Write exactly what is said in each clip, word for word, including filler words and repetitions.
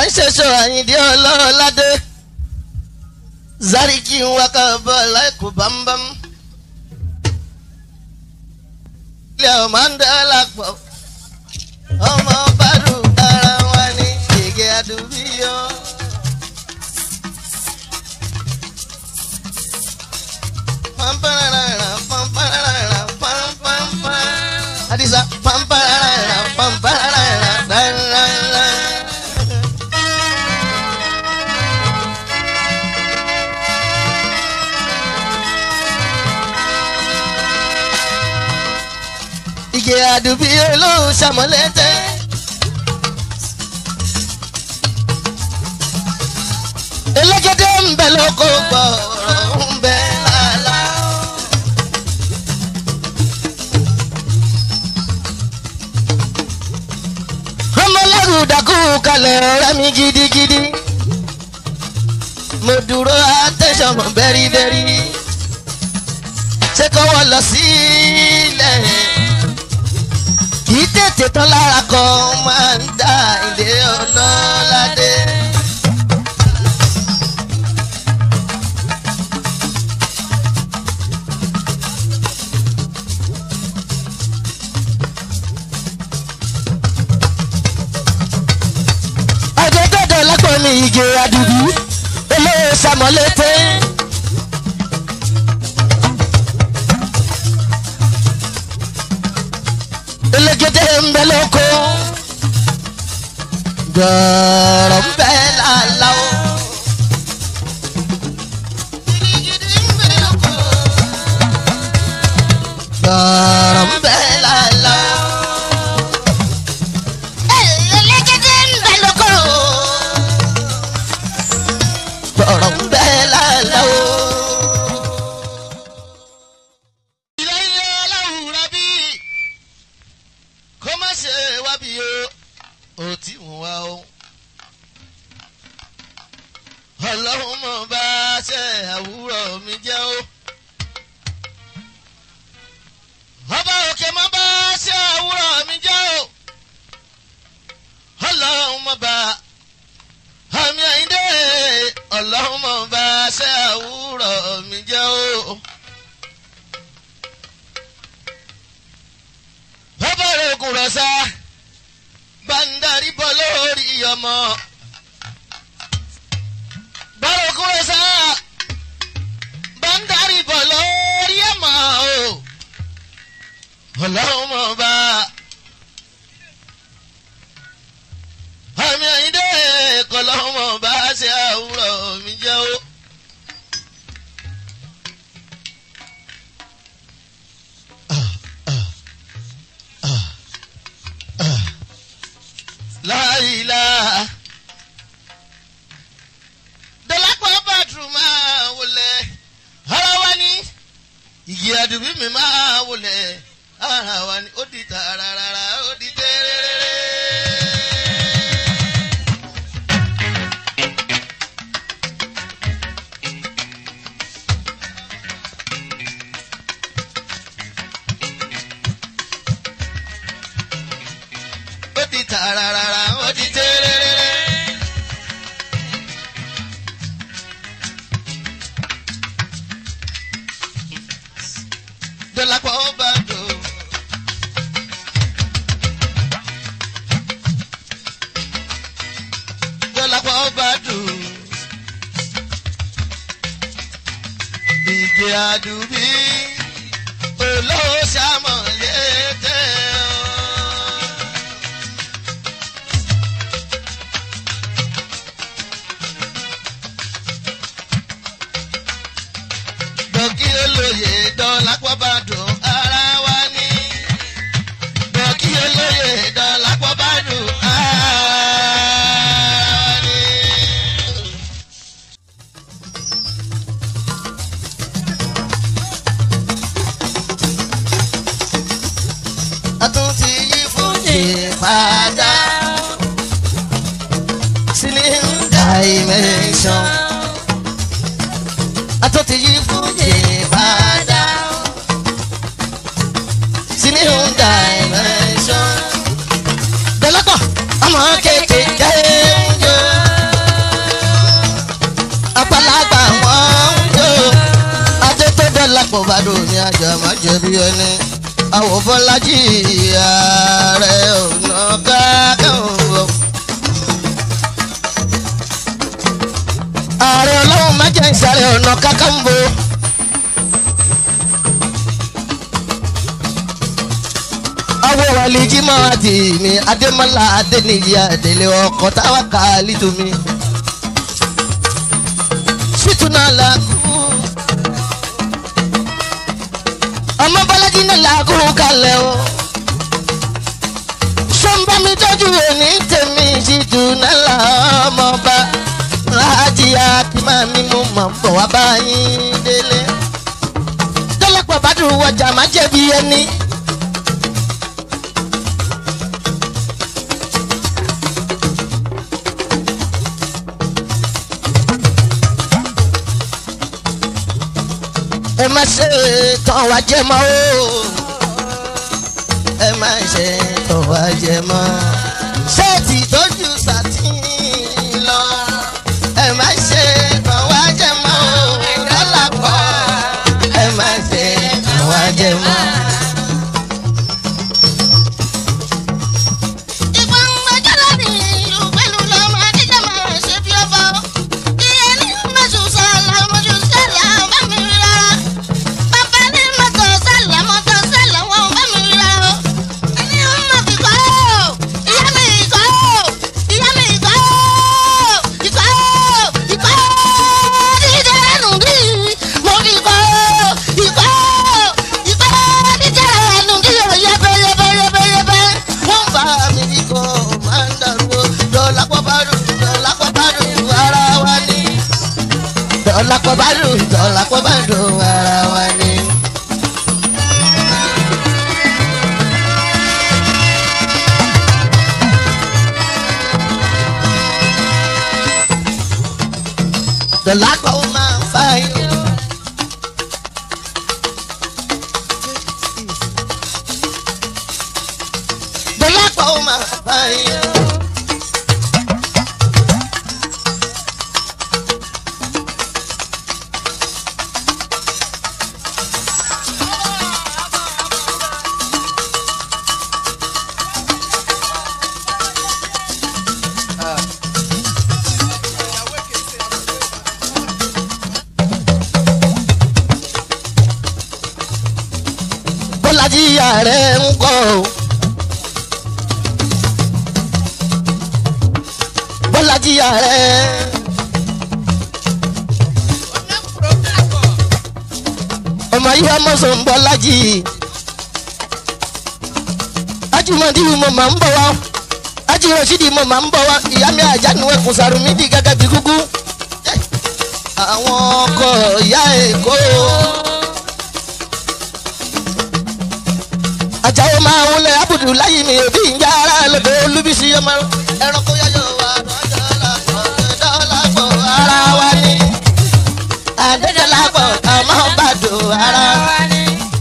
ṣẹṣọ Àyìndé Ọlọ́ládé Zariki waka bọ́lá ẹ̀kọ́ bámbám ilé ọmọ ń dá lápọ̀ ọmọ bàdù ara wa ní gègé àdúgbìyọ. Pamparara pamparara pampampa Adisa pamparara pamparara darara. Ige àdúgbìyọ ló ṣàmọ́lẹ́tẹ̀. Elégédé ń bẹ lóko gbọ̀ọ̀rọ̀ ń bẹ lálá. Ọmọlẹ́rù dàkú kalẹ̀ ọ̀rẹ́ mi gidigidi. Mo dúró attention mọ̀ bẹ́rìbẹ́rì. Ṣé kọ́ wọ́n lọ sílẹ̀? Kì í tètè tán lára kan máa ń dá Àyìndé Ọlọ́ládé. Lápẹ̀mí Ige Àdùbí olóyè Ṣàmọ́lété. Elégédé ń bẹ lóko gbọ̀ọ̀rọ̀ ń bẹ lálá o. Gbọ̀ọ̀rọ̀ ń bẹ lálá o. Ọ̀rọ̀ ń bẹ lálá o. Ìlẹ́yìn aláwùrá bí kó má ṣe wá bí o, ò tí mú wá o. Ọlọ́run mọ̀ bá ṣe àwùrọ̀ mi jẹ́ o. Ọba òkè mọ̀ bá ṣe àwùrọ̀ mi jẹ́ o. Ọlọ́run mọ̀ bá àmì Àyìndé Ọlọ́run mọ̀ bá ṣe àwùrọ̀ mi jẹ́ o. Bàbá rẹ̀ kù rọ̀ṣà bàǹdarí bọ́ lórí ọmọ. Bàbá kù rọ̀ṣà bàǹdarí bọ́ lórí ọmọ o. Ọlọ́run mọ̀ bá àmì Àyìndé Ọlọ́run mọ̀ bá ṣe àwùrọ̀ mi jẹ́ o. Láìlá Dọ́lápọ̀ bàtúrù máa wọlé ara wa ní Ige Àdùbí mi máa wọlé ara wa ní ó di tààràràrà ó di tẹ́rẹ́rẹ́rẹ́. Tararara ó di tẹ́rẹ́rẹ́rẹ́. Dọ́lápọ̀ bàdó. Dọ́lápọ̀ bàdó. Ige Àdùbí olówó Ṣàmọ́lété. Dọ́kí olóyè Dọ́lápọ̀ bàdùn ara wa ní. Dọ́kí olóyè Dọ́lápọ̀ bàdùn ara wa ní. A tún ti yí fújì padà sí new dimension. A tún ti yí fújì padà sí new dimension. Dọ́lápọ̀ ọmọ kékeré ń jọ. wájà má jẹ̀bi ẹni àwọn Bọ́lájí Ààrẹ Ọ̀nà Kakanfò. Ààrẹ Ọlọ́run má jẹ́ ìsàrẹ̀ Ọ̀nà Kakanfò. Àwọn wàlí jímọ̀ àti mi Adémọ́lá Adéníyì Adélé ọkọ̀ táwa kà á lítò mi. Ṣítúná làkú. Ọmọ Bọ́lájí náà làkú kalẹ̀ o. Ṣọ́nbà mi tọ́jú òní tèmi Ṣítúná là ọmọ bá. Láàjì Akímá mi mú mọ̀ bọ̀ wá báyìí délé. Dọ́lápọ̀ bá dùn wọjà má jẹ̀bi ẹni. Ẹ má ṣe tán wá jẹ mọ́ o, ẹ má ṣe tán wá jẹ mọ́. Ṣéètì tójú sàtìn lọ, ẹ má ṣe tán wá jẹ mọ́ o. Dọ́lápọ̀ ẹ má ṣe tán wá jẹ mọ́. Dọ́lápọ̀ bá dùn, Dọ́lápọ̀ bá dùn ara wa ni. Dọ́lápọ̀ máa ń fa yín. Dọ́lápọ̀ máa ń fa yín. Bọ́lájí Ààrẹ ń kọ́ o. Bọ́lájí Ààrẹ. Ọmọ yìí wá mọ̀sán ń Bọ́lájí. Ajímọ̀dí mo máa ń bọ̀ wá. Ajíròṣídì mo máa ń bọ̀ wá. Ìyá mi àjánu ẹkùn sàrùmí di gẹ́gẹ́ bí gúgú. Àwọn ọkọ̀ ìyá Èkó. Àjàó máa ń lẹ Abudu láyé mi òbí ń já ara lọ́dọ̀ Olúbísí ọmọ ẹranko yáyọ wa Dọ́lápọ̀ ara wa ni. Adédọ́lápọ̀ ọmọ Bàdó ara wa ni.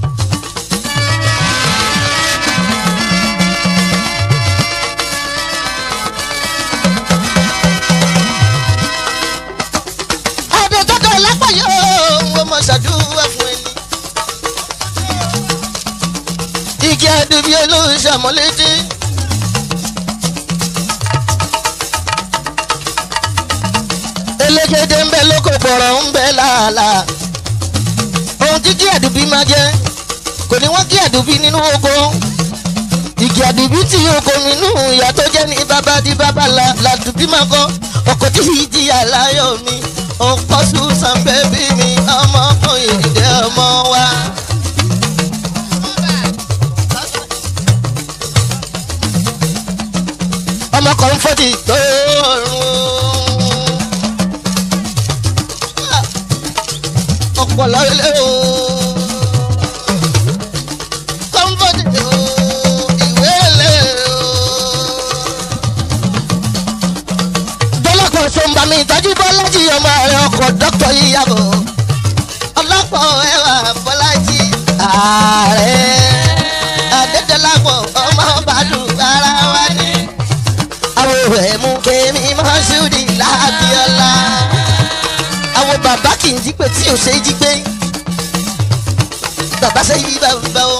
Adédọ́lápọ̀ yóò wọ́n mọ̀ ṣàdúrà fún ẹni. Igi àdùbí olóṣàmọ́lédé. Elégédé ń bẹ lóko bọ̀rọ̀ ń bẹ làálàá. Ohun tí kí àdùbí máa jẹ kò ní wọ́n kí àdùbí nínú oko. Igi àdùbí tí oko nínú ìyá tó jẹ́ ní bàbá di bàbá làdùbí máa kọ́. Ọkọ̀ tí yìí di àláyọ̀ mi. Ọkọ̀ Susan bẹ́bí mi ọmọ ọkùnrin ìdè ọmọ wa. Ọmọ kan fọ́tì tó rún ọpọlọ ilé o. Kọ́ńfọ́tì o, ìwé ilé o. Dọ́lápọ̀ ṣọ́nba mi ìtọ́jú Bọ́lájí ọmọ rẹ̀ ọkọ̀ dọ́kítọ̀ Ìyábọ̀. Ọlọ́pọ̀ ẹwà Bọ́lájí Ààrẹ. Adédọ́lápọ̀ ọmọ Bàdùn ara wa ni. Àwọn òwe mú kémi Mọ́ṣúdì Lábíọ́lá. Àwọn bàbá kì í jí pé tí ò ṣe é jí gbé. Bàbá ṣe yí bàbá o.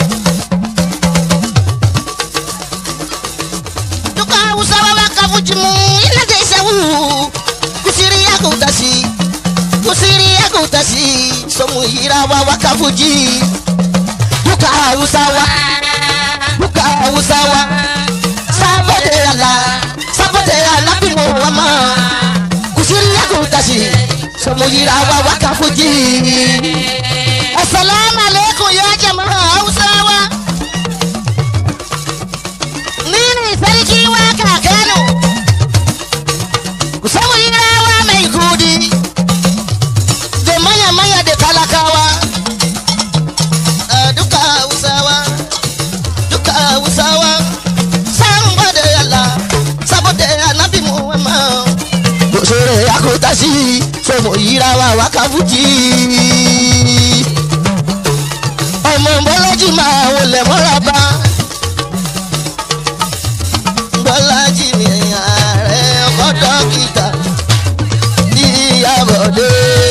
dúkọ̀ awúsá wa wá ká fújì mú ilé jẹ́ ìṣẹ́wù kùsìrì àkùtà sí kùsìrì àkùtà sí sọmù ìyíra wa wá ká fújì dúkọ̀ awúsá wa dúkọ̀ awúsá wa sábọ̀dé àlà sábọ̀dé àlà bí mo wà mọ́ kùsìrì àkùtà sí sọmù ìyíra wa wá ká fújì. Assalamu alaikum ya jama'a Hausawa. Ni ne sarki waka Kano. Ku samu rawa mai gudi da manya-manya da talakawa. Duka Hausawa, duka Hausawa. Saboda Allah, saboda Annabi Muhammad. Ko sore ya ko tashi, so mo yi rawa waka fuji. Ọmọ Bọ́lájí máa wọlé mọ́ra bá Bọ́lájí ní ààrẹ ọkọ̀ dókítà ní Ìyábọ̀dé.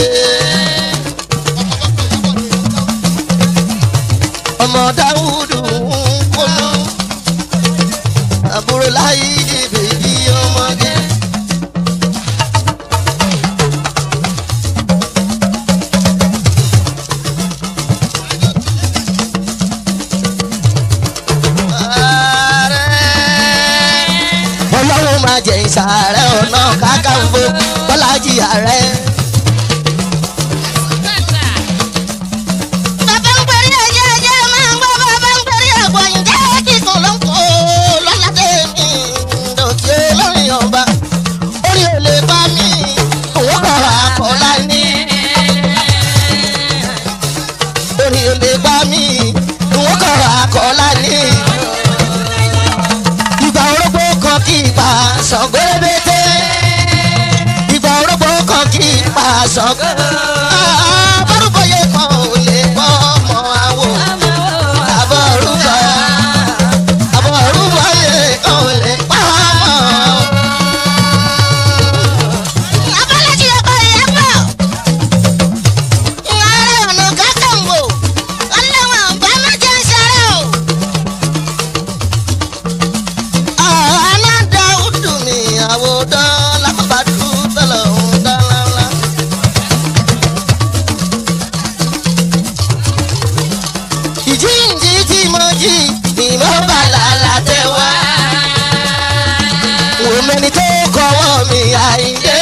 ọmọ Dáúdù ń kóná àbúrò láyé bèbí ọmọge. Jẹ ìsàrẹ́ ọ̀nà Kakanfò Bọ́lájí ààrẹ. bàbá ń pèrè ẹ̀jẹ̀ ẹ̀jẹ̀ máa ń gbọ́ bàbá ń pèrè ẹ̀gbọ́n ǹjẹ́ kíkan ló ń kó lọ́ládé mi lòkè lórí ọba orí ò lè bá mi òun kọ̀ọ̀rọ̀ àkọ́lá ní. orí ò lè bá mi òun kọ̀ọ̀rọ̀ àkọ́lá ní. ìgbà orógbó kan kì í pa Ṣàngó rẹ̀bẹ̀tẹ̀ ìgbà orógbó kan kì í pa Ṣàngó. Abọ́rúbọyé kan ò lè gbọ́ ọmọ àwò. Abọ́rúbọ Abọ́rúbọyé kan ò lè gbọ́ ọmọ. Abọ́lájí ọkọ ìyàbọ̀ Ààrẹ Ọ̀nà Kakanfò ọlọ́wọ̀n bá má jẹ́ sáré o. Ìjíǹjí tí mo jí ni mo bá lálá tẹ wá. Wò mẹ́ni tó kọ́wọ́ mi Àyìndé.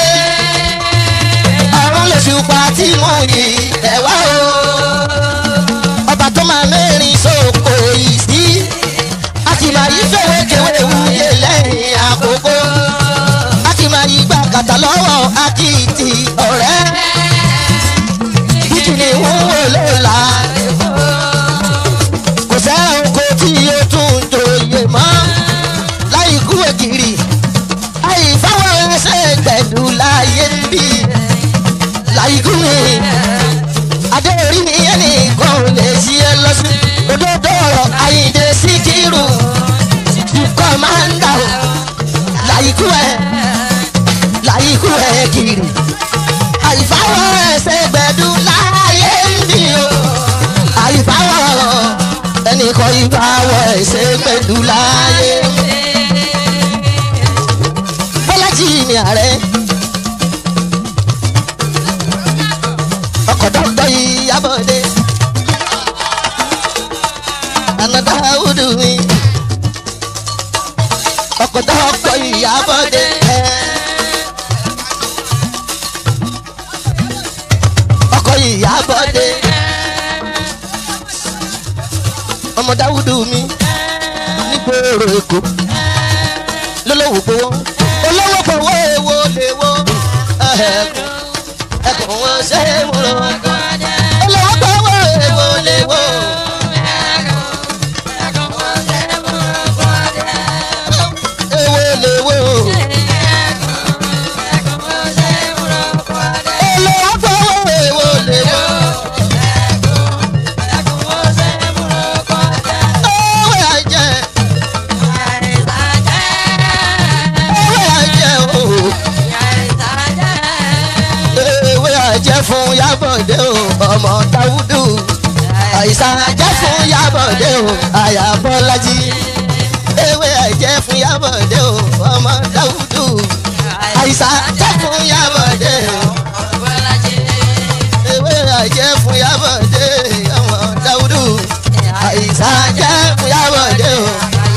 Ọ̀run lòṣùpá tí mo yí ẹ̀ wá o. Ọba tó máa mẹ́rin sóko yìí sí. A ti máa yí fẹ́wékewé wúyé lẹ́yìn àkókò. A ti máa yí gbà kàtà lọ́wọ́ Akitì ọ̀rẹ́. Kíkì ni wọ́n wò ló la. Kò sẹ́hùn kò tí o tún joyè mọ́. Láì kú èkìrì. Àìfáwọ̀ ẹsẹ̀ gbẹ̀dù láyé ń bì. Láì kú mi. Adé orí mi yẹn nìkan ò lè ṣí ẹ lọ sí. Òdodo ọ̀rọ̀ Àyìndé Síkírù. Kọ́mándà o. Láì kú ẹ. Láì kú ẹ kiri. Àìfáwọ̀ ẹsẹ̀ gbẹ̀dù láyé ń bì o. Àìfáwọ̀ ẹnìkan ìfáwọ̀ ẹsẹ̀ gbẹ̀dù láyé. Bọ́lájí ni ààrẹ. Ọkọ̀ dọ́kítọ̀ Ìyábọ̀dé. Àná Dáúdù mi. Ọkọ̀ dọ́kítọ̀ Ìyábọ̀dé. Ọkọ̀ Ìyábọ̀dé. Ọmọ Dáúdù mi nígboro Èkó lólówó gbowó olówó gbowó èwo lèwo ẹkùn ẹkùn wọn ṣe é múlò olówó gbowó èwo lèwo èwo lèwo olówó gbowó èwo lèwo. Jẹ́ fún Yábọ̀dé o ọmọ Dáúdù àìsàn jẹ́ fún Yábọ̀dé o àyà Bọ́lájí ewé ẹ̀jẹ̀ fún Yábọ̀dé o ọmọ Dáúdù àìsàn jẹ́ fún Yábọ̀dé o ewé ẹ̀jẹ̀ fún Yábọ̀dé ọmọ Dáúdù àìsàn jẹ́ fún Yábọ̀dé o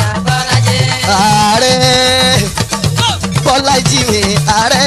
ààrẹ Bọ́lájí mi ààrẹ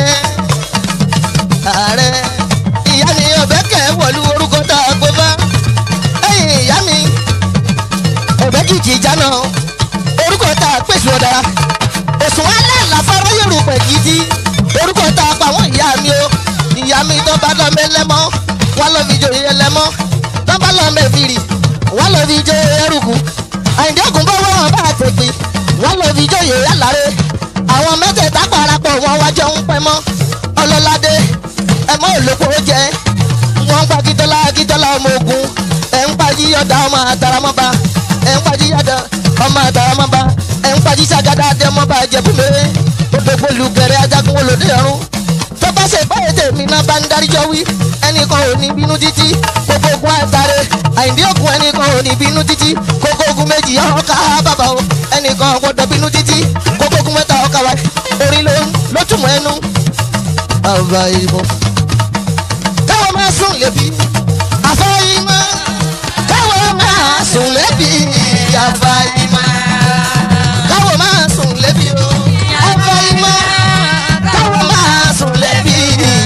ààrẹ ìyá mi ọbẹ̀ kẹ́ wọ̀lú orúkọ tá a gbé bá ẹ̀yìn ìyá mi ọbẹ̀ kìkì jáná orúkọ tá a pèsè ọ̀dà òsùn alẹ́ làfárá yorùbá gidi orúkọ tá a pa àwọn ìyá mi o ìyá mi tó bá lọ mẹlẹ́mọ́ wọ́n lọ fi joyè ẹlẹ́mọ́ tó bá lọ mẹ́fìrì wọ́n lọ fi joyè ẹrùkù àyìndé ògùn bọ́ wọ́n bá àtẹ̀pẹ́ wọ́n lọ fi joyè ẹlàrẹ́ àwọn mẹ́tẹ̀ẹ̀ta parapọ̀ wọn wájọ ń pẹ́ mọ́ ọlọ́ládé ẹ̀mọ́ òlòpọ̀ jẹ́ wọ́n ń pa Akíntọ́lá Akíntọ́lá ọmọ ogun ẹ̀ ń pa yíyọ̀dá ọmọ àtàràmọ́ba ẹ̀ ń pa yíyọ̀dá ọmọ àtàràmọ́ba ẹ̀ ń pa jísàgádá àdẹ́mọ́ba ìjẹ̀bùmẹ́rẹ́ gbogbo olùkẹrẹ ajagun olóde ọ̀run tó bá ṣe báyìí tèmi náà bá ń dáríjọ́ wí ẹnìkan ò ní bínú títí gbogbo ogun àtàrẹ àyìndé ògùn ẹnìkan ò ní bínú títí gbogbo ogun méjì ọkà bàbá o ẹnìkan ò gbọdọ̀ bínú títí gbogbo ogun mẹ́ta ọkà wa orin ló ló túmọ̀ ẹnu. àbá ìbò káwọn máa sùn lébi àfáyímọ́ káwọn máa sùn lébi àfáyímọ́ káwọn máa sùn lébi o àfáyímọ́ káwọn máa sùn lébi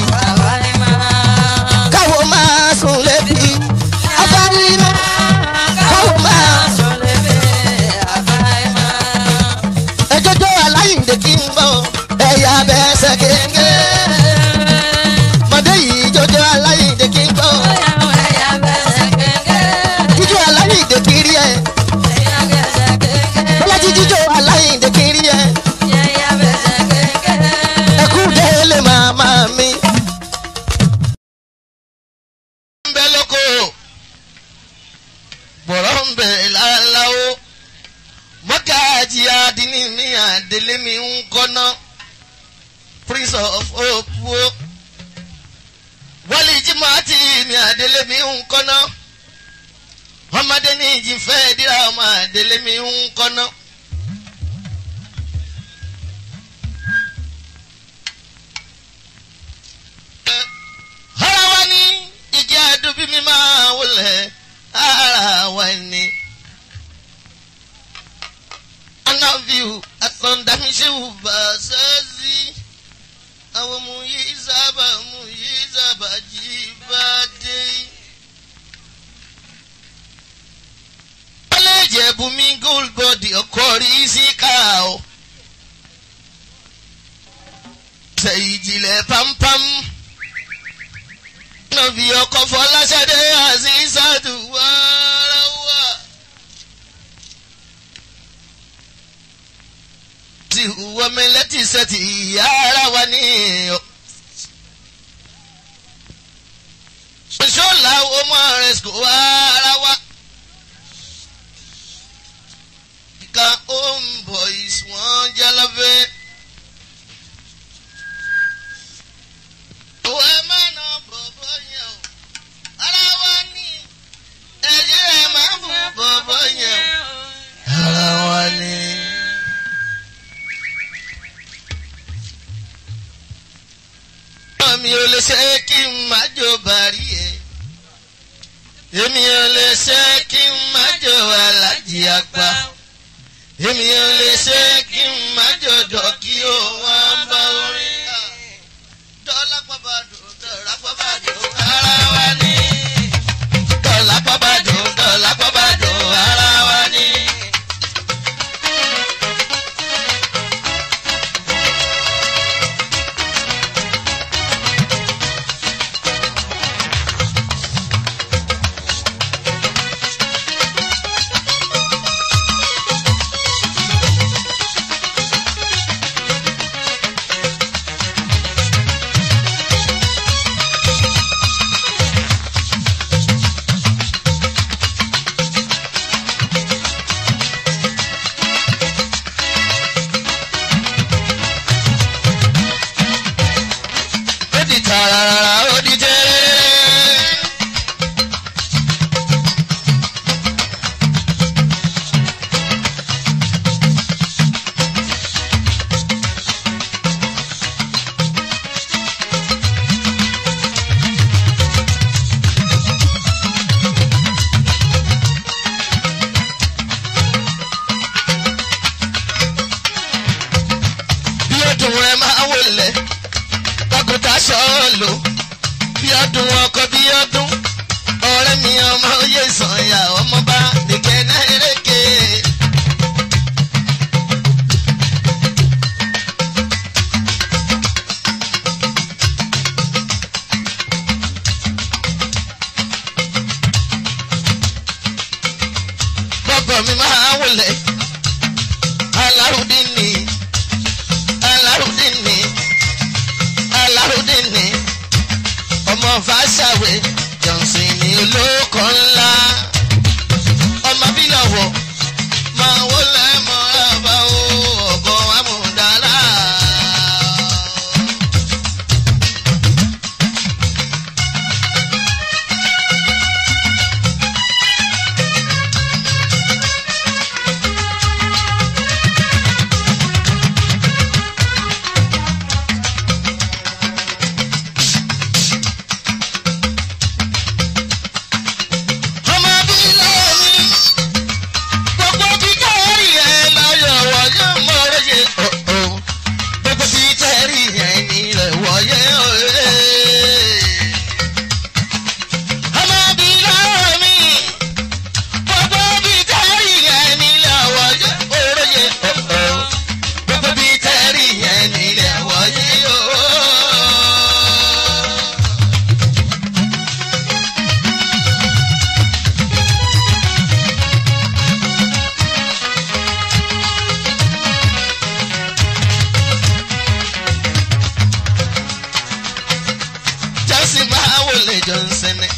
káwọn máa sùn lébi àfáyímọ́ káwọn máa sùn lébi àfáyímọ́. ẹjọ́jọ́ aláìndé kí n bọ̀ ẹ̀yà bẹ́sẹ̀ kéńké. Prince of Hope wo wọ́lì jimati mi àdélé mi ń kọ́nà ọmọdé ní ìjìnfẹ́ ìdíra ọmọ àdélé mi ń kọ́nà. ara wa ní ìjì àdúbí mi máa wọlé ara wa ní. anaviu asọ̀ndàmíṣẹ́wù bàṣẹ́sì. àwọn mú yí sábà mú yí sábà jí bá dé. wọ́lé Ìjẹ̀bú mi gold body ọkọ̀ rí sí ká o. ṣe ìjìnlẹ̀ pampam. nàbí ọkọ̀ Fọláṣadé Àzízàtù wàràwà. ti wọ mi létí sẹ́tì ara wa ní o. ṣọlá wo mọ rẹsíkò ara wa. ìka home boys wọ́n jálọ́fẹ́. òwe máa nà bọ̀bọ̀ yẹn o. ara wa ní ẹ̀jẹ̀ ẹ̀ máa bù bọ̀bọ̀ yẹn o. ara wa ní. mi ò lè ṣe kí n má jò bàrí ẹ èmi ò lè ṣe kí n má jò Aláàjì Àgbà èmi ò lè ṣe kí n má jò dọ̀kí o wọ́n bá orin dọ́là pàbàdò dọ́là pàbàdò ara wa ní dọ́là pàbàdò dọ́là pàbàdò ara wa ní. máa wọlé kọkùtà sọ́ọ̀lù bí ọdún ọkọ bí ọdún ọ̀rẹ́ mi ọmọ oyè sànyà ọmọba nìkẹ́ náà eréke. bọ́bọ̀ mi máa wọlé alárùndínní alárùndínní alárùndínní ọmọ fàṣàwé johnson ní olóko ńlá ọmọ bílọ̀wọ̀ máa wọlé mọ́ra bá o ọ̀bọ amúdàlá. Johnson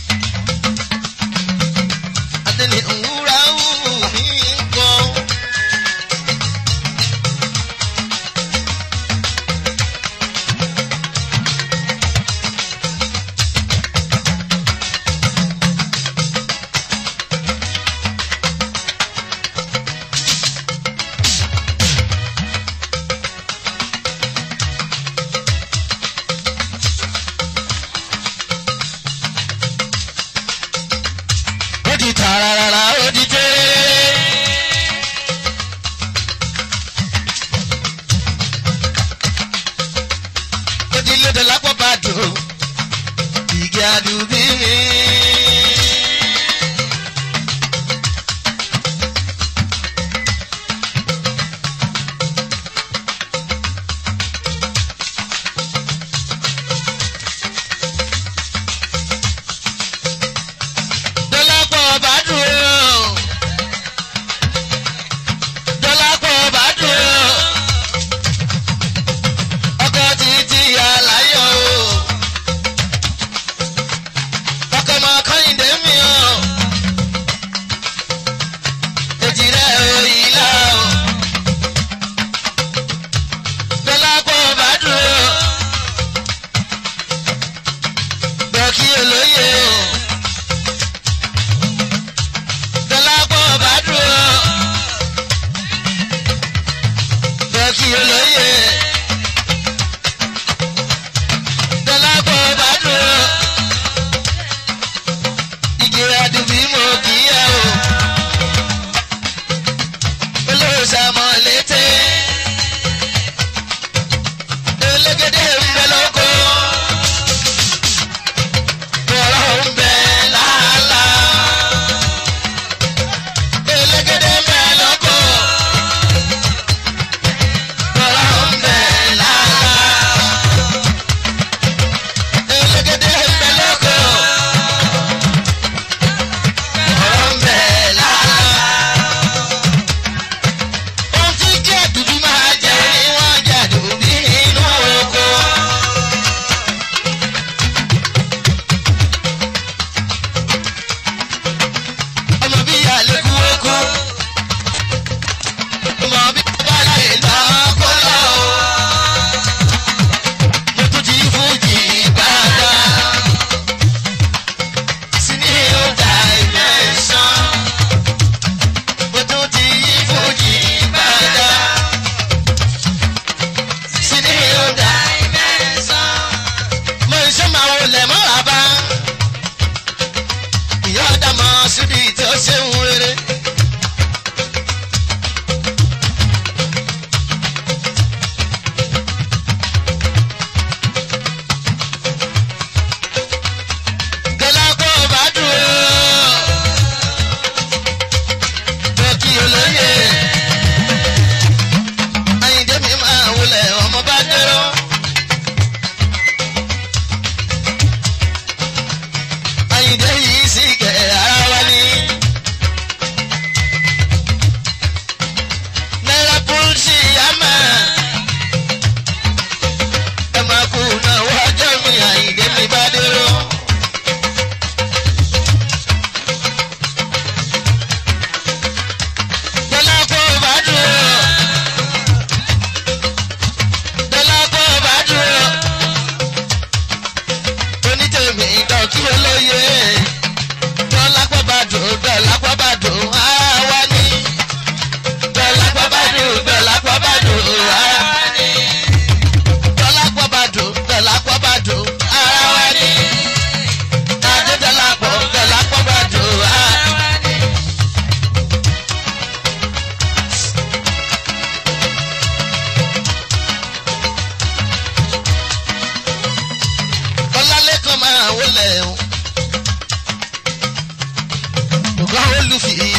adini nwura wu mi nko tararara odije odile de lapo bado igi adubi mi Ohun tí jẹ́ dúdú máa jẹ́ ní wọ́n jẹ́ dúdú nínú oko.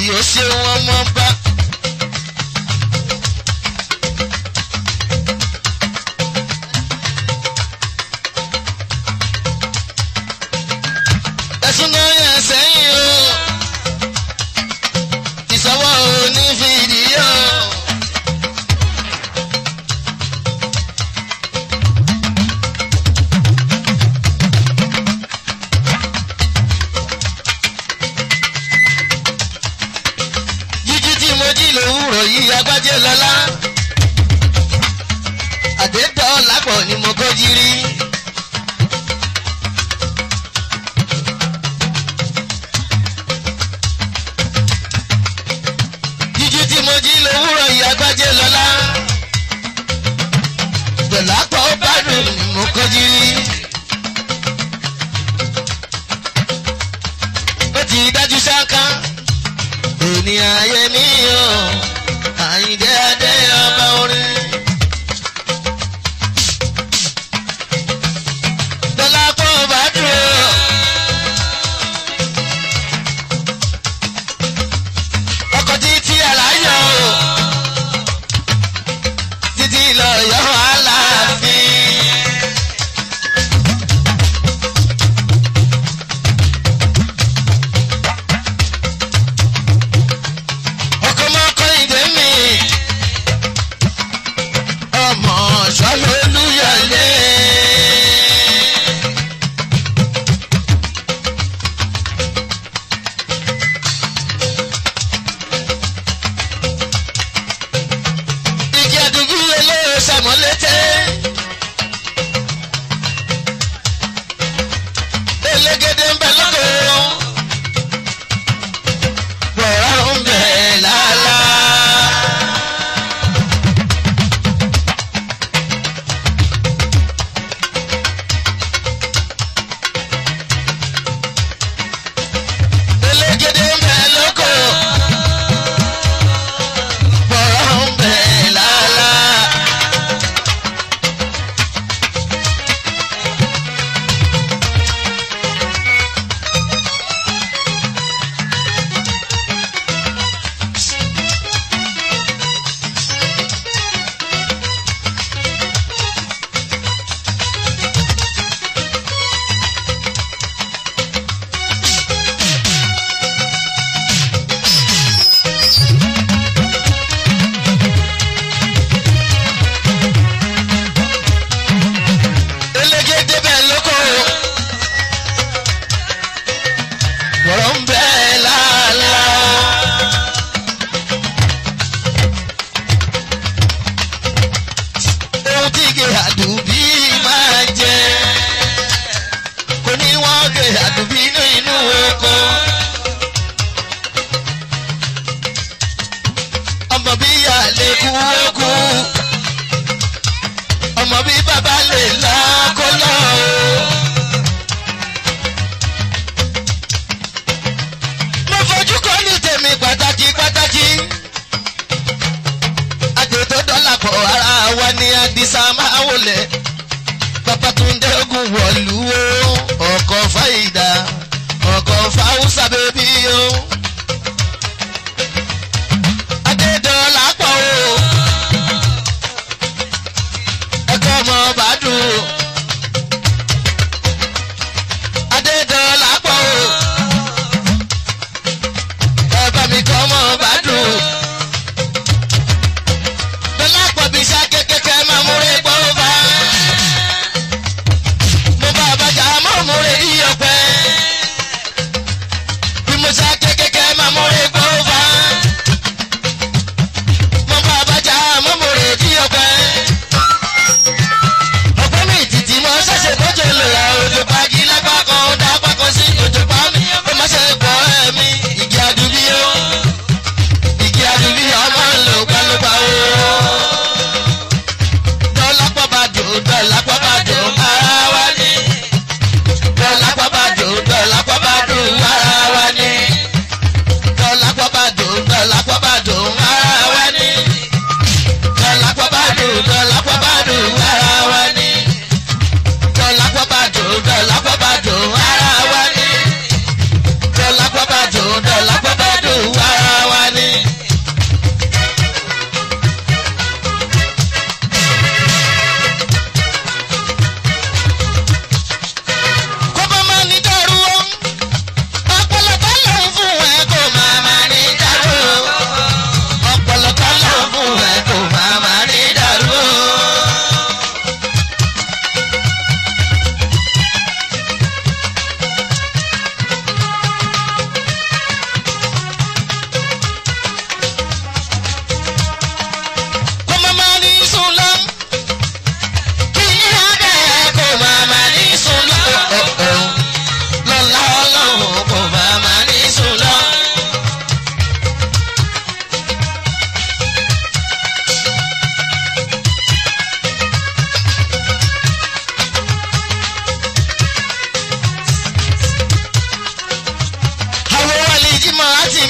yóò ṣe wọn mọ́ bá. ẹ̀sùn náà yẹn sẹ́yìn o ìsọwọ́ òní fìdíò. lòwúrọ̀ yìí agbájé lọ́lá àdédọ́ lápọ̀ ni mo kọ́ jírí. jíjí tí mo jí lòwúrọ̀ yìí agbájé lọ́lá dọ̀lápọ̀ bádùn ni mo kọ́ jírí. ó ti dájú ṣáká ènìyàn ayé mi o Àyìndé Adé ọba orin. Dọ̀lápọ̀ Bádùn ọkọ̀ títí aláyọ̀ títí lọ́yọ̀ Aláàfin. Ṣọlọ́lúyọ̀lé. Igi àdúgbò olóò ṣàmọ́lété. Elégédé ń bẹ lóko. Bọ̀rọ̀ ń bẹ lálá. Ọmọ bí bàbá lè lọ kó lọ o. Mo fojú kọ́ ní tèmi pàtàkì pàtàkì. Àgbètò dọ́là pọ̀ ara wa ní Àdìsá máa wọlé. Babátúndé ogun wọ̀lú o. Ọkọ̀ Fáyidà, ọkọ̀ Fáwùsà bébí o. Adédọ́là pọ̀ o. Ọmọ Bádùn Adédọ́là pọ̀ o. Ẹ bá mi kọ́ ọmọ Bádùn. Dọ̀lápọ̀ bí iṣẹ́ kékeré máa múre gbọ́ bá. Mo bá bàjá mọ́ múre yí ọ̀pẹ. Bí mo ṣe kékeré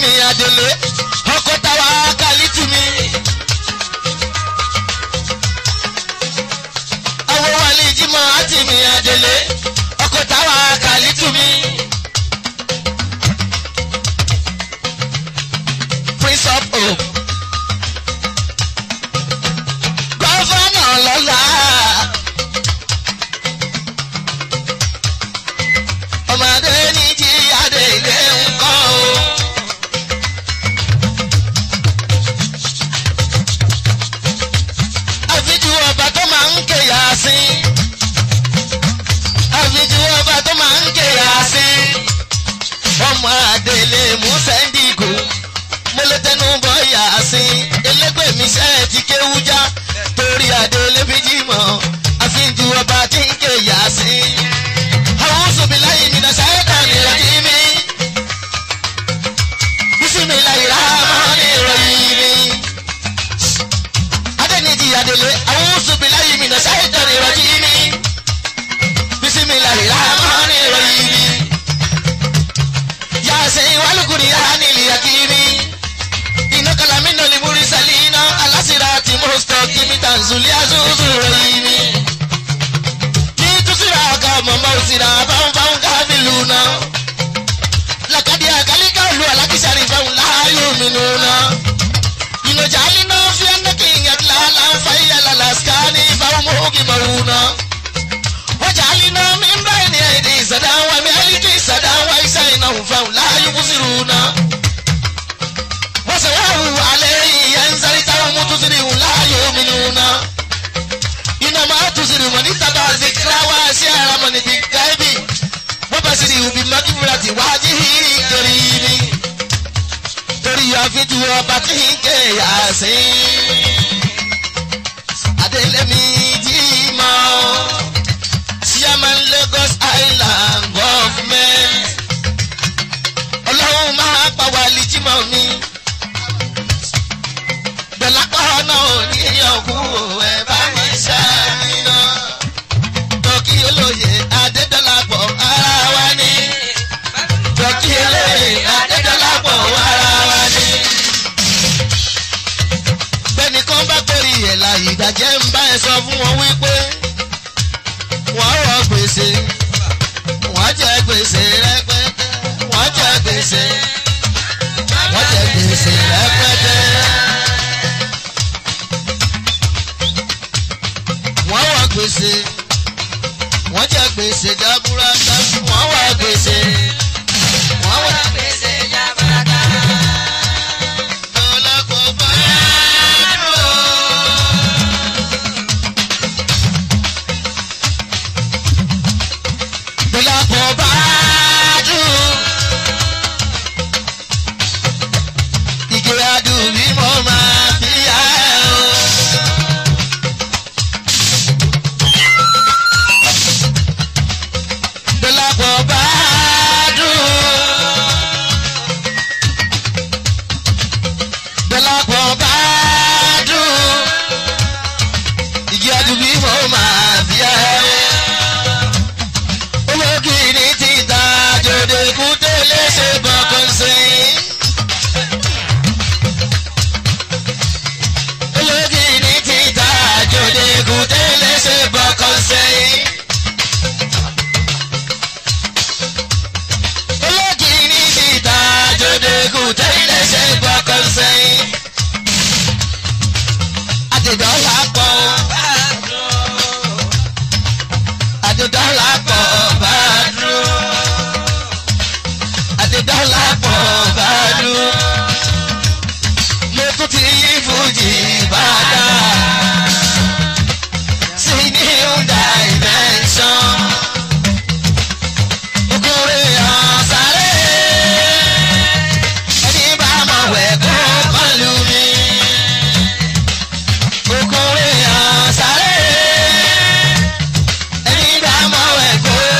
mi àdèlé ọkọ̀ táwa kàlítù mi. àwọn wàlí jímọ̀ àti mi àdèlé ọkọ̀ táwa kàlítù mi. Prince of Hope gọ́fánà lọ́la ọmọdé ní jí àdèlé ńkọ́ o. àfijù ọba tó máa ń ké Yásìn àfijù ọba tó máa ń ké Yásìn ọmọ àdèlé Mùsẹ̀ndìgò mo lè tẹnu bọ Yásìn elégbè mi ṣe ti kéwújá torí àdèlé bíjì mọ́ àfijù ọba tí ń ké Yásìn. A'udhu billahi minash shaitanir rajim. Bismillahir rahmanir rahim. Adéníjì àdèlé a'udhu billahi minash shaitanir rajim. Bismillahir rahmanir rahim. Yásìn wal Qur'anil hakim. Innaka laminal mursalin ala siratin mustaqim tanzil azizur rahim. Mama usira bang bang kabiluna lakadi akalika lu alakisari bang la yuminuna ino jalina fianna kinga la faya la laskani bang mogi mauna wajalina min bayni aidi sadawa mi aliki sadawa isaina bang la yubsiruna wasawu alayhi yanzari taw mutusiri la yuminuna inama tusiru manitaba zikra wa siara mani bigaibi wabasiri ubi makibulati wajihi karimi tori afitu ọba tí ń ké Yásìn àdèlé mi jímọ̀ Chairman Lagos Island Government ọlọ́run máa pa wàlí jímọ̀ mi bẹ̀lápá náà níyànjú ẹ̀ bá mi ṣàmìnà tọ́kí olóye Adédọ́lápọ̀ ara wa ni tọ́kí olóye Adédọ́lápọ̀ ara wa ni. bẹ́nìkan bá torí ẹ̀ la ìdájẹ́ ń bá ẹ sọ fún wọn wípé wọ́n rọ gbèsè wọ́n jẹ gbèsè rẹpẹtẹ wọ́n jẹ gbèsè wọ́n jẹ gbèsè rẹpẹtẹ. wọ́n wá gbèsè wọ́n jẹ gbèsè dábúrádá wọ́n wá gbèsè wọ́n wá gbèsè dábúrádá. Dọ́lápọ̀ Bádùn. Dọ́lápọ̀ Bádùn. Ìgbéradùn bí mo máa fi yá ẹ o. Dọ́lápọ̀ Bádùn. Dọ́lápọ̀ Bádùn. Ìgbéradùn bí mo máa fi yá ẹ o. Ológìní ti ta jòdè kúté léṣe bọ̀kan sẹ́yìn. Ológìní ti ta jòdè kúté léṣe bọ̀kan sẹ́yìn. Ológìní ti ta jòdè kúté léṣe bọ̀kan sẹ́yìn. Adédọ́lápọ̀ Adédọ́lápọ̀ Bádùn. Adédọ́lápọ̀ Bádùn. Mo tún ti yí fújì padà sí new dimension. Ògùnrè ọ̀sáré ẹni bá mọ̀ wẹ̀ kó kọlù mi. Ògùnrè ọ̀sáré ẹni bá mọ̀ wẹ̀ kó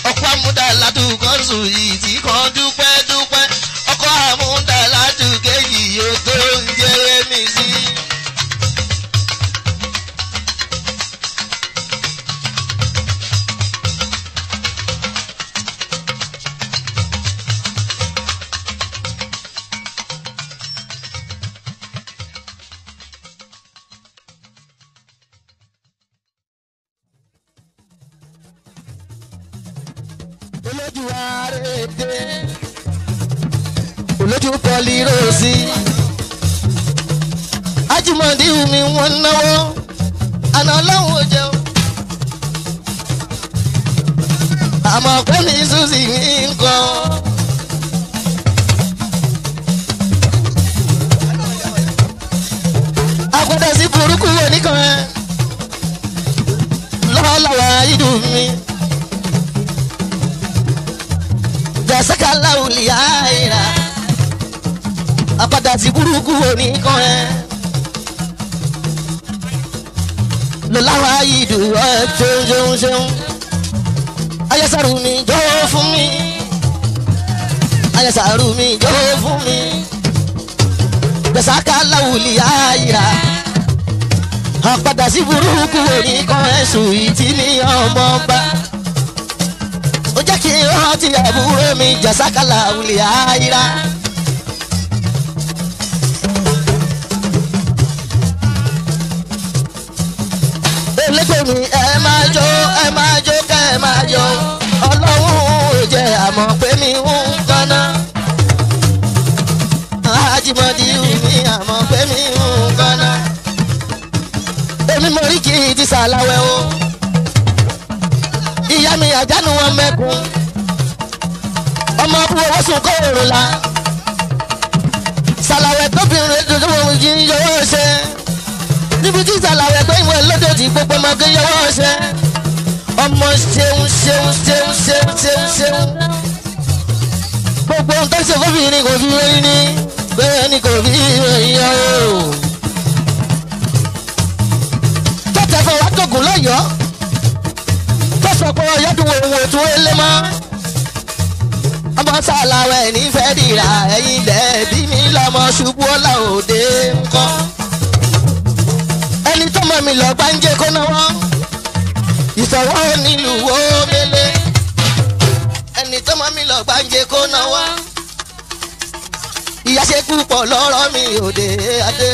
ọkọ̀ àmúdà ládùúgbò sùn yìí tí kan dúpẹ́ dúpẹ́ ọkọ̀ àmúdà ládùúgbò yìí yóò tó ń jẹ́ mi sí. olójú àrèdè olójú pọ̀lì rosy ajímọ̀dí mi wọ́n náwó àná ọlọ́run ò jẹun àmọ́ pé mi Suzy mi ń kọ́. àpẹẹrẹ sí burúkú oníkan ẹ lọ́wọ́lọ́wọ́ ayídùn mi. Jasakala uliaira apada ti burúkú oníkan ẹ lọ́láwá ìdù ẹ ṣeun ṣeun ṣeun ayasaru mi jọ̀wọ́ fún mi ayasaru mi jọ̀wọ́ fún mi Jasakala uliaira apada ti burúkú oníkan ẹ sùn ìtì ní ọmọ bá. Ó jẹ́ kí n rántí àbúrò mi Jasakala uliaira. Elégbè mi ẹ máa jó ẹ máa jó kẹ́ ẹ máa jó ọlọ́run ò jẹ́ àmọ́ pé mi ń kọ́nà. Ajímọ̀dí mi àmọ́ pé mi ń kọ́nà. Èmi mo rí kí n ti sàláwẹ̀ o. Ìyá mi àjánu wọn mẹ́kun ọmọ bú owó sùn kó òrùn la sàlàwẹ̀ tóbìnrin dodo wọn kì í yọwọ́ ṣe níbi tí sàlàwẹ̀ pé ìwọ̀n lódòdì gbogbo ọmọ kì í yọwọ́ ṣe ọmọ ṣeun ṣeun ṣeun ṣeun ṣeun ṣeun gbogbo nǹkan ṣe fóbìnrin kò fi rí ní bẹ́ẹ̀ ni kò fi ròyìn o. tọ́tẹ̀ fún wa tóògùn lọ́yọ̀ọ́ sọpọ̀ yẹ́dùn òun ò tún lé mọ́. ọmọ sàlàwẹ̀ nífẹ̀ẹ́ dìrà ẹ̀yìn lẹ́ẹ̀bí mi lọ́mọ ṣubú ọ̀la òde ńkọ́. ẹni tó mọ̀ mi lọ gbáǹjẹ́ kó náwó ìsọ̀wọ́ nílùú wo mélé. ẹni tó mọ̀ mi lọ gbáǹjẹ́ kó náwó ìyá ṣe kú pọ̀ lọ́rọ̀ mi òde adé.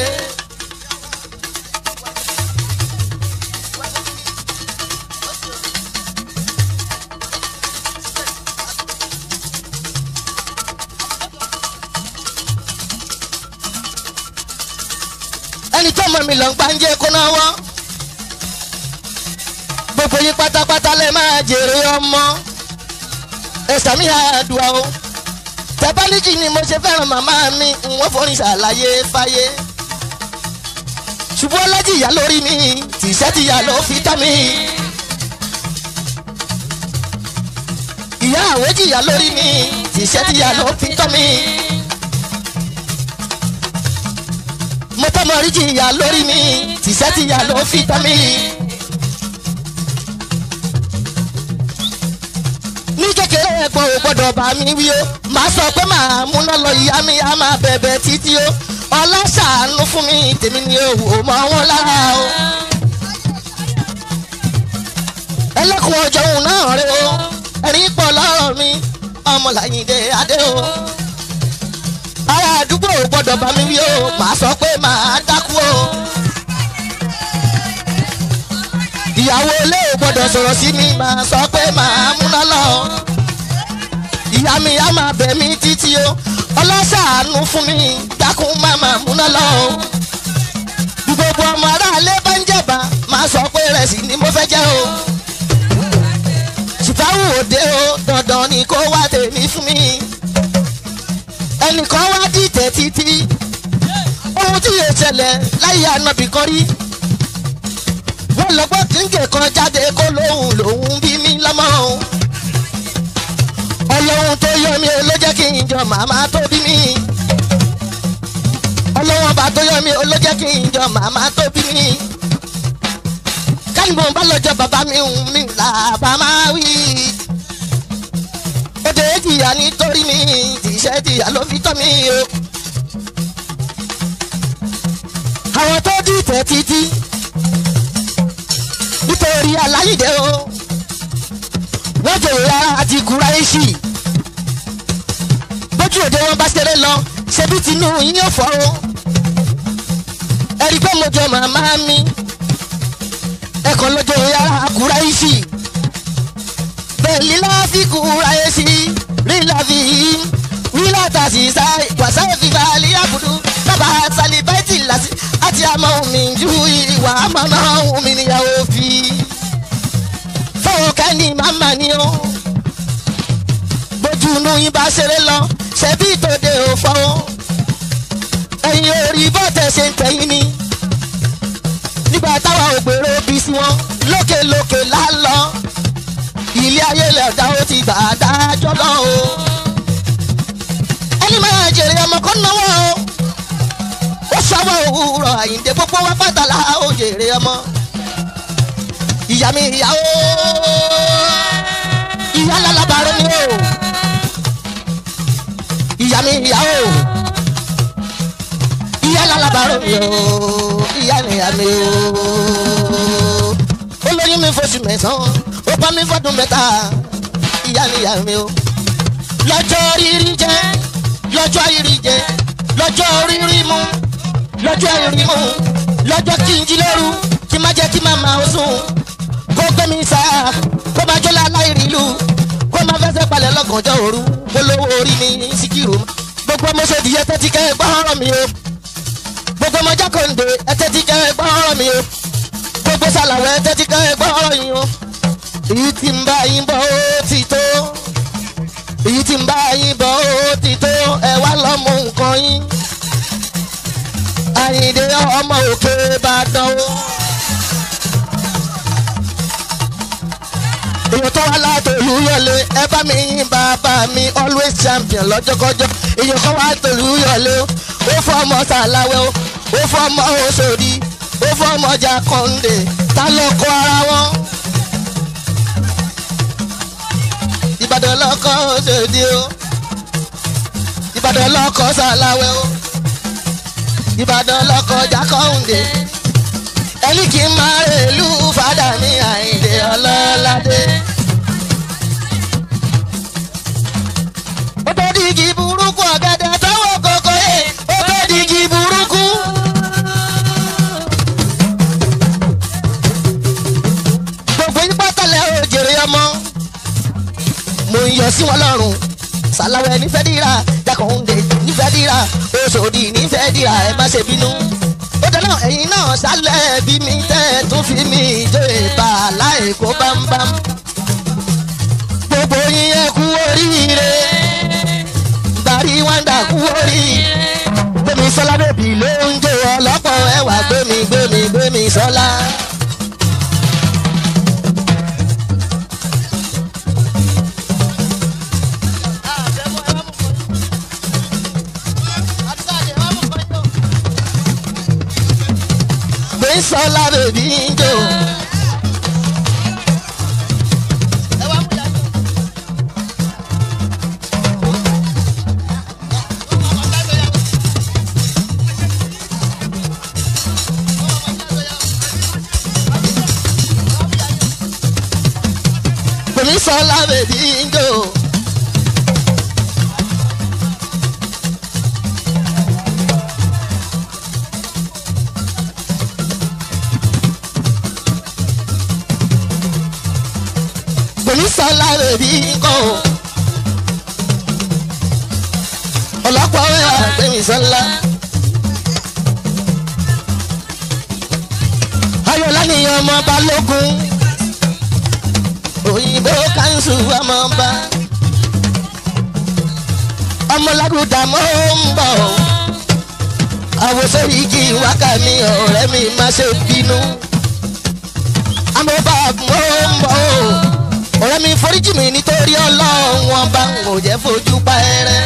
ẹni tó mọ̀ mi lọ ń gbáǹjẹ́ kó náwó gbogbo yín pátápátá lẹ máa jèrè ọmọ ẹ̀sà mi àdùá o tẹ́bálíjì ni mo ṣe fẹ́ràn màmá mi wọ́n forin ṣàlàyé fáyé ṣùgbọ́n ọlọ́jìyà lórí mi tìṣẹ́ tìyà ló fi tọ́ mi ìyá àwọn jìyà lórí mi tìṣẹ́ tìyà ló fi tọ́ mi. mo tọmọ rí jìyà lórí mi tìṣẹ́ tìyà ló fi tọ́ mi. ní kékeré ẹ̀gbọ́n ò gbọ́dọ̀ bá mi wí o màá sọ pé màá múná lọ ìyá mi á máa bẹ̀bẹ̀ títí o ọlọ́ṣàánú fún mi tèmi ni òwò mọ́ wọn lára o. ẹlẹ́kùn ọjọ́ òun náà rẹ o ẹ̀rín pọ̀ lọ́rọ̀ mi ọmọlàyìndé adé o. ará àdúgbò ò gbọ́dọ̀ bá mi wí o màá sọ pé màá dákú o. ìyàwó ilé ò gbọ́dọ̀ sọ̀rọ̀ sí mi màá sọ pé màá múná lọ. ìyá mi á máa bẹ̀ mí títí o ọlọ́ṣàánú fún mi dákun má máa múná lọ o. gbogbo ọmọ aráalé bá ń jẹ̀bà màá sọ pé rẹ̀sì ni mo fẹ́ jẹ́ o. ṣùfáwù òde o dandan ni kó wá tèmi fún mi. ẹnìkan wá dìtẹ̀ títí ohun tí yóò ṣẹlẹ̀ láyé ànábì kan rí. wọ́n lọ́gbọ́n tí ń kẹ̀kan jáde kó lóhùn lòún bí mi lọ́mọ o. ọlọ́run tó yọ mí ló jẹ́ kí n jọ màmá tó bí mi. ọlọ́run ọba tó yọ mí ló jẹ́ kí n jọ màmá tó bí mi. káyìnbó bá lọ́jọ́ bàbá mi ń mi là bá máa wí. jìyà nítorí mi tìṣẹ́ jìyà ló fi tọ́ mi o. àwọn tó dìtẹ̀ títí nítorí aláyídé o wọ́n jòyè ara àti Kúráìṣì bójú òde wọn bá ṣeré lọ ṣebí tinú yín yóò fọ́ o. ẹ̀rí pé mo jọ màmá mi ẹ̀kọ́ lọ́jọ́ ara Kúráìṣì bẹ́ẹ̀ lílá fi Kúráìṣì lílá fi lílá tàṣì sáì wàṣà fífa àlíyàbùdù bàbá sálíbẹ́tì làṣì àti àmọ́ mi ju ìwà àmọ́ mi níyàwó fi fọwọ́ kẹ́ni màmá ni ó bójú inú yín bá ṣeré lọ ṣebí tòde ò fọwọ́ ẹ̀yin orí bọ́tẹ̀ ṣe ń tẹ̀yìn ni nígbà táwa ò gbèrò bí sí wọn lókèlókè lálọ́ ilé ayé lẹ́dá ó ti gbà dájọ́ lọ o ẹni máa jèrè ọmọ kan náwó o ó sọ́wọ́ òwúrọ̀ àyíǹde gbogbo wa pátálà ó jèrè ọmọ ìyá mi ìyàwó ìyá lálábàárẹ̀ mi o ìyá mi ìyàwó ìyá lálábàárẹ̀ mi o ìyá mi ìyá mi o olóyún mi fóṣù mẹ́sàn-án ó bá mi fọ́dún mẹ́ta ìyá mi ìyá mi o lọ́jọ́ rírí jẹ lọ́jọ́ rírí jẹ lọ́jọ́ rírí mu lọ́jọ́ rírí mu lọ́jọ́ kí n jí lóru kí má jẹ́ kí màmá ó sùn kó gbé mi sá kó má jọ́lá láìrí ìlú kó má fẹsẹ̀ palẹ̀ lọ́gànjọ́ òru kó lówó orí mi Síkírù gbogbo ọmọ sódì ẹ tẹ́tí kẹ́ ẹ gbọ́ ọ̀rọ̀ mi o gbogbo ọmọ Jákàndé ẹ tẹ́tí kẹ́ ẹ gbọ́ ọ̀rọ̀ mi o gbogbo Sàlàwẹ̀ ẹ tẹ́tí kẹ́ ẹ gbọ́ ọ̀rọ̀ yín o èyí tí ń bá yín bọ̀ ó ti tó èyí tí ń bá yín bọ̀ ó ti tó ẹ wá lọ mú nǹkan yín Àyìndé ọmọ Òkè Ìbàdàn o. èèyàn tó wá látòlú yọlé ẹ bá mi yín bàbá mi always champion lọ́jọ́kọ́jọ́ èèyàn kan wá tòlú yọlé ó fọmọ Sàlàwẹ̀ o ó fọmọ Òṣòdì ó fọmọ Jákàndé ta ló kọ ara wọn. Ìbàdàn lọkọ Òṣòdì o Ìbàdàn lọkọ Sàlàwẹ̀ o Ìbàdàn lọkọ Jákàndé ẹni kì í máa rèlú fàdà ní Àyìndé Ọlọ́ládé. ó tó dìgì burúkú ọ̀gẹ̀dẹ̀ tọ́wọ́ kòkó yé ó tó dìgì burúkú. gbogbo yín pátálẹ̀ ò jèrè ọmọ mo ń yọ sí wọn lọ́rùn Sàlàwẹ̀ nífẹ̀ẹ́ dìrà Jákàndé nífẹ̀ẹ́ dìrà Òṣòdì nífẹ̀ẹ́ dìrà ẹ má ṣe bínú ó dáná ẹ̀yin náà sálẹ̀ bí mi tẹ́ tún fi mi jẹ́ ìbà láìkó bámbám gbogbo yín ẹ kú oríire Bàrí Wándà kú oríire gbẹmí Sọlá bèbí ló ń jó ọlọ́pọ̀ ẹwà gbẹmí gbẹmí gbẹmí Sọlá. Sọlá bèbí ń jó. Bèbí Sọlá bèbí ń jó. Sọlá bèbí ńkọ́ ọlọ́pàá wẹ́wà gbẹ̀mí Sọlá. Ayọ̀lá nìyẹn ọmọ Balógun òyìnbó kanṣu ọmọ ọba ọmọlágùdà mọ́ ń bọ̀ àwòsàn igi wákàmí ọ̀rẹ́ mi má ṣe bínú amọ̀bà mọ́ ń bọ̀ ọ̀rẹ́ mi foríjì mi nítorí Ọlọ́run ọba ń kò jẹ́ fojú pa ẹrẹ́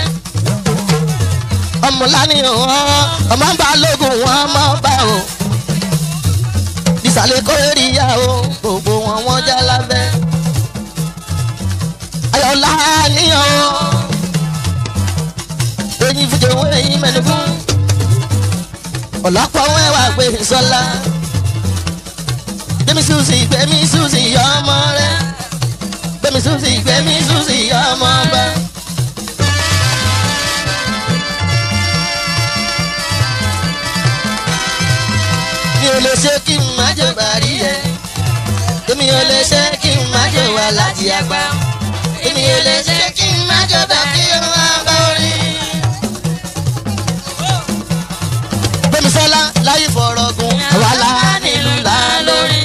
ọmọláni ọ̀hún ọmọ Balógun wọn mọ́ bá o ìsàlẹ̀ kórìíyá o gbogbo wọn wọ́n já lábẹ́ Ayọ̀lá níyàn ẹ̀yìn mẹ́nugún ọ̀làpọ̀ wẹ́wà gbé sọ́lá gbẹ̀mí susi gbẹ̀mí susi ọmọ rẹ̀ gbẹ̀mí susi gbẹ̀mí susi ọmọ bá. mi ò lè ṣe kí n má jẹ bàrí yẹ èmi ò lè ṣe kí n má jẹ wà láti àgbà èmi ò lè ṣe kí n má jẹ bàbí ọmọ bá orí. gbẹ̀mísọ́lá láyé fọ̀rọ̀gùn àwa la nílùú là lórí.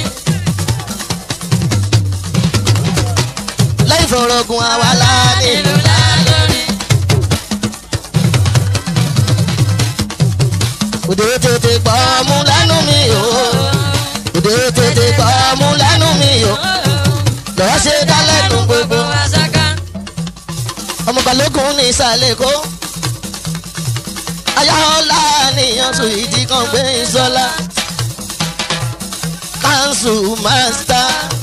láyé fọ̀rọ̀gùn àwa la nílùú là lórí. òde tètè gbọ́ mú lẹ́nu mi o òde tètè gbọ́ mú lẹ́nu mi o lọ́ọ́ ṣe dá lẹ́nu gbogbo. ọmọ balógun ní ìsàlẹ̀ kó ayáhọ́lá níyàn tún ìdí kan gbé ìsọ́lá kanṣu mástá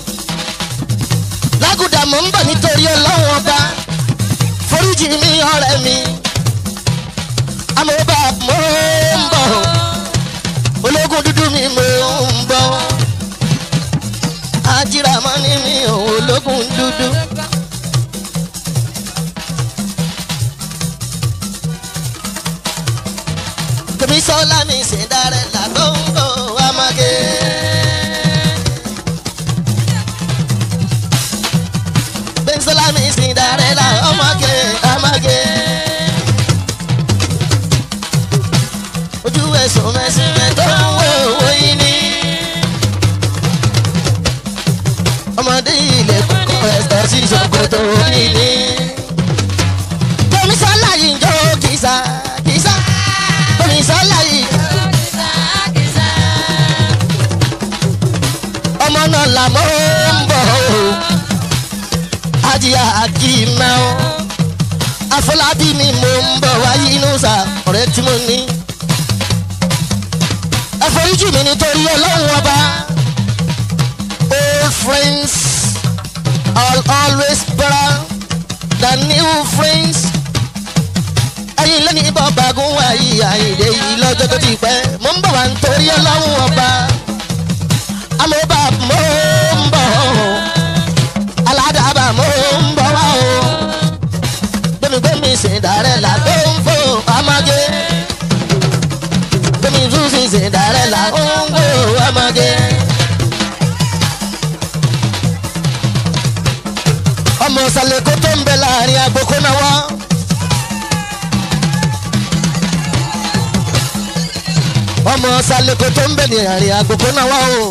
lágùdà mò ń bọ̀ nítorí ọlọ́run ọba foríjì mi ọ̀rẹ́ mi amóbá mò ń bọ̀ ológun dúdú mi mò ń bọ̀ ajíramọ́ ní mi ò ológun dúdú. Gbẹ̀mísọ́lá mi Cinderella gbòǹgbò amage. Gbẹ̀mísọ́lá mi Cinderella ọmọge amage. ojú ẹ̀sùn mẹ́sìnmẹ́ tó ń wo owó yìí ni. ọmọdé ilé kókó ẹ̀sọ́ sí ṣòkòtò yìí ni. Gbẹ̀mísọ́lá yìí ń jó kìsà kìsà. Gbẹ̀mísọ́lá yìí ọmọ náà là mọ́ ń bọ̀ o ajíyá àkìmẹ́ o Afọlábí mi mo ń bọ̀ wáyé inú sa ọ̀rẹ́ tí mo ní ẹ̀fọ́ríjì mi nítorí ọlọ́run ọba old friends are always better than new friends. ẹyin lẹ́ni ibọ̀ bàgún wáyé àyèdè yìí lọ́jọ́ tó ti pẹ́ mo ń bọ̀ wá nítorí ọlọ́run ọba amóbá mo ń bọ̀ aládàbà mo ń bọ̀ wá o gbẹ̀mígbẹ̀mí Cinderella tó ń fò amage gbẹ̀mí Suzy Cinderella ó ń fò amage. ọmọ sàlẹ̀kó tó ń bẹ láàrin agbókó náà wá. ọmọ sàlẹ̀kó tó ń bẹ ní àárín agbókó náà wá o.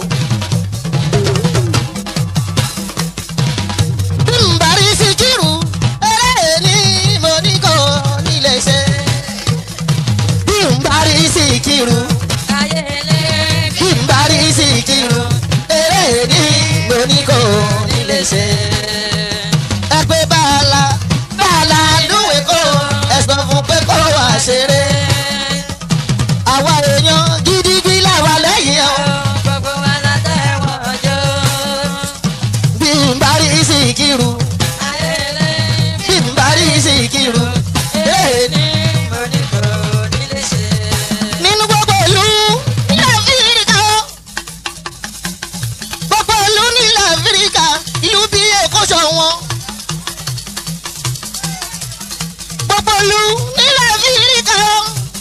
bí n bá rí Síkírù eré ní mo ní kò nílé ṣe. bí n bá rí Síkírù bí n bá rí Síkírù eré ní mo ní kò nílé ṣe. ẹgbẹ́ bàálà bàálà lúwẹ̀ kó ẹ̀sán fún pé kó wá ṣeré. àwa èèyàn gidigidi làwà lẹ́yìn ẹ̀ o. gbogbo wa la tẹ̀wọ̀ ọjọ́. bí n bá rí Síkírù bí n bá rí Síkírù eré ní. mo ní kò nílé ṣe. nínú gbogbo ìlú nílẹ̀ Áfíríkà o gbogbo ìlú nílẹ̀ Áfíríkà ìlú bí Èkó ṣọ̀wọ́n gbogbo ìlú nílẹ̀ Áfíríkà o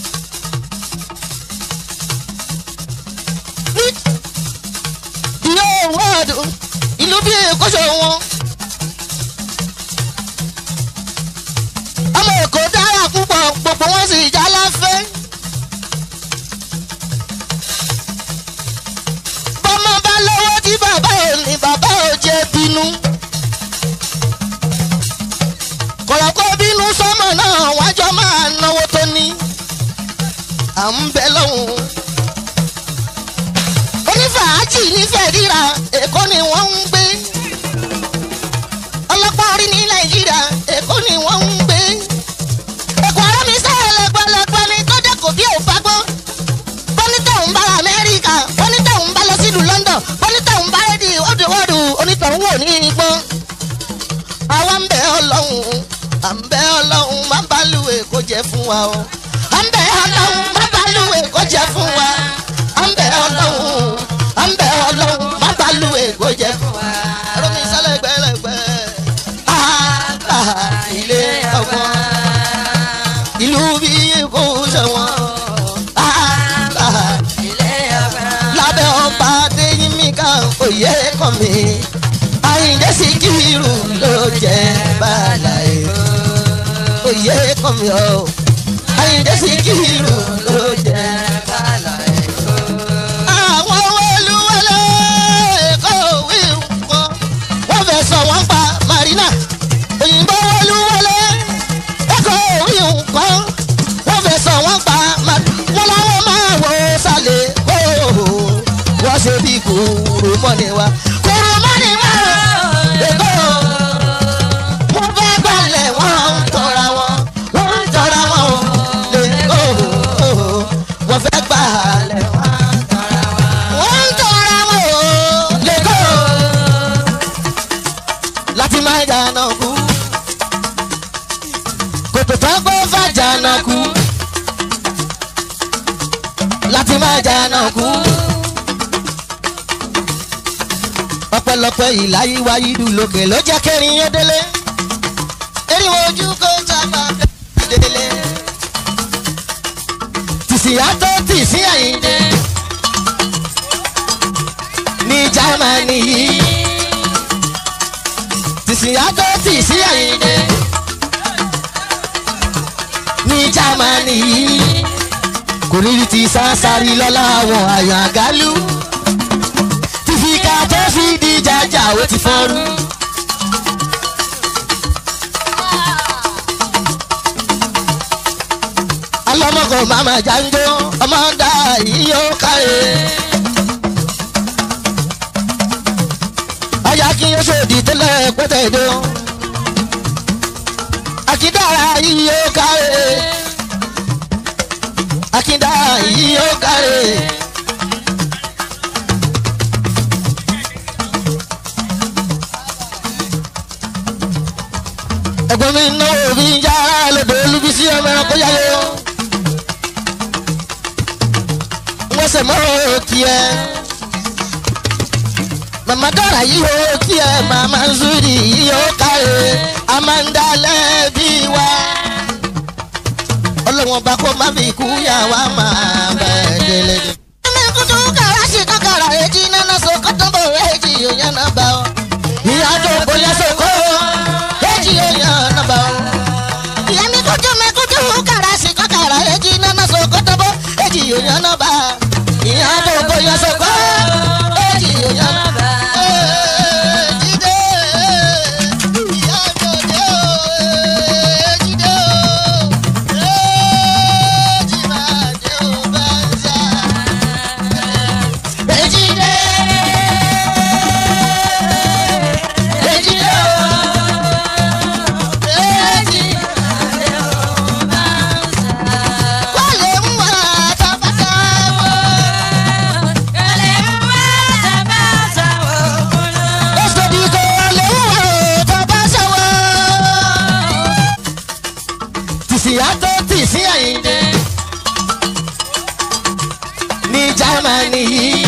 ní ìlú òwòdù ìlú bí Èkó ṣọ̀wọ́n ọmọ Èkó dára púpọ̀ gbogbo wọn sì já láfẹ́. bọ́mọ bá lọ́wọ́ tí bàbá ò ní bàbá ò jẹ́ bínú. kọ̀rọ̀kọ́ bínú sọ́mọ náà wájọ́ máa náwó tó ní. à ń bẹ lọ́hùn. onífàájì nífẹ̀ẹ́ ríra Èkó ni wọ́n ń gbé. ọlọ́pàá orí ní Nàìjíríà Èkó ni wọ́n ń gbé. Èkó ara mi sẹ́yìn lẹ́gbẹ̀lẹ́gbẹ̀ ni tó dẹ́kun bí ò bá gbọ́. bọ́nítà ń bá Amẹ́ríkà bọ́nítà ń bá lọ sílùú London bọ́nítà ń bá rédí òdòwòdù onítọ̀hún wò ní igbọ́n. àwa ń bẹ Ọlọ́run à ń bẹ Ọlọ́run má bá lu Èkó jẹ́ fún wa o. à ń bẹ̀ ọlọ́run má balùwẹ̀ kó jẹ́ fún wa à ń bẹ̀ ọlọ́run à ń bẹ̀ ọlọ́run má balùwẹ̀ kó jẹ́ fún wa. ẹ̀rọ mi sálẹ̀ gbẹ́lẹ́gbẹ́ àgbà ilé ọgbọ́n ìlú bí kò ṣẹ̀wọ̀n àgbà ilé ọgbọ́n. lábẹ́ ọba adéyínmíkà òye kàn mí Àyìndé Síkírù ló jẹ́ bàlàyé òye kàn mí o Àyìndé Síkírù ló jẹ́ bàlàyé. àwọn olúwọlé èkó òwe nǹkan wọ́n fẹ́ sọ wọ́n pa Marina òyìnbó olúwọlé èkó òwe nǹkan wọ́n fẹ́ sọ wọ́n pa wọ́n láwọn máa wọ sálẹ̀ kó wọ́n ṣe bí kúrú mọ́ni wa kúrú mọ́ni wa èkó wọ́n fẹ́ gbalẹ̀ wọ́n ń tọ́ra wọn wọ́n ń tọ́ra wọn lẹ́kó wọ́n fẹ́ gbalẹ̀ wọ́n ń tọ́ra wọn wọ́n ń tọ́ra wọn lẹ́kó láti máa jànà kú kòtò tó gbọ́ fàjànà kú láti máa jànà kú. ọpẹ́lọpẹ́ ìláyé wáyé dùn lókè ló jẹ́ kẹrin yẹn délé eriwo ojú kò sábà délé tìsíyá tó tì sí Àyìndé ní Jámánì yìí tìsíyá tó tì sí Àyìndé ní Jámánì yìí kò rírí ti sáńsárì lọ́la àwọn àyàn àgálù tìfìkà tó fi di jàjà ó ti fọ́rú. alọ́mọkọ̀ màmá janjo ọmọ dá yíyó káyé. ọjà kí yóò ṣòdì tẹ́lẹ̀ pẹ́tẹ́ dó. akíndàrá yíyó káyé. akíndàrá yíyó káyé. ẹ̀gbọ́n mi ń náwó bí ń yára lọ́dọ̀ olúbísí ọmọ ẹranko yáyé o. wọ́n ṣe mọ́ òkì ẹ̀. màmá dára yìí òkì ẹ̀ màmá zuri yìí ó káyé a máa ń dalẹ̀ bí wa. ọlọ́wọ́n bá kó má fi kú yà wá máa bẹ̀ délé. ẹ̀mí kutu kàrá sí kàkàrà èjì nánà so kọ́tọ́ bò èjì yóò yẹn náà bá ọ. ìyá tó bóyá sóko èjì yóò yẹn náà bá ọ. ìyá mi kutu mi kutu kàrá sí kàkàrà èjì nánà so kọ́tọ́ bò èjì yóò yẹn náà bá ọ. ìyá tó bóyá sóko èjì yóò yẹn náà bá ọ. sí Àyìndé ní Jámánì yìí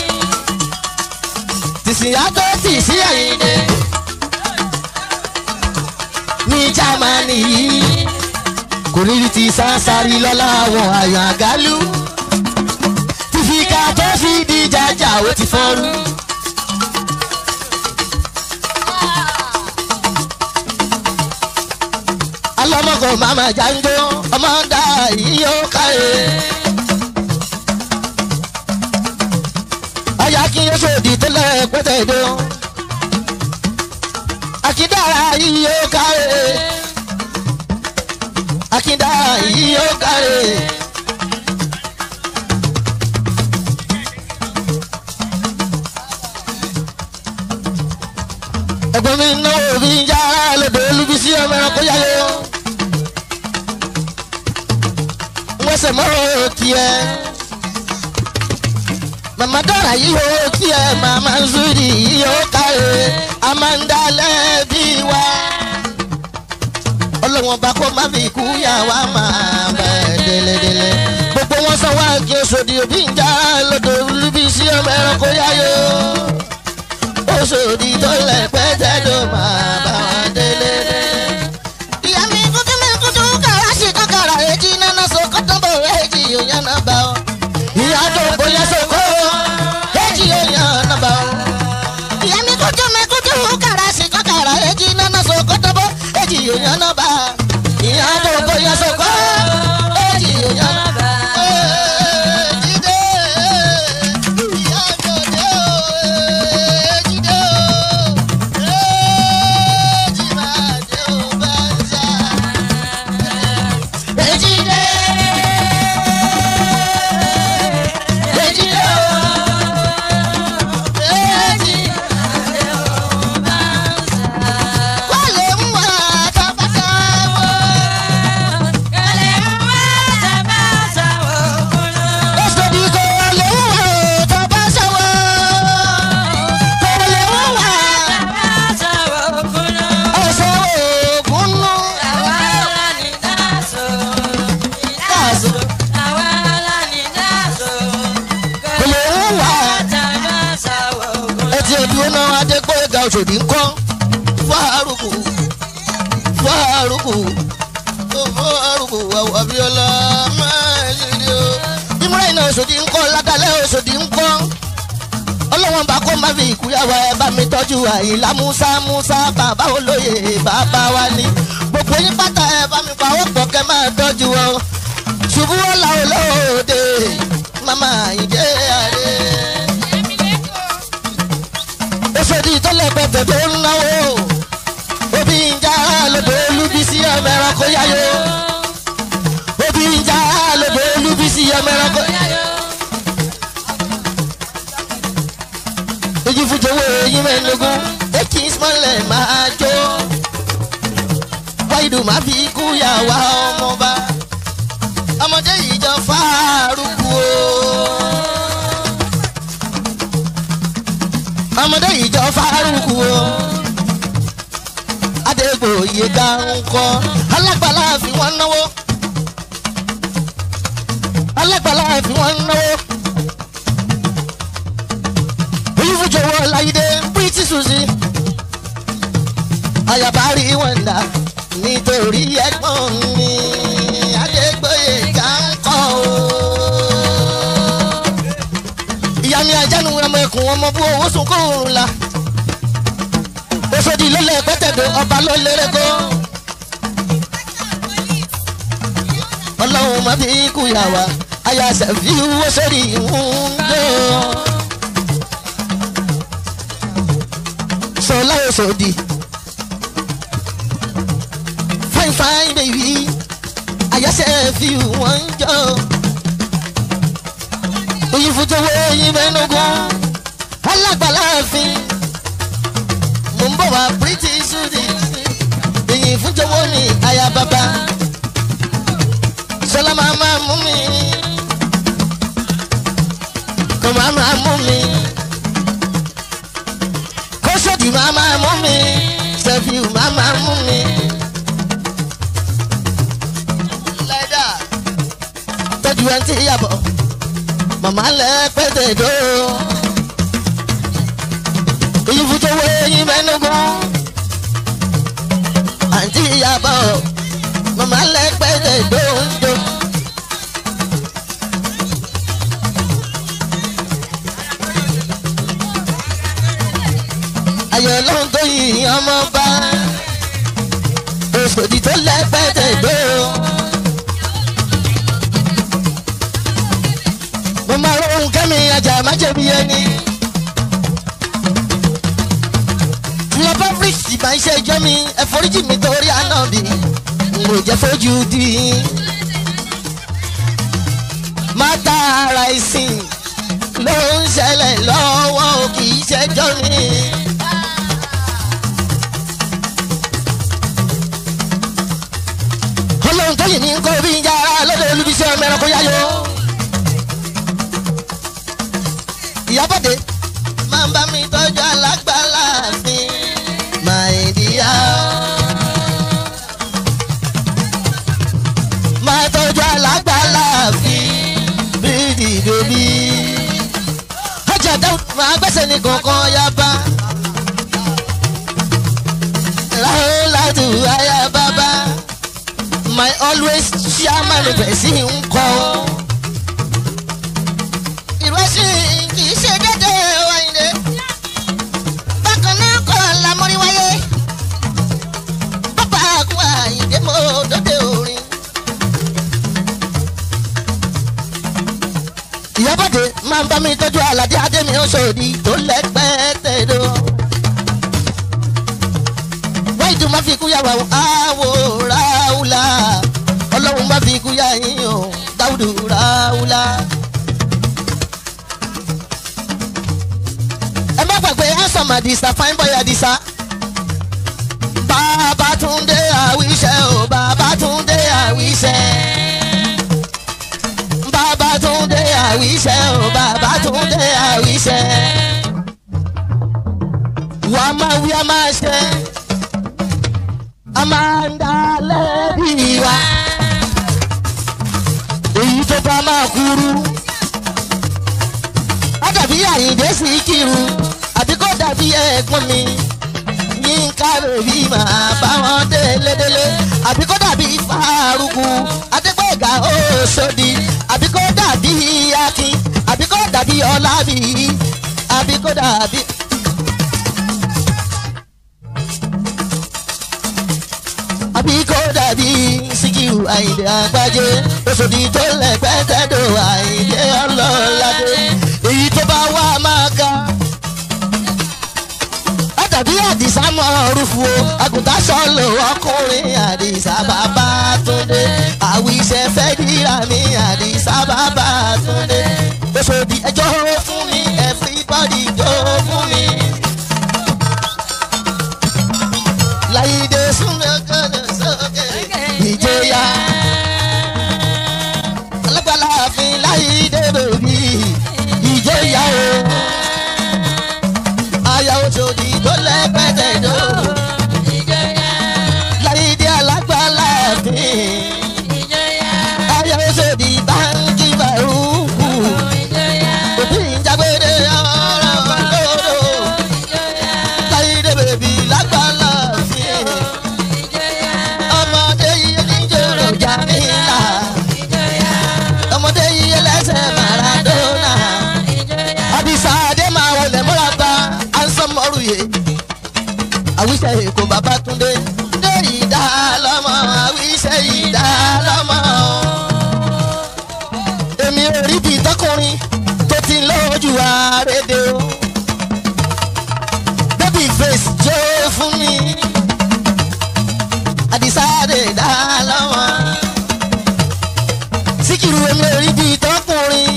tìsíyá tó tì sí Àyìndé ní Jámánì yìí kò rírí ti sáńsárì lọ́la àwọn àyàn àgálù tìfìkà tó fi di jàjà ó ti fọ́rú. alọ́mọkọ̀ màmá janjo ọmọ dá yíyó káyé. ọjà kí yóò ṣòdì tẹ́lẹ̀ pẹ́tẹ́ dó. akíndàrá yíyó káyé. akíndàrá yíyó káyé. ẹ̀gbọ́n mi náwó bí ń yára lọ́dọ̀ olúbísí ọmọ ẹranko yáyé o. wọ́n ṣe mọ́ òkì ẹ̀. màmá dára yìí òkì ẹ̀ màmá zuri yìí ó káyé a máa ń dalẹ̀ bí wa. ọlọ́wọ́n bá kó má fi kú yà wá máa bẹ̀ délédélé. gbogbo wọn sọ wá kí Òṣòdì òbí ń já lọ́dọ̀ olúbi sí ọmọ ẹranko yáyó. Òṣòdì tó lẹ̀ pẹ́tẹ́ ló máa bá wọn délédélé. ìyá mi kúkú mi kúkú kàrá sí kọ́kàrà èjì nánà so kọ́tọ́bọ̀ èjì òyìn náà bá ọ. ìyá tó bóyá sóko èjì òyìn náà bá ọ. ìyá mi kúkú mi kúkú kàrá sí kọ́kàrà èjì nánà so kọ́tọ́bọ̀ èjì òyìn náà bá ọ. ìyá tó bóyá sóko èjì òyìn náà bá ọ. Òṣòdì ńkọ́ Fárúkù Fárúkù Fárúkù àwọn Abíọ́lá máa ṣe dé o. ìmúra iná Òṣòdì ńkọ́ ládàlẹ́ Òṣòdì ńkọ́ ọlọ́wọ́n bá kó má fi ìkúyàwó ẹ bá mi tọ́jú Àyìnlá Músá Músá bàbá olóyè bàbá wa ní gbogbo yín pátá ẹ bá mi pa owó pọ̀ kẹ́ máa tọ́jú wọn. ṣubú ọ̀la olóde màmá Àyìndé àrẹ. Òṣòdì tó lẹ́gbẹ̀ẹ́ tó ń náwó òbí ń já lóde Olúbísí ọmọ ẹranko yáyó òbí ń já lóde Olúbísí ọmọ ẹranko yáyó. ojú fújowó eyín mẹ́ẹ̀ẹ́dógún èkì ìsmọ́lẹ̀ máa jó wáìdù má fi kú yàwá ọmọba ọmọdé yìí jọ Fárúkù o. ọmọdé yìí jọ Fárúkù o. Adégbòye ga ń kọ́ alágbàlá fi wọ́n náwó alágbàlá fi wọ́n náwó. Olúfújowó Láyídé Pretty Suzy àyàbá rí wọn dà nítorí ẹ̀gbọ́n mi Adégbòye ga ń kọ́ o. ìyá mi ajánu ọmọ ẹkùn ọmọ bú owó sunkún òrùn la. Òṣòdì ló lẹ pẹ́tẹ́dọ̀ ọba ló lérè kó. ọlọ́run má fi kú yà wá àyà sẹ́fì Òṣòdì ń dé. Ṣọlá Òṣòdì fine fine baby àyà sẹ́fì wọ́n jọ. oyin fújowó oyin mẹ́nugun alágbàlá àfin mo ń bọ̀ wá Pretty Suzy oyin fújowó ní aya bàbá Ṣọlá máa máa mú mi kò máa máa mú mi kóṣòdì máa máa mú mi Ṣẹ̀fíù máa máa mú mi. tọ́jú ẹ̀ ń tí yàbọ̀ màmá lẹ pẹ́tẹ́ dó oyin fújowó eyín mẹ́nugun àǹtí Ìyábọ̀ màmá lẹ pẹ́tẹ́ dó ń dó. ayọ̀ ló ń tó yìí ọmọ bá Òṣòdì tó lẹ pẹ́tẹ́ dó. mo máa rohun kẹ́mi ajá má jẹ̀bi ẹni. lọ́bọ̀ bíríṣì máa ń ṣe ẹjọ́ mi ẹ̀fọ́ríjì mi torí ànábì mo jẹ́ fojú di. má ta ara ìsìn ló ń ṣẹlẹ̀ lọ́wọ́ kì í ṣẹjọ́ mi. ọlọ́run tó yìí ní kó bí ń yára lọ́dọ̀ Olúbísí ọmọ ẹranko yáyó. Ìyábọ̀dé máa ń bá mi tọ́jú alágbàlá mi my dear. tẹ́ni kankan yá bá. Ráhùn láti àyà bàbá. My always chairman bẹ̀sí ń kọ́. Ìrẹsì kì í ṣe dédé wáyé. Bákan náà kọ́ lámọ́rí wáyé. Bàbá àgùn àyíké mọ́ dọ́dẹ orin. Ìyábọ̀dé máa ń bá mi tọ́jú Àlàdé Adémi Òṣòdì tó lẹ́gbẹ́ẹ́ tẹ̀dọ̀. Wọ́n ìdùn máa fi kú yàrá àwò ráúlà. Ọlọ́run máa fi kú yà yín o Dáúdù ráúlà. Ẹ má gbàgbé handsome Àdìsá fine boy Àdìsá. Babátúndé àwíṣẹ́ o Babátúndé àwíṣẹ́. Babátúndé àwíṣẹ́ o Babátúndé àwíṣẹ́. Wà á máa wí a máa ṣe. A máa ń dalẹ̀ bí wa. Èyí tó bá máa kúrú. Ó dàbí Àyìndé Síkírù àbí kó dàbí ẹ̀gbọ́n mi. Yínká bèbí màá bá wọn délédélé. Àbí kó dàbí Fárúkù Adégbèga Òṣòdì. Àbí kó dàbí Akin. Àbí kó dàbí Ọlábí. Àbí kó dàbí. Àbí kó dàbí Síkírù Àyìndé Àgbájé. Òṣòdì tó lẹ́gbẹ́ tẹ́dọ̀ Àyìndé Ọlọ́ládé. Èyí tó bá wá máa ga. Àdàbí Àdìsá mọ́ rúfu o. Àgùntàn sọ́lọ̀ ọkùnrin Àdìsá Babátúndé. Àwíṣẹ́ fẹ́ dìrà mí Àdìsá Babátúndé. Òṣòdì ẹjọ́ fún mi everybody jó fún mi. Láyìndé súnmọ́ kọ́nà sókè ìjọyà. Alágbàlá àfin Láyìndé bèbí ìjọyà o. Àyà Òṣòdì tó lẹ́gbẹ̀dẹ̀ dò. Láyìndé alágbàlá àfin. Àyà Òṣòdì báńkì Bàrúkù. Òbí ìjàgbére ọ̀rọ̀ lóró. Láyìndé bèbí lágbàlá àfin. Ọmọdé yìí níjòrò Jàmílà. Ọmọdé yìí lẹ́sẹ̀ Maradona. Àdìsá Adé máa wọlé múra gba ansọ́mọ́rùyé. Àwíṣẹ́ Èkó Babátúndé. Dé ìdá lọ́mọ àwíṣẹ́ ìdá lọ́mọ. Èmi ò rí bíi tọkùnrin tó ti lójú àrédè o. Baby face jó fún mi. Àdìsá Adé dá lọ́mọ. Síkírù èmi ò rí bíi tọkùnrin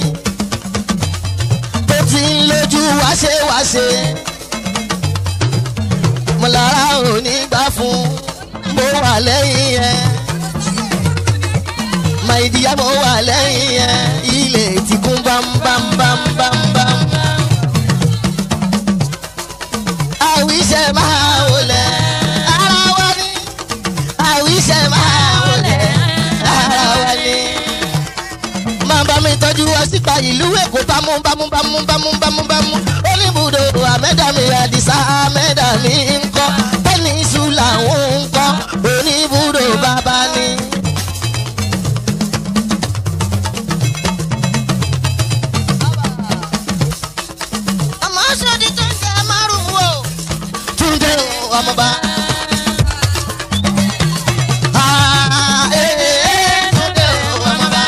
tó ti lójú wáṣẹ́wáṣẹ́. Mo lára ò ní gbà fún mo wà lẹ́yìn ẹ̀. Màìdíyà mo wà lẹ́yìn ẹ̀. Ilé ti kún bámbámbámbámbám. Àwíṣẹ́ máa wọlé ara wa ni. Àwíṣẹ́ máa wọlé ara wa ni. Máa bá mi tọ́jú wá sípa ìlú Èkó bámú bámú bámú bámú bámú bámú. Oníbùdó Àmẹ́dàmí Àdìsá Àmẹ́dàmí ń kọ́. Pẹ́nísùlà ń kọ́. Oníbùdó bàbá ni. Àmọ́ Òṣòdì tó ń jẹ́ márùn-ún o. Túndé ọmọba. Ah, eh, eh, Túndé ọmọba.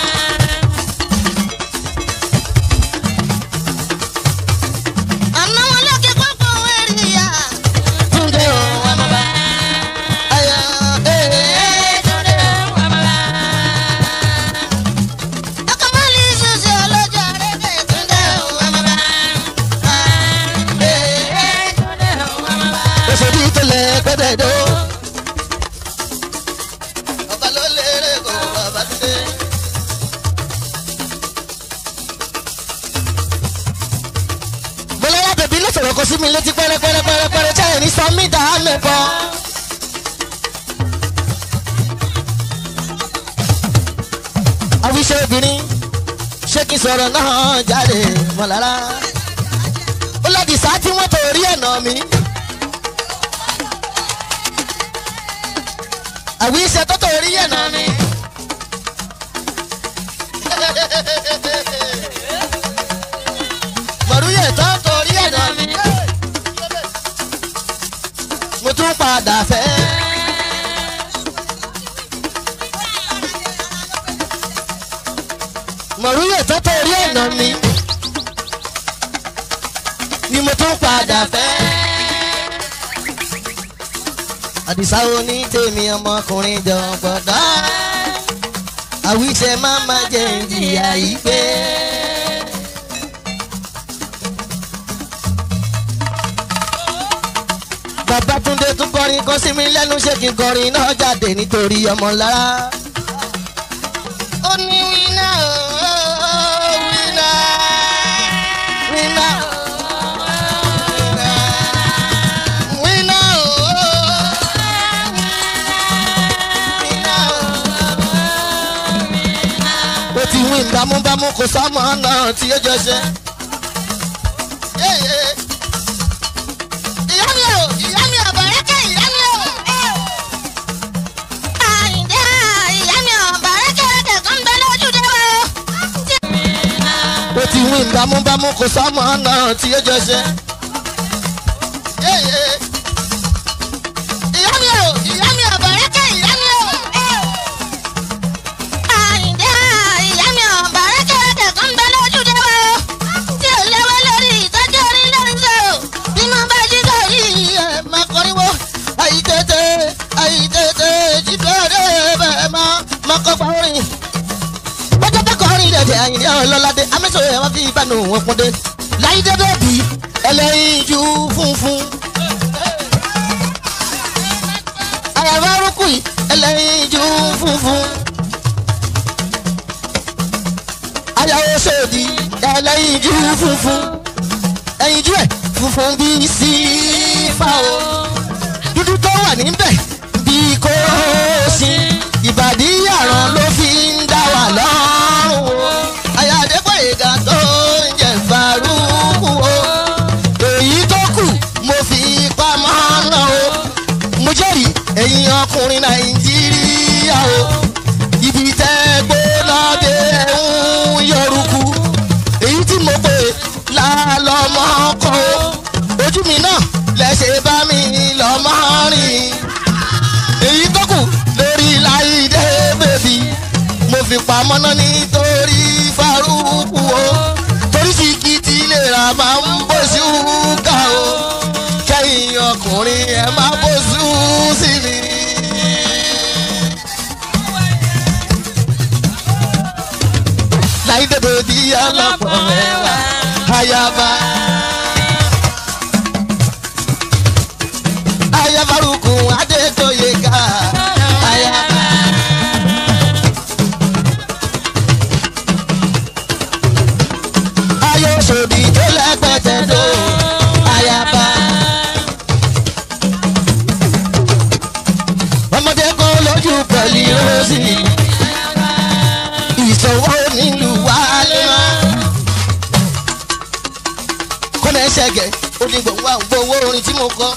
Àná wọn lókè pọ́pọ́ èrìyà. Túndé ọmọba. Ayọ̀ eh, eh, Túndé ọmọba. Ọkọ̀ mọ́lì ṣoṣo ọlọ́jọ́ àrẹ́dẹ̀ Túndé ọmọba. Ah, eh, eh, Túndé ọmọba. Òṣòdì tó lẹ gbẹ́dẹ̀ dó. Ọba ló lérè kó Babátúndé. Bọ́lá bèbí ló sọ̀rọ̀ kó sí mi létí pẹ́rẹ́pẹ́rẹ́pẹ́rẹ́ tí àyẹ̀ ní sọ mí dà á mẹ́kọ́. Àwíṣẹ́ obìnrin ṣé kí n sọ̀rọ̀ náà jáde mọ̀lára. Ó àdìsá tí wọ́n torí ẹ̀ nà mí. àwíṣẹ tó torí ẹ̀ nà mí. mọ̀rúyè tó torí ẹ̀ nà mí. mo tún padà fẹ́. mọ̀rúyè tó torí ẹ̀ nà mí. ni mo tún padà fẹ́. àdìsá oní tèmi ọmọkùnrin jọ gbọ́dọ̀. àwíṣẹ má má jẹ ìjìyà yìí pé. Babátúndé tún kọrin kọ́ sí mi lẹ́nu ṣé kí n kọrin náà jáde nítorí ọmọ lára. ó ní wíná ooo wíná wíná wíná ooo wíná ooo. ó ti wí bámúbámú kò sọ́mọ náà tí ó jọ ṣe. ti wí bámúbámú kò sọ́mọ náà tí ó jọ ṣe. ìyá mi ò ìyá mi ò bọ̀rẹ́kẹ̀ ìyá mi ò. àyìndé ìyá mi ò bọ̀rẹ́kẹ̀ ẹ̀kẹ́ kan bẹ lójúde wa tí ò léwé lórí ìtọ́jú orí lórí ṣe o bí mo bá jí sórí ẹ̀ máa kọriwo. àyítètè àyítètè jíjọ́rẹ́ bẹ́ẹ̀ máa máa kọ́ pa orin. Dẹ̀dẹ̀ àyìnlé ọlọ́ládé amẹ́sọ̀rọ̀ ẹ̀ wá fi ìbánu wọn kúndé láyídé bẹ́ẹ̀bì ẹlẹ́yinjú funfun. àyàfà rúkú yìí ẹlẹ́yinjú funfun. àyàwó sòdì ẹlẹ́yinjú funfun. ẹ̀yinjú ẹ̀ funfun bíi sífà o. dúdú tó wà níbẹ̀ bíi kóòsì. ìbàdí àràn ló fi ń dá wà lọ́rùn o. àyàdépọ̀ ìgà tó ń jẹ Fàrúkù o. èyí tó kù mo fi pamọ́ náà o. mo jẹ́rìí ẹ̀yin ọkùnrin Nàìjíríà o. ibi tẹ́ gbé lọ́dẹ ń yọrùkù. èyí tí mo pè lálọ́mọ kọ́ o. ojú mi náà lẹ́sẹ̀ bá mi lọ́mọ rìn. èyí tó kù lórí Láìdé bèbí mo fi pamọ́ náà nítorí Fàrúkù o. torí sìkìtì lè ra máa ń bóṣù ká o. kẹ́yìn ọkùnrin ẹ máa bóṣù sí mi. Láìdé bèbí ọlọ́pọ̀ mẹ́wàá ayaba. aya Fàrúkù Adétóyèká ayaba. Sòdì tó lẹ́gbẹ̀tẹ̀ tó ayaba. ọmọdé kan lójú pẹ̀lú rosy. ìṣòwò nílùú wálé mọ́. kọ́nà ẹ̀ṣẹ̀gẹ̀ onígbòǹgbò àwọn gbowó orin tí mo kọ́.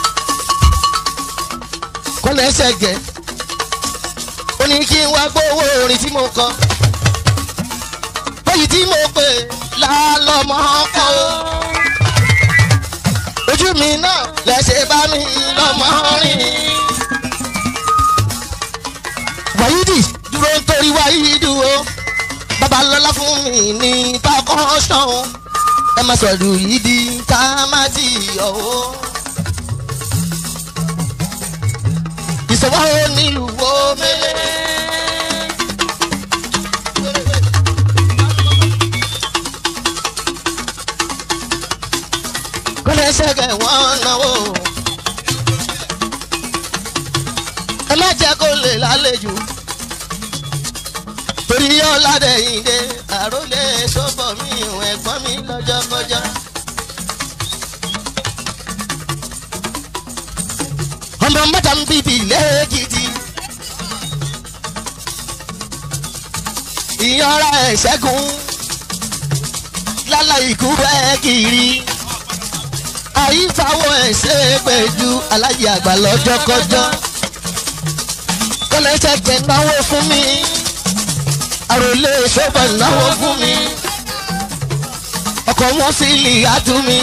kọ́nà ẹ̀ṣẹ̀gẹ̀ ó ní kí n wá gbowó orin tí mo kọ́. báyìí tí mo pè lálọ́mọ kọ́ o. ojú mi náà lẹ́sẹ̀ bá mi lọ́mọ rìn. Wáyídì dúró nítorí Wáyídì o. Babalọ́lá fún mi ní pákọ́ṣán. ẹ má sọ̀rọ̀ yìí di ká má ti yọ̀ o. ìṣòwò nílùú wo mélé. ṣẹ́gẹ̀ wọ́n náwó. ẹ má jẹ́ kó lè lálejò. torí Ọládẹ̀yìndé àrólé sọ́bọ̀ mi ìwọ̀n ẹ̀gbọ́n mi lọ́jọ́ kọjá. ọmọ mẹ́ta ń bíbí lẹ́ẹ̀kìtì. ìyanra ẹ̀ṣẹ́gun lálá ikú bẹ́ẹ̀ kiri. àyífáwọ̀ ẹ̀ ṣe é pẹ̀jú aláyé àgbà lọ́jọ́kọ́jọ́ kọ́lẹ́sẹ̀ kẹ́ náwó fún mi àròlé ṣọ́bọ̀ náwó fún mi ọkọ̀ wọn sì lè àtú mi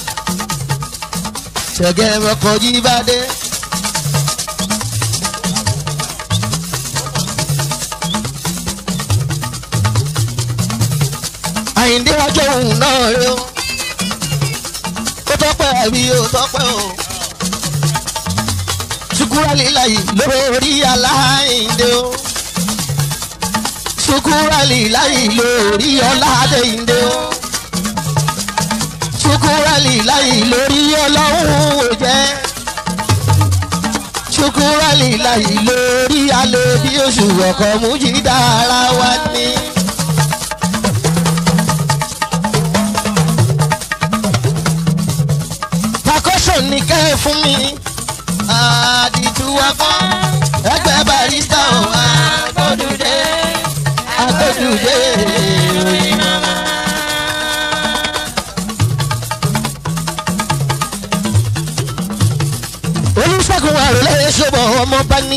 ṣẹ̀gẹ́ ọkọ̀ yí bá dé. àyíndé ọjọ́ òun náà rẹ o ó tọ́pẹ́ àbí ó tọ́pẹ́ o ṣùkúrà líláyì lórí aláìndé o ṣùkúrà líláyì lórí ọládéyìndé o ṣùkúrà líláyì lórí ọlọ́run ò jẹ́ ṣùkúrà líláyì lórí alẹ́ bí oṣù ọkọ̀ mú jí dára wá ní. ní kẹ́ fún mi àdìtú wa fún ẹgbẹ́ barista ò agbódùdé agbódùdé òyìn mama. olùṣègùn àròlé ṣọ́bọ̀ ọmọ bá ní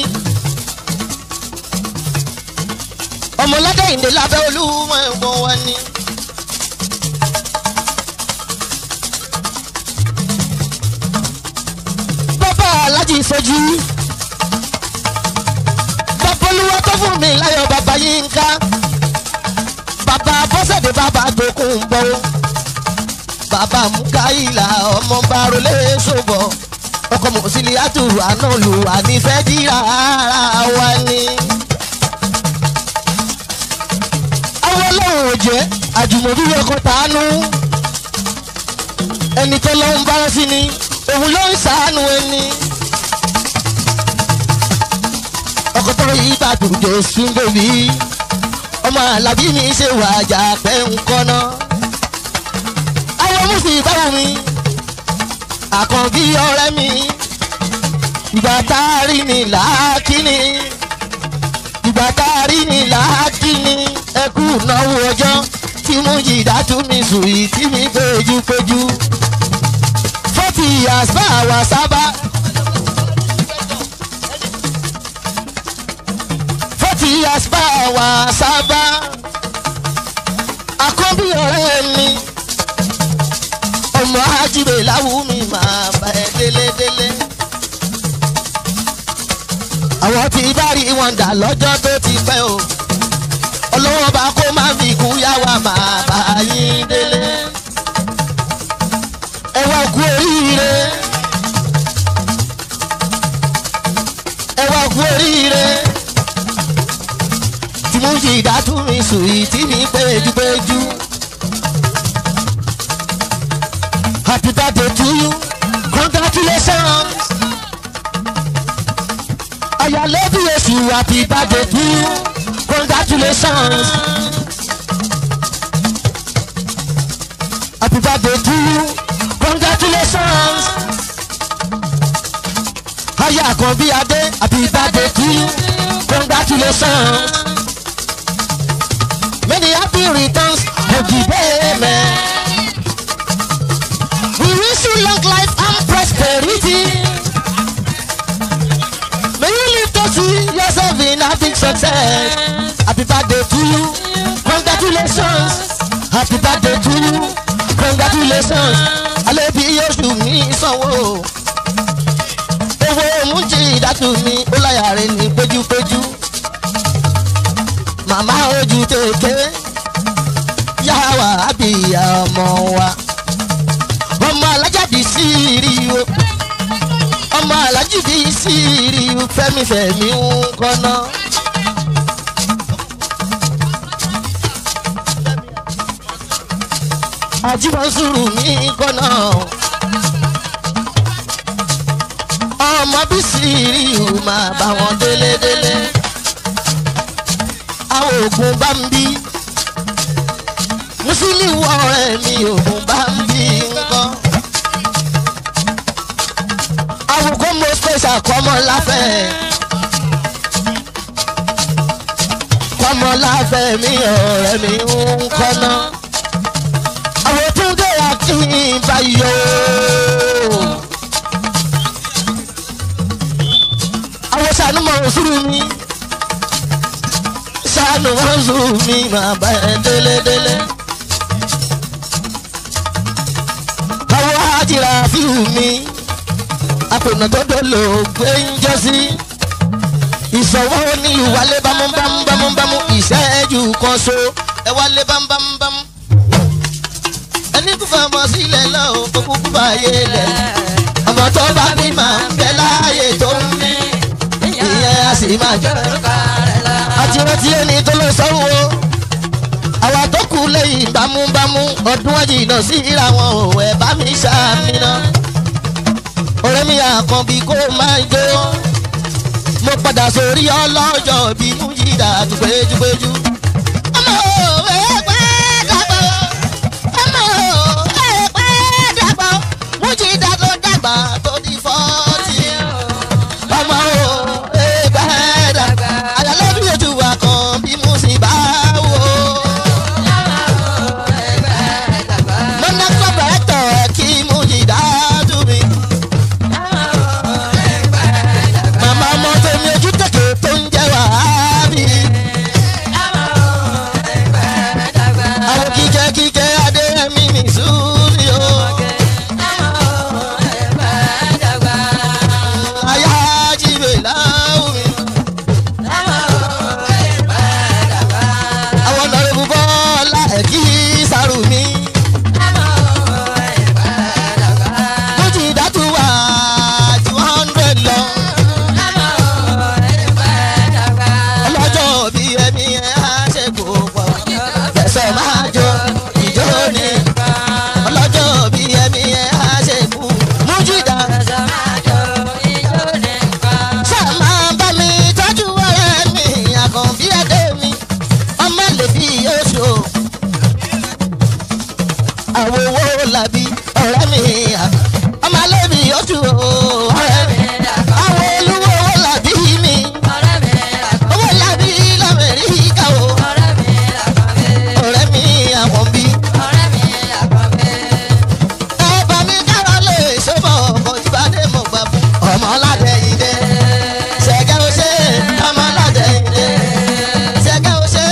ọmọládé ìdè lábẹ́ olúmọ̀ ẹ̀gbọ́n wa ní. alájí ìfojú bàbá olúwa tó fún mi láyọ̀ bàbá Yínká bàbá bọ́sẹ̀dé bàbá tókùn bọ́ bàbá Mukaila ọmọ Bárólé ṣòbọ̀ ọkọ̀ mọ̀sílẹ̀ àtúrò àná lù ànífẹ́ dìrà ara wa ni. àwọn ọlọ́run ò jẹ́ àjùmọ̀bí ọkọ̀ tàánú ẹni tó lọ́ ń bá sí ni òun ló ń ṣàánú ẹni. ọkọ̀tọ̀ yìí bá dùjọ sún bèbí ọmọ alábí mi ṣe wàjà pẹ́ ń kọ́nà. àwọn mùsùlùmí báwo mi àkànbí ọ̀rẹ́ mi ìgbà tá a rí ni làákìní ìgbà tá a rí ni làákìní ẹkú náwó ọjọ́ tí mo jìdá tún mi sùn yìí tí mi péjú péjú forty years bá wa sábà. forty years bá wa sábà. àkọ́bí ọ̀rẹ́ mi ọmọ ajíbe láwù mi máa bá ẹ délédélé. àwọn tí bá rí wọn dà lọ́jọ́ tó ti pẹ́ o ọlọ́wọ́ bá kó má fi kú yá wa máa bá yín délé. ẹ wá kú oríire ẹ wá kú oríire tí mo ṣe ìdátún mi sùn yìí tí mi péjúpéjú. happy birthday to you congratulations ayalebi oṣù happy birthday to you congratulations happy birthday to you. Congratulations. Aya Àkànbí Adé, happy birthday to you. Congratulations. Many happy returns of the day, man. We wish you long life and prosperity. May you live to see yourself in a big success. Happy birthday to you. Congratulations. Happy birthday to you. Congratulations. Alẹ́bí oṣù mi sanwó owó mújì ìdátù mi ó láyà rẹ̀ ní péjúpéjú màmá ojú tèké yàwá àbíyá ọmọ wa ọmọ alájàdí sí rí o ọmọ alájìdí sí rí o fẹ́mifẹ́mi ń kọ́nà. Àjíbọ̀sùrù mi kọ́nà ọmọ bí síríù máa bá wọn délédélé àwọn ògùn bá ń bí mùsùlùmí ọ̀rẹ́ mi ògùn bá ń bí nǹkan àwòkọ́ mo special kọ́mọ láfẹ́ kọ́mọ láfẹ́ mi ọ̀rẹ́ mi ń kọ́nà. Àwọn tó ń dé àkíyìn báyọ̀. sànú mọ̀ òṣùrù mi sànú mọ̀ òṣùrù mi máa bá ẹ délédélé. àwọn àjìrà fíìmù mi àpènà tó dolo gbé ń jọ sí ìṣòwò ní ìwálé bámúbámúbámú ìṣẹ́jú kan so ẹ wálé bámúbámú ẹni kú fọmọ sílẹ̀ lọ́wọ́ kó kúkú báyé lẹ̀ ọmọ tó bá bí máa ń bẹ láàyè tó ń mí ìyẹn a sì máa jọ àti rántí ẹni tó lọ sọ́wọ́ àwa tó kú lẹ́yìn bámúbámú ọdún wájú ìnà sí ìra wọn ò ẹ̀ bá mi ṣàmìnà ọ̀rẹ́ mi àkànbí kó máa jó mo padà sórí ọlọ́jọ́ bí mú jìdá dùgbẹ́jùgbẹ́jù. ọmọ òwe pẹ́ dàgbà ọmọ òwe pẹ́ dàgbà mú jìdá tó dàgbà tó di fọ́ọ̀tì. ọmọ òwe pẹ́ dàgbà àyàlẹ́ bí ojú wa kan bí mo sì bá wò. mo ná kọ́ bẹ̀rẹ̀ tọ̀ kí mú jìdá dùn mí. màmá ọmọ tèmi ojú tẹ̀kẹ̀ tó ń jẹ́ wàhábì. àwọn kíkẹ́ kíkẹ́ adéyẹmí mi sùúrì o. ayá jíbe láwùmí. àwọn ọ̀nàrẹ́bù bọ́lá ẹ̀kí sàrù mi. mo ti dátú wá ju hundred lọ. ọlọ́jọ́ bí ẹni ẹ̀ á ṣe kó pọ̀ ẹsẹ̀ máa jọ ìjọ ni ọlọ́jọ́ bí ẹni ẹ̀ á ṣe kú mújìdá ṣáà máa bá mi tọ́jú ọ̀rẹ́ mi àkànbí ẹ̀dẹ́ mi ọmọ lè bí oṣù àwọn owó làbí ọ̀rẹ́ mi ọmọ lè bí oṣù ọ̀rẹ́ mi àwọn olúwo owó làbí mi owó làbí lamẹ́ríkà o ọ̀rẹ́ mi àkànbí ẹ bá mi kára lè ṣọ́bọ̀ ọkọ̀ tí bá dé mọ̀ gbà fún ọmọ aládé yìí dé ṣẹ̀gẹ́ ó ṣe ọmọ aládé yìí dé ṣẹ̀gẹ́ ó ṣe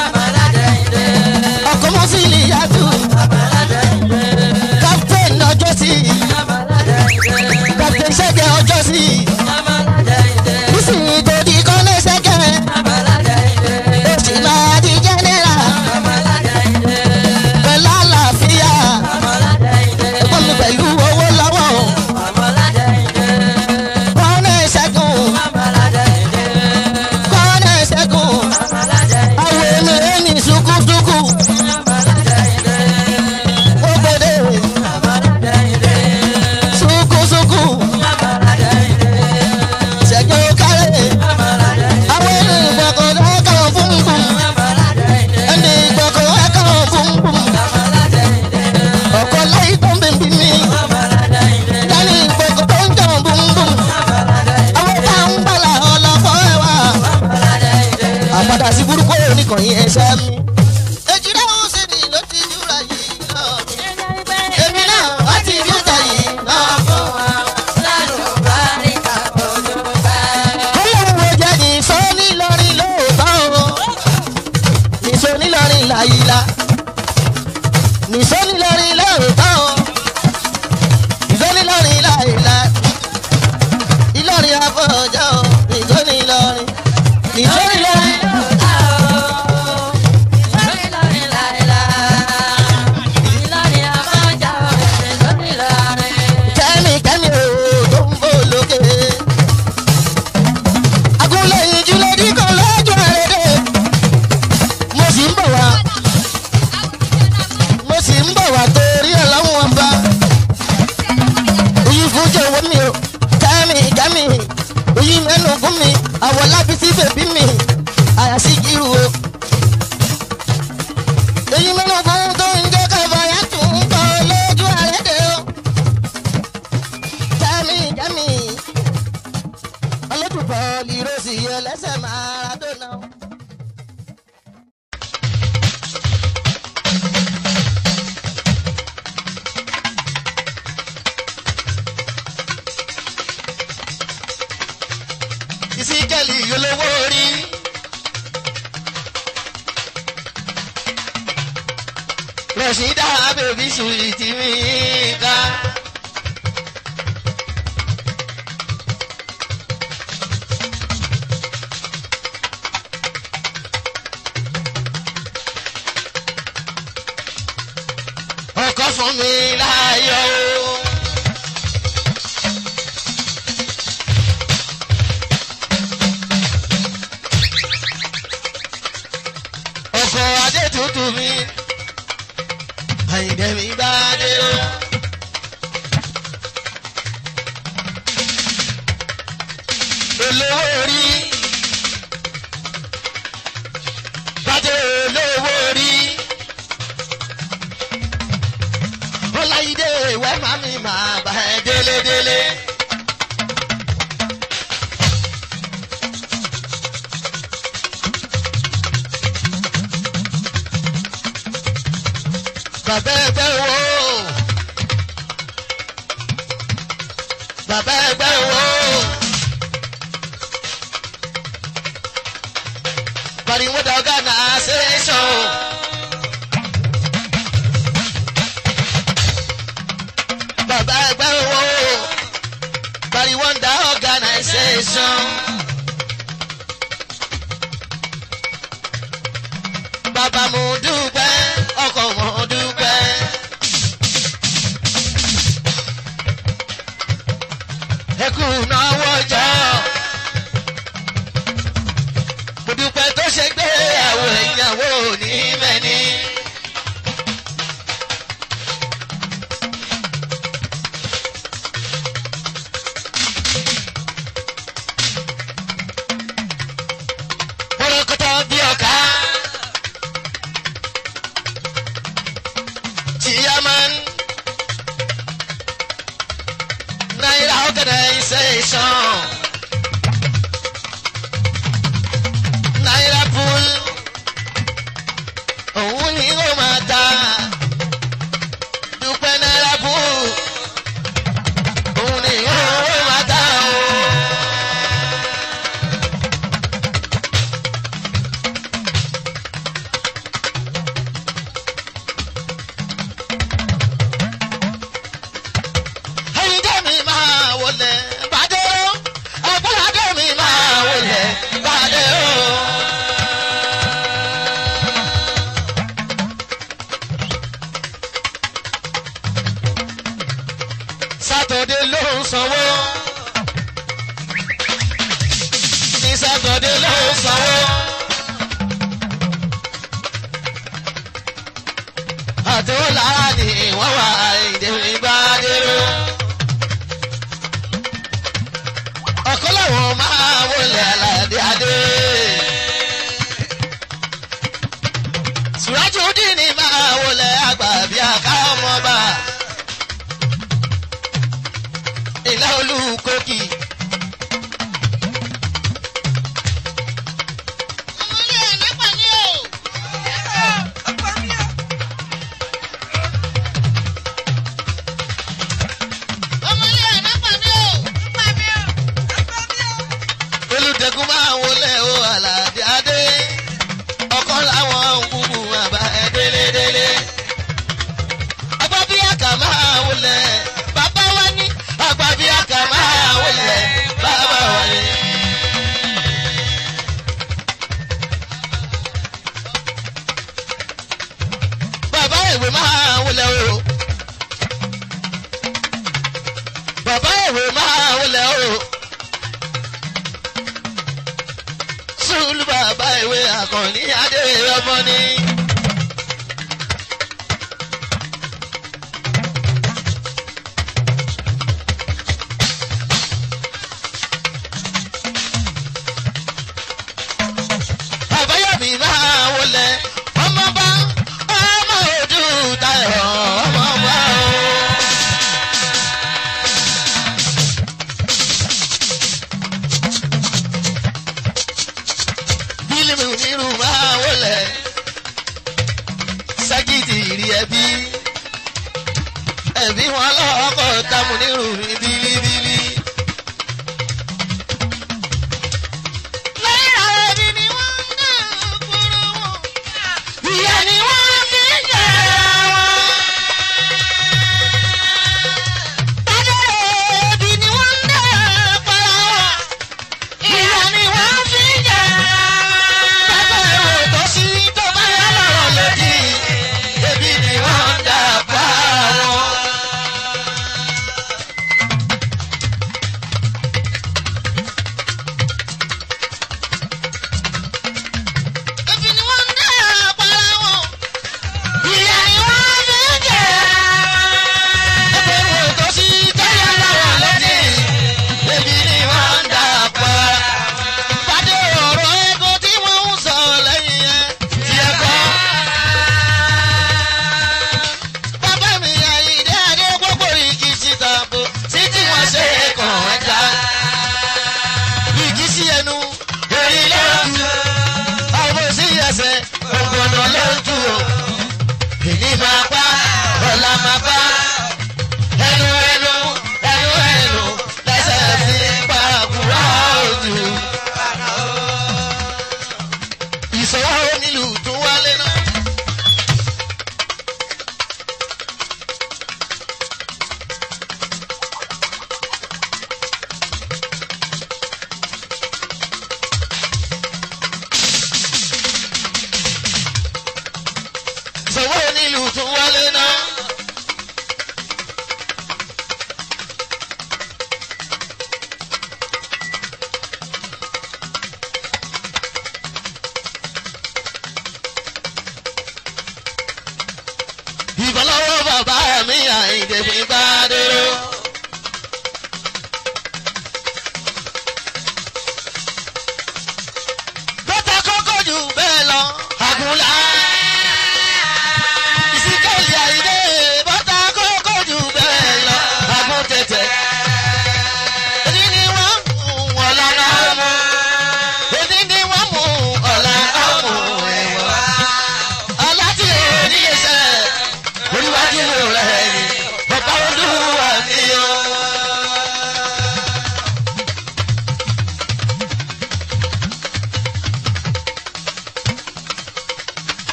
ọkọ̀ mọ́sílì yàtú captain ọjọ́ sí captain ṣẹ́gẹ́ ọjọ́ sí nísìnyí tó di kọ́lé ṣẹ́gẹ́ ó sì máa di general pẹ̀lú àlàáfíà ẹ̀gbọ́n mi pẹ̀lú owó lọ́wọ́ kọ́nà ìṣẹ́gun kọ́nà ìṣẹ́gun àwọn ènìyàn ní ṣùkúṣùkú ó gbèdé ṣùkúṣùkú ṣẹ́gun kárẹ̀ àwọn ènìyàn gbọ̀ngàn ẹ̀kan fún fún ẹni gbọ̀ngàn ẹ̀kan fún fún ọkọ̀ láyé tó ń bèbí mi lẹ́ni gbọ̀ngàn tó ń jẹun bùn bùn àwọn tá ń bàlà ọlọ́pọ̀ ẹ̀wà àpàdà sí burúkú oníkànnì ẹ̀ṣẹ̀ mi. èjì dáhùn sí ni ló ti júra yìí lọ èmi náà wá ti júta yìí lọ fún wa. ọlọ́run wo jẹ́ ní sọ́ni lọ́rin lóòótọ́ o ní sọ́ni lọ́rin làyílá ní sọ́ni lọ́rin lóòótọ́ o ní sọ́ni lọ́rin làyílá ìlọrin àfọ̀jọ́ o ní sọ́ni lọ́rin ní sọ́ni lọ́rin. kẹ́mi kẹ́mi o tó ń bò lókè. agúnlẹ̀ ìjìnlẹ̀ díkọ̀ lọ́jọ́ àrẹ́dẹ́. mo sì ń bọ̀ wá mo sì ń bọ̀ wá torí ẹ̀ láwọn ọba. oyin fún jọ̀wọ́ mi o kẹ́mi kẹ́mi oyin mẹ́nu fún mi àwọ̀ lábísí bèbí mi àyàsí kírù o. oyin mẹ́nu fún tó ń jẹ́ káfà yàtọ̀ ń kọ́ lójú àrẹ́dẹ́ o. kẹ́mi kẹ́mi ọlọ́dúnbọ̀ lìrọ́sì ẹlẹ́sẹ̀ máa dọ́nà. ìsíkẹ́lì olówó orí. Rọ̀ṣídà bèbí sùwìtì mi ká. Ọkọ fún mi láyọ̀ o. Ọkọ adé tutù mi. Àyìndé mi bá dé o. Olówó orí. Bàdé olówó orí. Ọláyídé ìwẹ́ màmí máa bá ẹ délédélé. Bàbá ẹgbẹ́ wo, bàbá ẹgbẹ́ wo, pariwo dọ̀gá náà ṣe é sọ. Bàbá ẹgbẹ́ wo, pariwo dá organization. Bàbá mo dúpẹ́, ọkọ mo dúpẹ́. Ẹkú náwó jọ. Mo dúpẹ́ tó ṣe gbé àwọn ìyàwó ní mẹ́ni. Bọ́lọ́kọ́tọ́ bí ọ̀ká. Chairman, Naira Organization, Naira Pool, òun ni ó máa ta. Dúpẹ́ Naira Pool, òun ni ó máa ta o. Sátọ̀dé ló ń sanwó. Ní Sátọ̀dé ló ń sanwó. Àtẹ̀wọ́ lára ni wọ́n wà ìdèmí bá dérò. Ọ̀kọ́ làwọn máa wọlé aládé adé. Sùrájú dín ní máa wọlé àgbà bí àká ọmọba. Ìlà olùkókì. Ọmọlé ẹ̀ nípa ní o. Ọmọlé ẹ̀ nípa ní o. Olùdẹ̀kùn máa wọlé o àlàdé adé. Ọkọ làwọn ń kúkú àbá ẹ délédélé. Ọgbọ́n bí àkà máa wọlé. Bàbá wa ní àgbà bí àkà máa wọlé. Bàbá wa ní. Bàbá ìwé máa wọlé o. Bàbá ìwé máa wọlé o. Sùúrù bàbá ìwé àkànní adé ọmọ ni. Àbáyọ̀mí máa wọlé ọmọ bá ọmọ ojú tayọ̀ ọmọ bá o. Bílímù nírú máa wọlé ságìdì rí ẹbí ẹbí wọn lọ́kọ̀ támú nírú ní bílíbílí.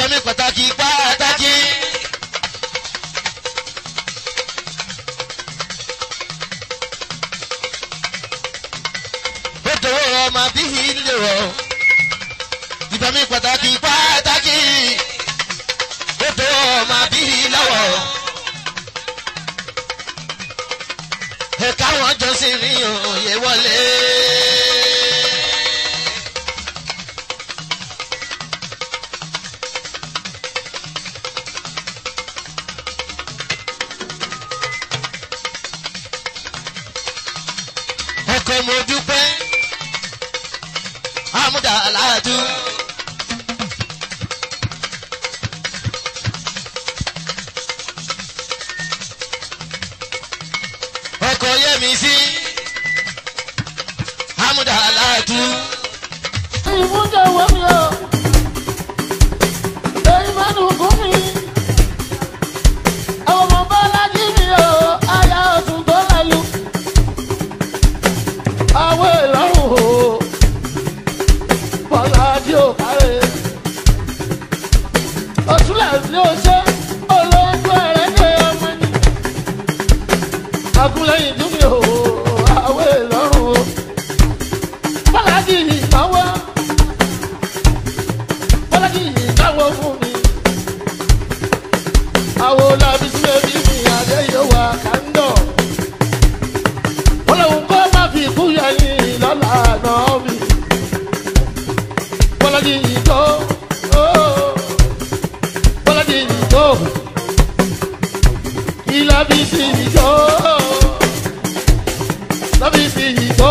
ìbọn mi pàtàkì pàtàkì. ó tọwọ́ ọmọ bíi ilé wọ̀ ìbọn mi pàtàkì pàtàkì. ó tọwọ́ ọmọ bíi lọ́wọ́ ẹ̀ka wọn jọ sí ní òye wọlé. ọkọ mo dúpẹ́ àmúdà aláàdú. ọkọ yẹmi sí àmúdà aláàdú. ìmúdà wọ́n mi ò èyí mẹ́nu fún mi àwọn ọmọ bá lájí mi ò àyà ọ̀tún tó lẹ́lu. àwọn ìlọrun o bọ́lá tí ó kárẹ̀ òtúlẹ̀ tí ó ṣe olóńgbò ẹ̀rẹ́dẹ̀ ọmọ ni agúnlẹ̀yìn dúnmí o àwọn ìlọrun o bọ́lá tí ìnáwó bọ́lá tí ìnáwó fún mi àwọn làbí sí ẹbí mi àdé yóò wà kándọ̀ ọlọ́run kọ́ má fi kú yẹ̀yìn lọ́la náà mi bọ́lá tí ìjọ bọ́lá tí ìjọ kí lábí sí ìjọ lábí sí ìjọ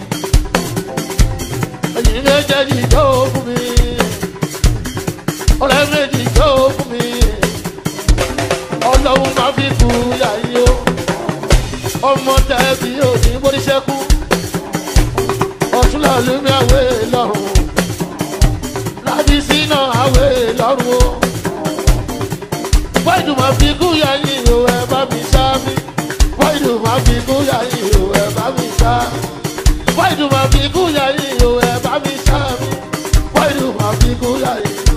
ẹ̀yìn méjèèjì ìjọ fún mi ọ̀rẹ́ méjì ìjọ fún mi ọlọ́run má fi kú yẹ̀yìn o ọmọ tẹ̀bí òní boríṣẹ́kú ọ̀túnlá lómi àwẹ̀ lọ́rùn lábí sínú àwẹ̀ lọ́rùn o wáìdù má fi kú yẹ̀yìn o ẹ bá mi sá mi wáìdù má fi kú yẹ̀yìn o ẹ bá mi sá wáìdù má fi kú yẹ̀yìn o ẹ bá mi sá mi wáìdù má fi kú yẹ̀yìn o.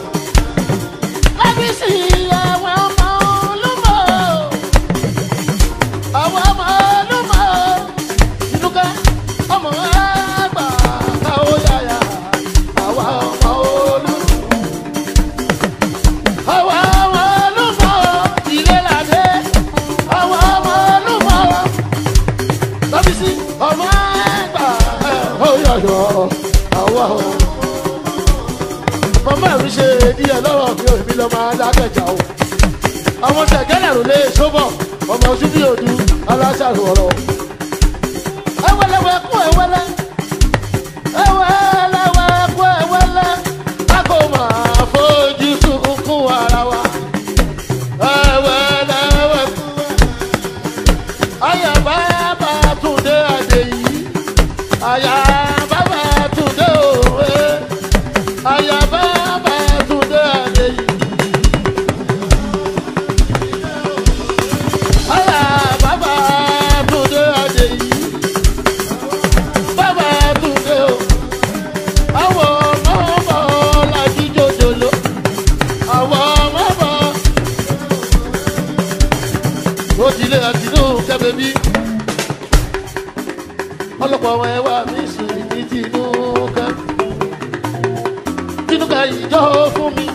lábí sí àwọn ọmọ olúmọ àwọn ọmọ olúmọ ìdúkẹ́ ọmọ àgbà káwọ́ yàyà àwọn ọmọ olúmọ. àwọn ọmọ olúmọ ilé làdé àwọn ọmọ olúmọ lábí sí ọmọ àgbà ó yọ̀yọ̀ àwọn ọmọ. màmá mi ṣe díẹ̀ lọ́rọ̀ mi ò mi lọ máa dákẹ́jà o àwọn tẹ̀gẹ́lẹ̀ rò lè ṣọ́bọ̀ ọmọ ojú bí òdu aláṣàrò ọ̀rọ̀. ẹwẹ́lẹ́wẹ́ kú ẹwẹ́lẹ́ ẹwẹ́lẹ́wẹ́ kú ẹwẹ́lẹ́ a kò máa fojú sunkún ara wa. ẹwẹ́lẹ́wẹ́ kú ayaba bá túndé adé yìí ayaba bá túndé òwe ayaba bá túndé adé yìí. Aya baba túndé adé yìí baba túndé o àwọn ọmọ ọmọ lajú jòjòló àwọn ọmọ ọmọ òtílé àtinú kẹbẹbí ọlọ́pàá ọmọ ẹwà mi sì ní tinúkẹ tinúkẹ ìjọ fún mi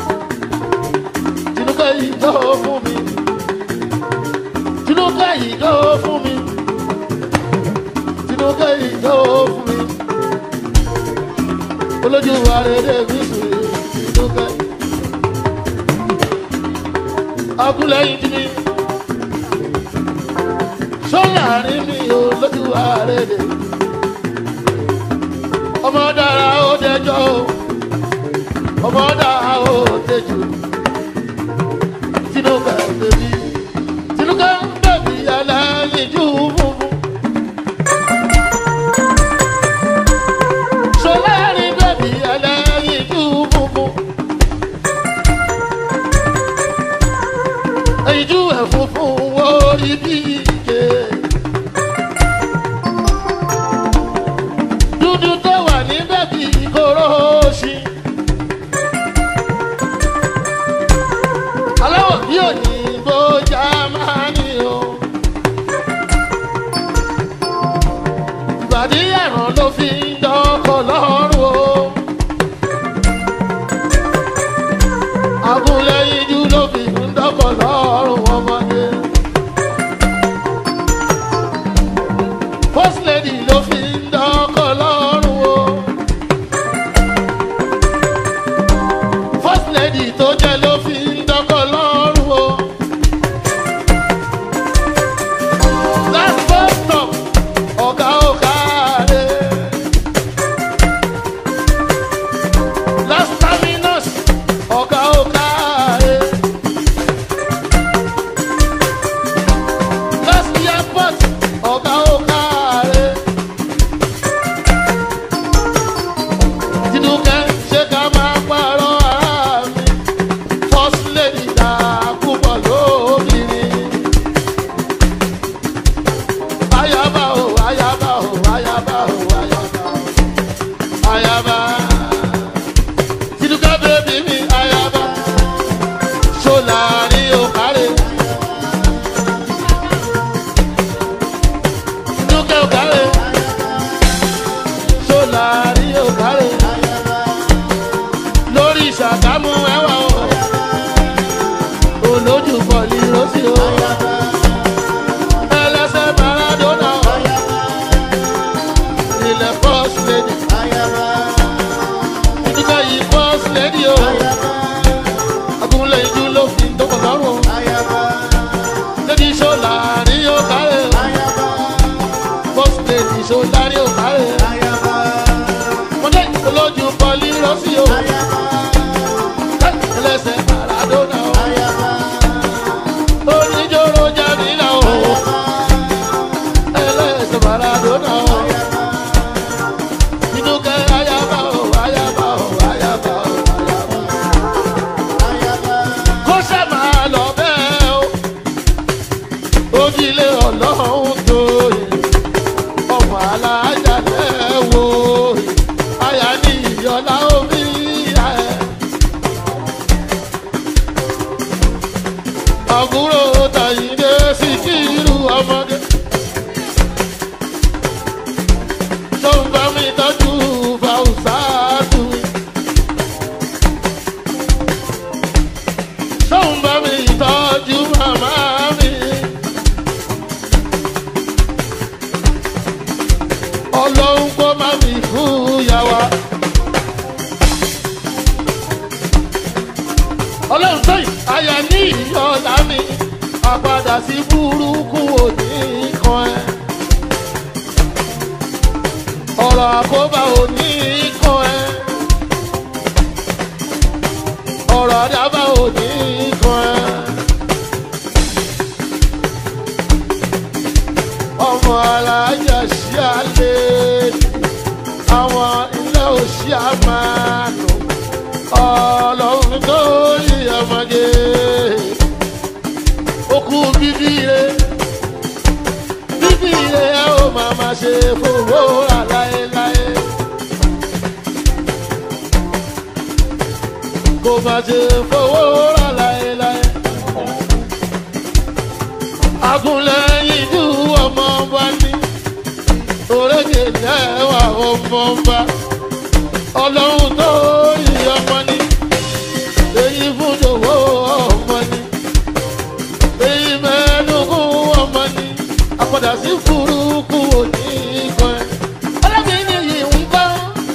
tinúkẹ ìjọ fún mi tinúkẹ ìjọ fún mi tinúkẹ ìjọ fún mi olójú àrèdè mi sì tinúkẹ agúnlẹ̀yìn tí mi sọ́yàrin mi olójú àrèdè ọmọ dára ó dẹjọ́ ọmọ dára ó dẹjọ́ tinúkẹ bèbí tinúkẹ bèbí aláyìn jù fúnfún sọ́yàrin bèbí aláyìn jù fúnfún èyí jù ẹ̀ funfun wọ́n ibi ìje. dúdú tó wà ní bèbí kóró sí ìbàdí ẹ̀ràn ló fi ń dọ́kọ̀ lọ́rùn o. agúnlẹ̀yinjú ló fi ń dọ́kọ̀ lọ́rùn ọmọdé. first lady ló fi ń dọ́kọ̀ lọ́rùn o. first lady tó jẹ́ ló fi ń dọ́kọ̀ lọ́rùn o. last bus stop ọ̀gá ọ̀gá rẹ̀. last terminus ọ̀gá ọ̀gá rẹ̀. last airport ọ̀gá ọ̀gá rẹ̀. Tinúkẹ́ ṣé ká máa pààrọ̀ ara mi. first lady dà púpọ̀ lóbìnrin. ayaba o ayaba o ayaba o ayaba o ayaba. Tinúkẹ́ bèbí mi ayaba. ṣọlá ní òkàrè. Tinúkẹ́ òkàrè. ṣọlá ní òkàrè. lórí ìṣàkámú ẹwà o. olójú bọ̀lì rọ́sì o. ẹlẹ́sẹ̀ Maradona o. ilẹ̀ first lady. Tinúkẹ́ yìí first lady o. agúnlẹ̀yinjú ló fi ń dọ́kọ̀ lọ́rùn o. lady ṣọlá ní òkàrè o. first lady ṣọlá ní òkàrè. mọ̀dé olójú bọ̀lì rọ́sì o. ẹlẹ́sẹ̀ Maradona o. oníjóró Jamila o. ẹlẹ́sẹ̀ Maradona o. Tinúkẹ́ ayaba o ayaba o ayaba o ayaba. kó ṣe máa lọ bẹ́ẹ̀ o. ojúlé ọlọ́run tó yẹ. ọmọ alájà lẹ́wọ̀ àyà ní ìyọ̀lá omi ìyá ẹ̀. àbúrò Tàyíndé Síkírù ọmọdé. tó ń bá mi tọ́jú Fáwùsátù mi. tó ń bá mi tọ́jú màmá mi. ọlọ́run kó má mi fún yàwá. ọlọ́run tóyìn àyà ní ìyọ̀lá mi. àpadà sí burúkú òní kan ẹ. ọ̀rọ̀ àkóbá òní kan ẹ. ọ̀rọ̀ àdábà òní kan ẹ. ọmọ alájà sí alẹ́ àwọn ilé òsì àmàlù. ọlọ́run tó yí ọmọdé. okú bíbí rẹ̀ bíbí rẹ̀ ẹ ó máa ma ṣe fowó rà láéláé. kò má ṣe fowó rà láéláé. agúnlẹ̀yinjú ọmọ ọba ní. òrèké lẹ́wà ọmọ ọba. ọlọ́run tó yí ọmọ ní. èyí fún ìdòwò ọmọ ní. èyí mẹ́ẹ̀ẹ́dógún ọmọ ní. àpàdà sí burúkú òní kan ẹ̀. ọlọ́mi ní ìhùn kan.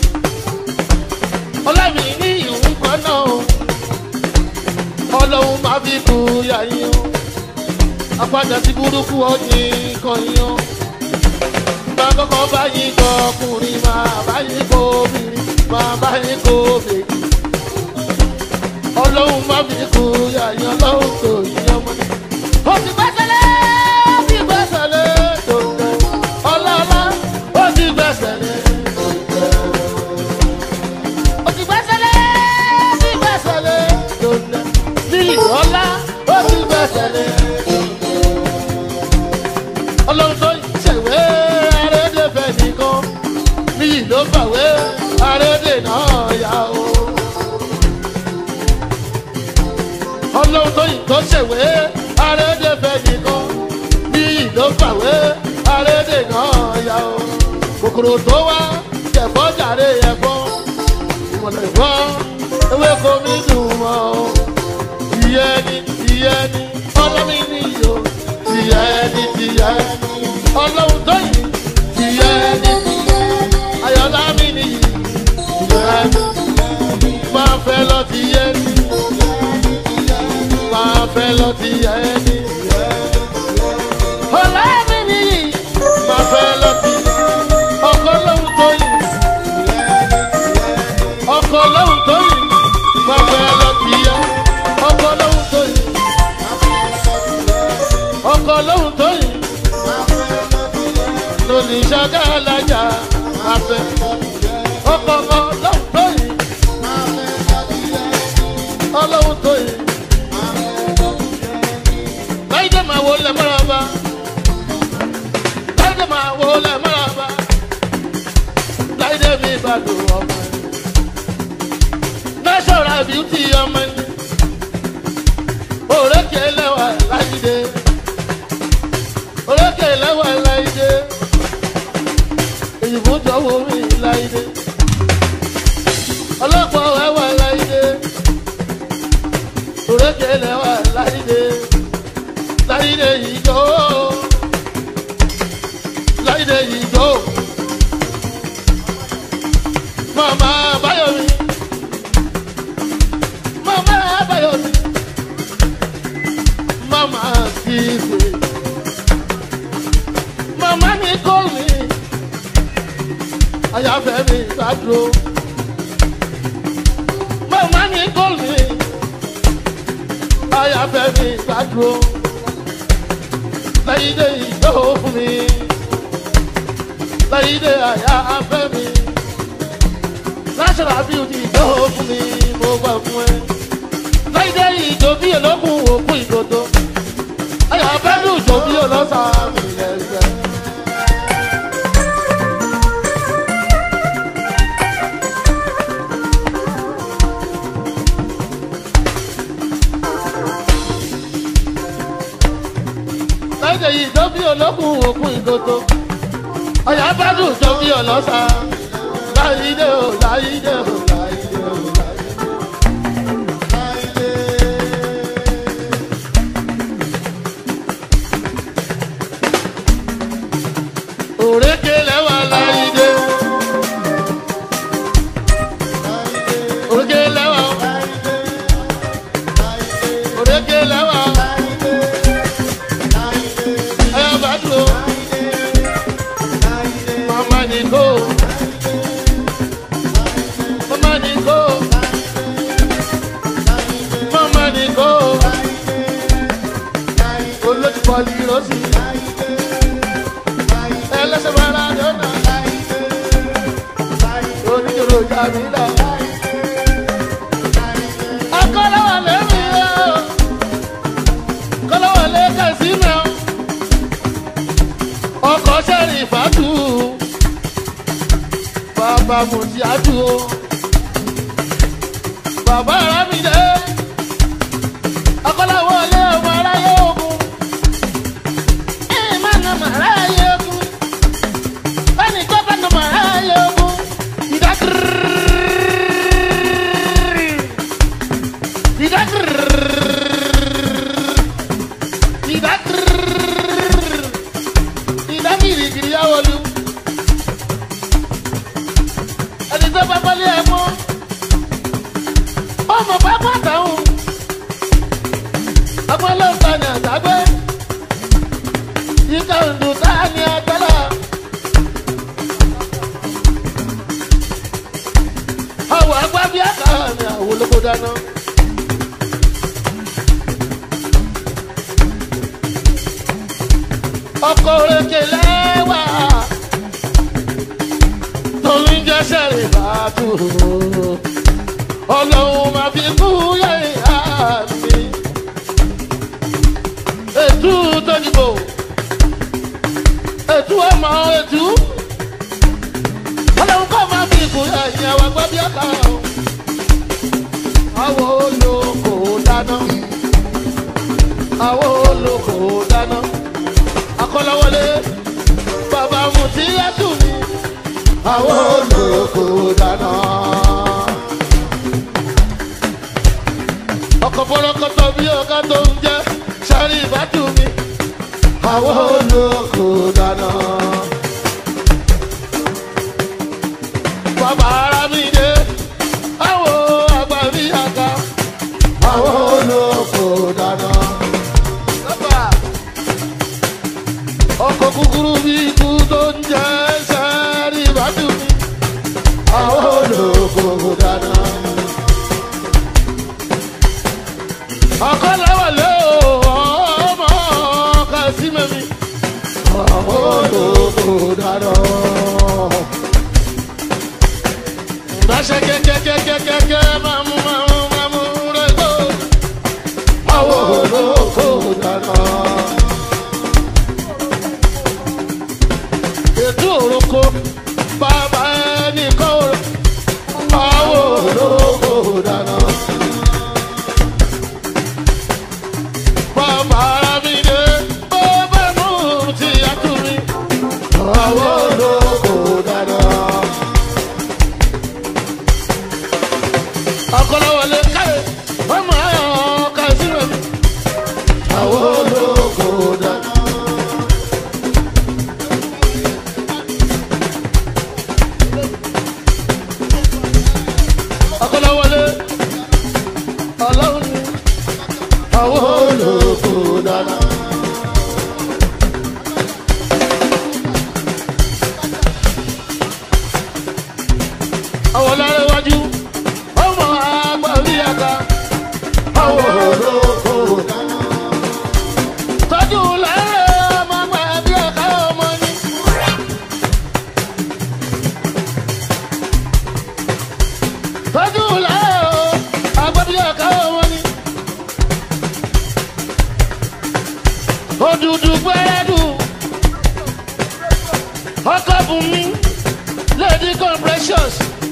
ọlọ́mi ní ìhùn kan náà o. ọlọ́run máa fi kú yàyín o. àpàdà sí burúkú òní kan yín o. máa kọ́kọ́ bá yín kọ ọkùnrin máa bá yín kọ obìnrin máa bá yín kọ obìnrin. ọlọ́run máa fi kú yàyín ọlọ́run tó yí ọmọ ní. ó ti gbẹ́sẹ̀lé ó ti gbẹ́sẹ̀lé tòǹtẹ̀. ọlọ́lá ó ti gbẹ́sẹ̀lé tòǹtẹ̀. ó ti gbẹ́sẹ̀lé ó ti gbẹ́sẹ̀lé tòǹtẹ̀. lílì ọlá ó ti gbẹ́sẹ̀lé tòǹtẹ̀. ọlọ́run tó ṣèwé arédèfẹ́ nìkan. níyì ló fàwé arédè náà yá o. ọlọ́run tó yìí tó ṣèwé arédèfẹ́ nìkan. níyì ló fàwé arédè náà yá o. kò kòkòrò tó wá jẹ̀fọ́ jàre ẹ̀fọ́ ìmọ̀lẹ̀ ìfọ́ ewé kò mí dùn mọ́ ìyẹn ni ìyẹn ni ọlọ́mi ni yòó ìyẹn ni ìyẹn ọlọ́run tó yìí ìyẹn ni ayọ̀lá mi ni ìyẹn máa fẹ́ lọ ti yẹ ni máa fẹ́ lọ ti yẹ ni ọlá mi ni máa fẹ́ lọ ti ọkọ lóhun tó yìí ọkọ lóhun tó yìí máa fẹ́ lọ ti yẹ ọkọ lóhun tó yìí ọkọ lóhun tó yìí lónìí ṣáká alájà afẹ́ ọkọ lóhun tó yìí ọlọ́hun tó yìí láìdé máa wo lẹ mọ́ra bá láìdé máa wo lẹ mọ́ra bá láìdé mi bá dùn ọmọ ẹ̀ natural beauty ọmọ ẹ̀ òrékè lẹ́wà láìdé òrékè lẹ́wà láìdé èyìnbó jọ̀wọ́ mi láìdé ọlọ́pàá ẹwà láìdé òrékè lẹ́wà láìdé láìdé ìjọ láìdé ìjọ mama Báyọ̀mí mama Báyọ̀mí mama Kíkẹ́ mama Nicole mi àyàfẹ́ mi gbàdúró mama Nicole mi àyàfẹ́ mi gbàdúró láìdé ìjọ fún mi láìdé àyàfẹ́ mi natural beauty ìjọ fún mi mo gbà fún ẹ láìdé ìjọ bí olókùn òkú ìdodo àyàfẹ́ mi ìjọ bí olóṣà mi lẹ́sẹ̀. láìdé ìjọ bí olókùn òkú ìdodo àyàfẹ́ mi ìjọ bí olóṣà láìdé o láìdé o láìdé o láìdé. òrékè lẹ́wà láìdé òrékè lẹ́wà òrékè lẹ́wà ẹ̀yà bá dúró mama Nicole. Mama Nicole, Mama Nicole, olójú pọ̀lì lọ́sí, ẹlẹ́sẹ̀ mara dọ́nà, oníjòrò jàmílà, akọ́lọ́wà lẹ́mí ọ́, kọ́lọ́wà lẹ́kẹ̀ sí mẹ́ ọkọ̀ sẹ́rìn ìfàtú, bàbá mùsí àdúró. Bàbá Arámidé, akọ́láwọ́ ilé ọmọ aráyé ogun, ẹ̀yìn máa nà mà aráyé ogun, báni tó bá nà mà aráyé ogun, ìdákìrìrì, ìdákìrìrì, ìdákìrìrì, ìdákìrìrì yáwọlú, ẹni tó bá bọ́lé ẹ̀ mọ́. Ọmọ pápá táwọn ọmọlọ́ta ní àtàgbé ìka òǹdù táà ní agbára àwọ̀ agbábí àkàrà ní àwọ̀ olóko dáná. ọkọ̀ òrèké lẹ́wà tó ń jẹ́ sẹ́rì bàtú ọlọ́run máa fi kú yẹ̀yà mi. ètú tó dìbò ètú ọmọ ètú ọlọ́run kọ́ máa fi kú yẹ̀yà wá gbọ́ bí ọ̀tá o. àwọn olóko dáná àwọn olóko dáná akọ́lọ́wọlé bàbá mutí ẹ̀tù mi àwọn olóko dáná. ọkọ̀ bọ́lọ́kọ́tọ̀ bí ọ̀gá tó ń jẹ́ sáré ìbádùn mi. àwọn olóko dáná. bàbá ara mi dé àwọn àgbà mi àga. àwọn olóko dáná. ọkọ̀ kúkúrú bí ikú tó ń jẹ́ sáré ìbádùn mi. àwọn olóko dáná. ọkọ̀ lọ́wọ́ lé o ọmọ ọkọ̀ sí mẹ́mi. àwọn olóko dáná. ìdáṣẹ́ kékékékékéké máa mú máa mú máa mú rẹ̀ gbó. àwọn olóko dáná. ètò òroko bàbá ẹni kọ́ ọ̀rọ̀ àwọn olóko dáná. bàbá ara mi dé bàbá mú ti àtúrí àwọn olóko dáná. ọkọlọwọlé káyé ọmọ ayọ̀ ká sílẹ̀ mi àwọn olóko dáná. ọkọlọwọlé ọlọ́run ni àwọn olóko dáná. àwọn lára iwájú ọmọ àgbà orí àga àwọn olóko dáná. tọ́jú lára ọmọ àgbà bí ọ̀ká ọmọ ni. tọ́jú lára àgbà bí ọ̀ká ọmọ ni. òdùdù gbẹ́rẹ́dù ọkọ̀ bùnmi lady compressions.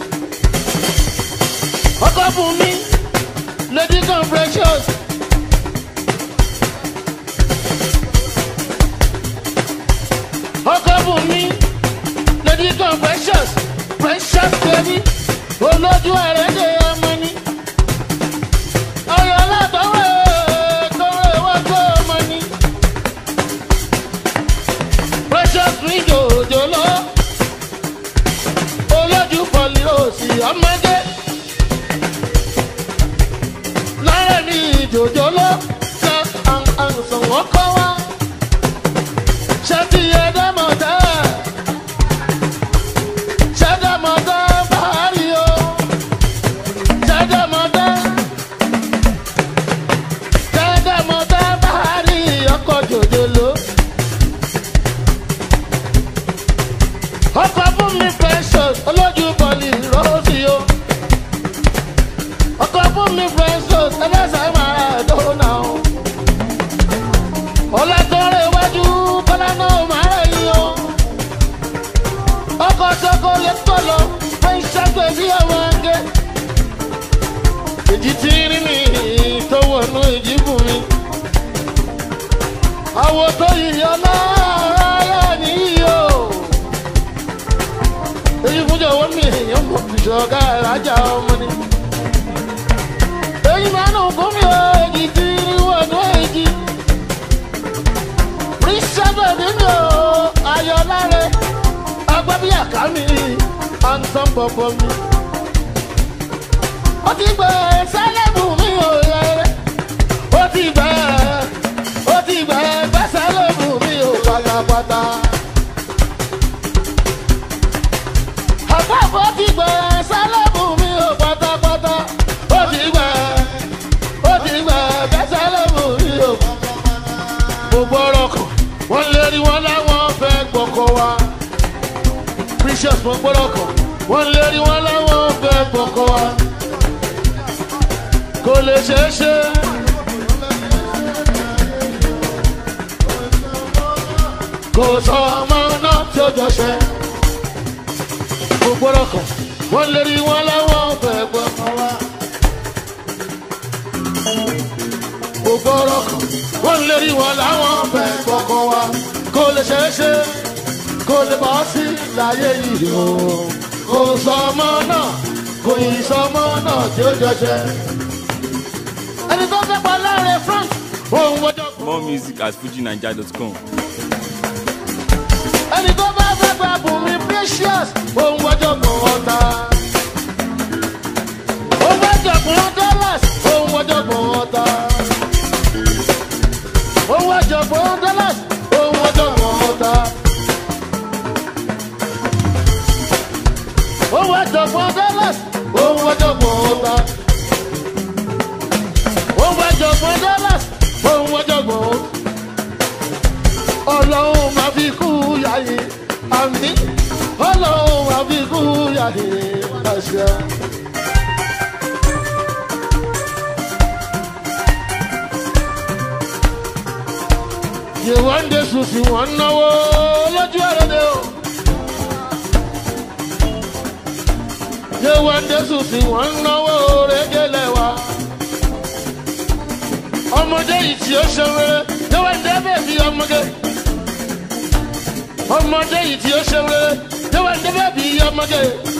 ọkọ̀ bùnmi lady compressions. ọkọ̀ bùnmi lady compressions. precious baby olójú àrẹ́dẹ̀ ọmọ ni. ọyọ látọwọ́ tọwọ́ ìwọ́jọ́ ọmọ ni. precious mi jòjòló olójú pọ̀lì òsì ọmọdé. lára mi jòjòló ṣe àǹsàn ọkọ wa. ṣé ti ẹ̀dá mọ̀tá ṣẹ́dá mọ̀tá báàrí o. ṣẹ́dá mọ̀tá ṣẹ́dá mọ̀tá báàrí ọkọ̀ jòjòló. ọkọ̀ fún mi precious olójú bọ̀lì rọ́ọ̀sì o. ọkọ̀ fún mi precious ẹlẹ́sẹ̀ máa dọ́nà o. ọ̀làtọ̀rẹ̀ iwájú kọ́lá náà máa rẹ̀ yín o. ọkọ̀ sọ́kọ̀ lè tọ̀ lọ fún ìṣàgbé bí ọmọ ẹgbẹ́. èjì tí rí mi tó wọnú ìjìbù mi. àwọ̀ tó yíyọ náà ráyà nìyí o. èyí fún jọ̀wọ́ mi èèyàn mọ̀ ìṣọ̀gá ìrajà ọmọ ni. èyí máa nù fún mi o èjì tí rí wọnú èjì. rí sábà nínú ayọ̀ láre agbábí àká mi àǹtán bọ̀bọ̀ mi. ó ti gbẹ sálẹ̀mù mi ò rẹ̀. ó ti gbẹ ó ti gbẹ gbẹ sálẹ̀mù mi ò pátápátá. àpapọ̀ ti gbẹ sálẹ̀mù mi ò pátápátá. ó ti gbẹ ó ti gbẹ gbẹ sálẹ̀mù mi ò pátápátá. gbogbo ọ̀rọ̀ kan wọ́n lé rí wọn láwọn fẹ́ gbọ́kọ̀ wa. precious mo gbọ́dọ̀ kàn wọ́n lé rí wọn láwọn fẹ́ gbọ́kọ̀ wa. kò lè ṣeé ṣe. kò sọ ọmọ náà tí ó jọ ṣe. mo gbọ́dọ̀ kàn wọ́n lé rí wọn láwọn fẹ́ gbọ́kọ̀ wa. mo gbọ́dọ̀ kàn wọ́n lé rí wọn láwọn fẹ́ gbọ́kọ̀ wa. kò lè ṣeé ṣe. kò lè bọ́ sí láyé yìí o. Kò sọmọ náà, kò yí sọmọ náà tí ó jọṣẹ. Ẹni tó fẹ́ pa láàrin front, òun wọ́jọ́ kan. More music at fuji naija dot com. Ẹni tó bá fẹ́ gba Bùnmi Precious, òun wọ́jọ́ kan ọ̀tá. Òun wọ́jọ́ kan dollars, òun wọ́jọ́ kan ọ̀tá. Òun wọ́jọ́ kan dollars, òun wọ́jọ́ kan ọ̀tá. Òun wọ́jọ́ kan dollars, òun wọ́jọ́ kan ọ̀tá. Òun wọ́jọ́ kan dollars, òun wọ́jọ́ kan ọ̀tá. Ọlọ́run máa fi kú yáyé àmì. Ọlọ́run máa fi kú yáyé àṣà. Yèwọ́n dé sùn sí wọ́n náwó lójú ẹ̀rọ̀dẹ̀ o. Yèwọ́n dé sùn sí wọ́n náwó rẹ́gẹ́lẹ̀ wa. Ọmọdé yìí tí ó ṣe wéré, yèwọ́n dé bẹ́ẹ̀ bí ọmọdé. Ọmọdé yìí tí ó ṣe wéré, yèwọ́n dé bẹ́ẹ̀ bí ọmọdé.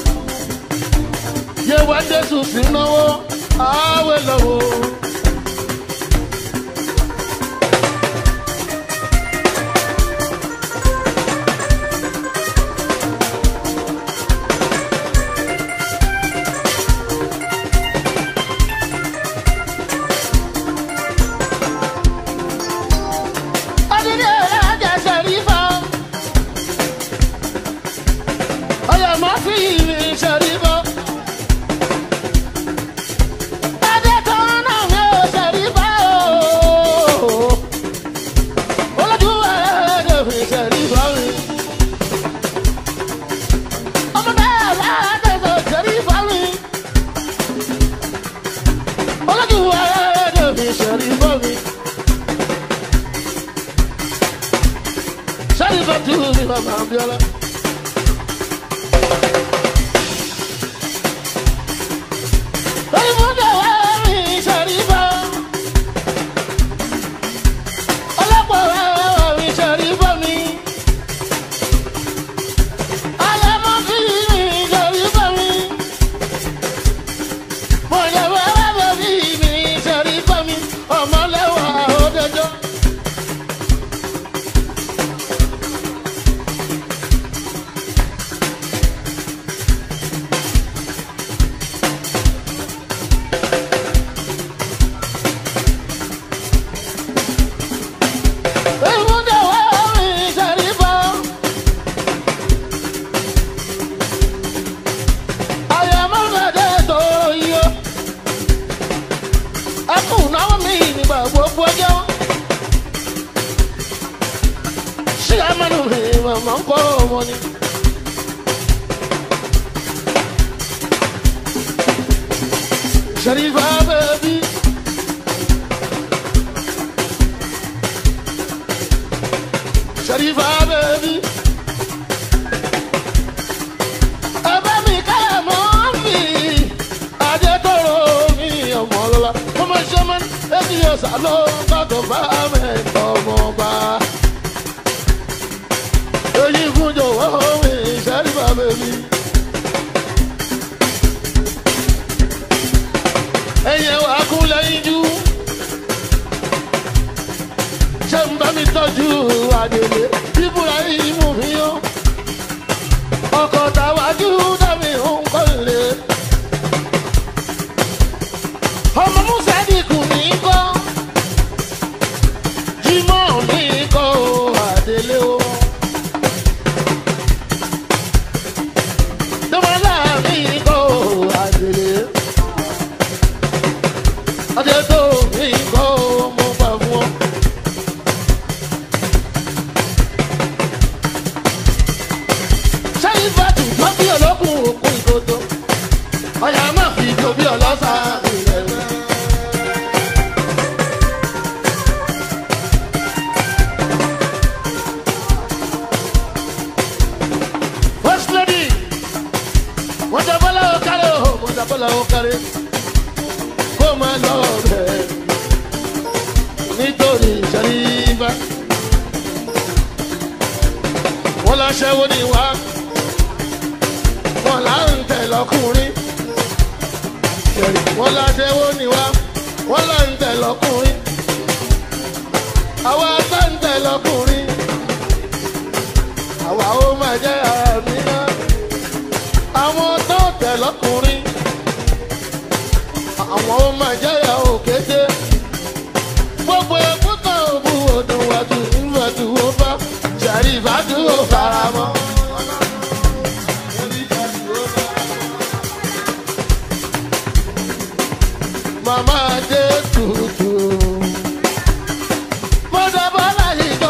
Yèwọ́n dé sùn sí náwó àwẹ̀ lọ́wọ́. Sharifa baby, Sharifa baby, Aba mi kaya mommy, Ade toro mi omolola, Mama shaman, eti yo salon kato ba me tomo ba. Oyi kunjo wo mi Sharifa baby. Ẹyẹ wà kú lẹ́yìn jú. Ṣé ń bá mi tọ́jú àdèlé? Bíbúra yìí mú mi yó. Ọkọ̀ tàwájú dábì ń kọ́ lé. Ọmọ Musa dìkù ní kọ́. Jímọ̀ mi kọ́ àdèlé o. Dọ́mọ́lá mi kọ́ àdèlé. Adé tó mi kọ́ mo bá fún ọ. Sẹ́yìn bàtù tó bí olókùn òkú ìdodo. Ọ̀yà máa fi jò bí ọlọ́sà ilẹ̀ rẹ̀. First lady, wọ́n jẹ́ bọ́lá òkàlẹ̀ o, wọ́n jẹ́ bọ́lá òkàlẹ̀. Kó máa lọ bẹ̀ nítorí Sharifa. Wọ́n lọ láṣẹ́wó ni wá wọn là ń tẹ̀ lọ́kùnrin wọn láṣẹ́wó ni wá wọn là ń tẹ̀ lọ́kùnrin àwa tá ń tẹ̀ lọ́kùnrin àwa ó máa jẹ́ àmì náà àwọn tó tẹ̀ lọ́kùnrin àwọn ó máa jẹ́ ìyàwó kéde gbogbo ẹ̀kúta òbu òdùn wàtú ìwàtú ó bá ṣàrí ìbádùn ó fara mọ́. Màmá dé tutù mọ̀dọ̀bọ́lá yìí tó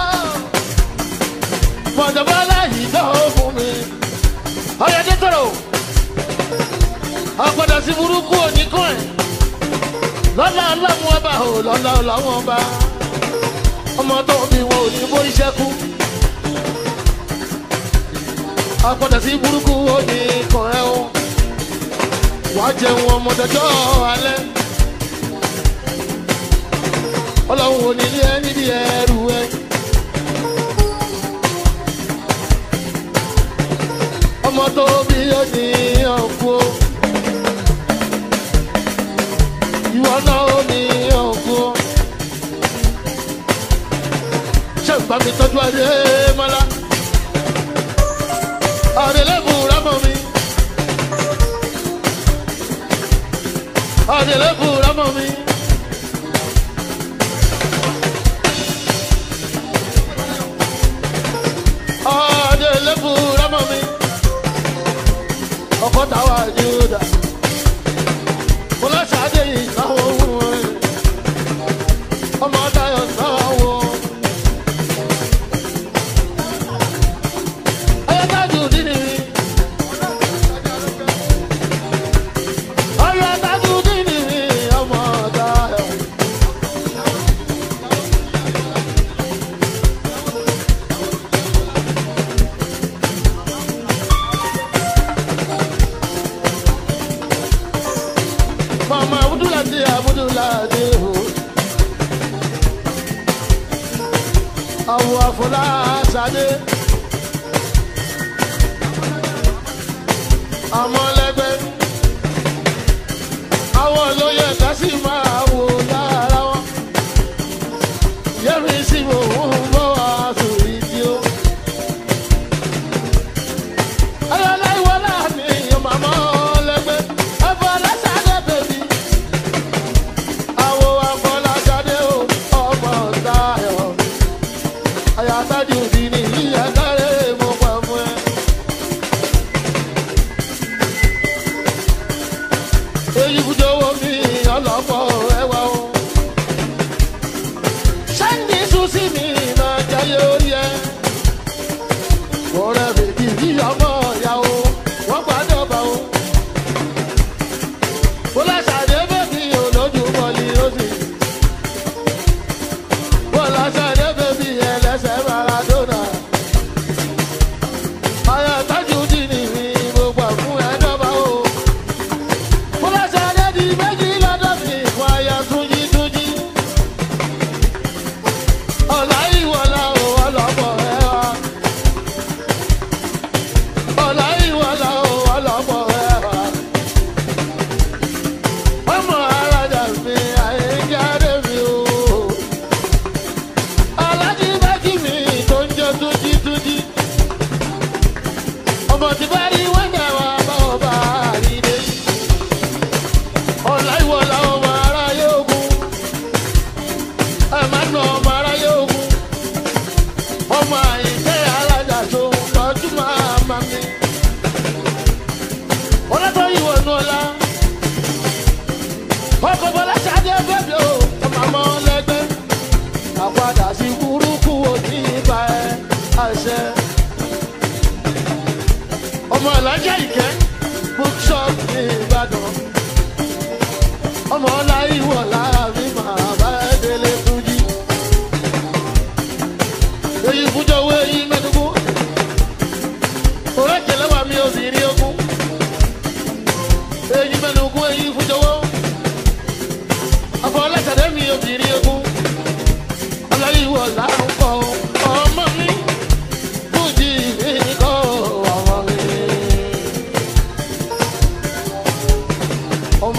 mọ̀dọ̀bọ́lá yìí tó fún mi. Ọ̀yẹ́dẹ́ tọ̀rọ̀ ọ̀pọ̀dọ̀ sí burúkú òní kún ẹ̀ lọ́lá ọlọ́run ọba ò lọ́lá ọlọ́run ọba ọmọ tó bí wọn ò ní bó iṣẹ́ kú ọ̀pọ̀dọ̀ sí burúkú òní kún ẹ̀ o wàá jẹun ọmọdéjọ́ alẹ́ ọlọ́run ò ní ilé ẹ níbi ẹrù ẹ ọmọ tó bí òní ọ̀kú ìwọ náà ó ní ọ̀kú ṣé ìgbà mi tọ́jú adé mọ́lá àdélébù rámọ́ mi àdélébù rámọ́ mi àdélébù rámọ́ mi ọkọ̀ táwa júdà mo lọ ṣáájú yìí náwó wọn ọmọ Táyọ̀ náwó ayọ́tájú dínì ayọ́tájú dínì ọmọ Táyọ̀ mama abudulade abudulade o awo afola sade amọlẹgbẹ awo lóye kasi máa wò lára wọn yẹmi sí mo ń bọ wá sórí tí o ayọlẹ ìwọlá mi yọ màmá ọlẹgbẹ ẹfọlá sade bèbí awo afọlá sade o ọmọ Táyọ̀ ayatollah òdì ní ìyá kárẹ mo pa fún ẹ. èyí kújọ wo mi ọlọ́pọ̀ ẹwà o sẹ́ńdì sùsì mi máa jayé orí ẹ ọ̀rẹ́ bèbí yíyọ ọmọ ìyá o wọ́n gbàdọ̀ bá o bọ́lá ṣàdé bèbí olójú bọ́ọ̀lì ó sì bọ́lá ṣàdé bèbí ẹlẹ́sẹ̀ Maradona ayọ̀tájú dínì mi mo gbà fún ẹ̀dọ́bà o bọ́lá ṣàdé di méjì lọ́dọ̀ mi fún aya túnjí túnjí ọ̀la ìwọ̀la o ọlọ́pọ̀ ẹ̀wà ọ̀la ìwọ̀la o ọlọ́pọ̀ ẹ̀wà ọmọ arájà mi àyíjáde mi o alájí bájí mi tó ń jẹ túnjí túnjí ọmọ tí bá rí wẹ́ndà wa bá ọba àrídé ọ̀la ìwọ̀la ọmọ aráyé ogun ẹ̀ má nà ọmọ aráyé ogun ọmọ àyíké alájà tó ń tọ́jú máa ma mi ọlọ́tọ̀ ìwọ̀ nù ọ̀la ọkọ̀ bọ́lá ṣáájú bẹ́ẹ̀ o ọmọ àmọ́ lẹ́gbẹ́ àpadà sí burúkú òní ibà ẹ àṣẹ ọmọ alájà ìkẹ́ bookshop ní Ìbàdàn ọmọ ọlá ìwọ̀ láàrin màá bá ẹ délé túnjí èyí fújọ owó èyí mẹ́tùkú òré kẹlẹ́wà mi ò sì rí ogún èyí mẹ́tùkú èyí fújọ owó afọlẹ́sẹ̀dẹ́ mi ò sì rí ogún ọlá ìwọ̀ láàrún kọ́ ọmọ mi fújì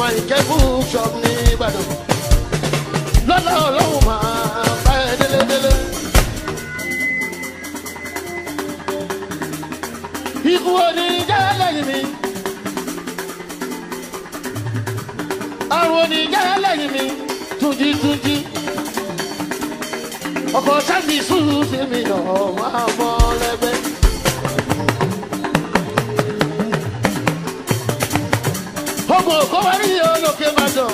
ọmọ ìkẹ́kù ṣọ́ọ̀bù ní ìbàdàn lọ́lá ọlọ́run máa bá ẹ délédélé. ikú oníjà lẹ́yìn mi àrùn oníjà lẹ́yìn mi túnjí túnjí ọkọ̀ sáàdì sùúrù sí mi lọ máa mọ lẹ́gbẹ́. ọmọ òkú wá rí olókè ìbàdàn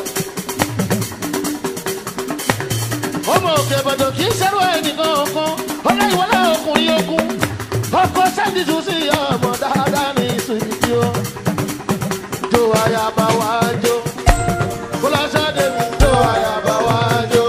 ọmọ òkè ìbàdàn kì í ṣẹ́rù ẹnìkan kan ọláyíwọlá ọkùnrin ogun ọkọ̀ sáàdì sùúrù sí ọmọ dáadáa ní ìsúnjì ó jó ayaba wá jó kólásádé mi jó ayaba wá jó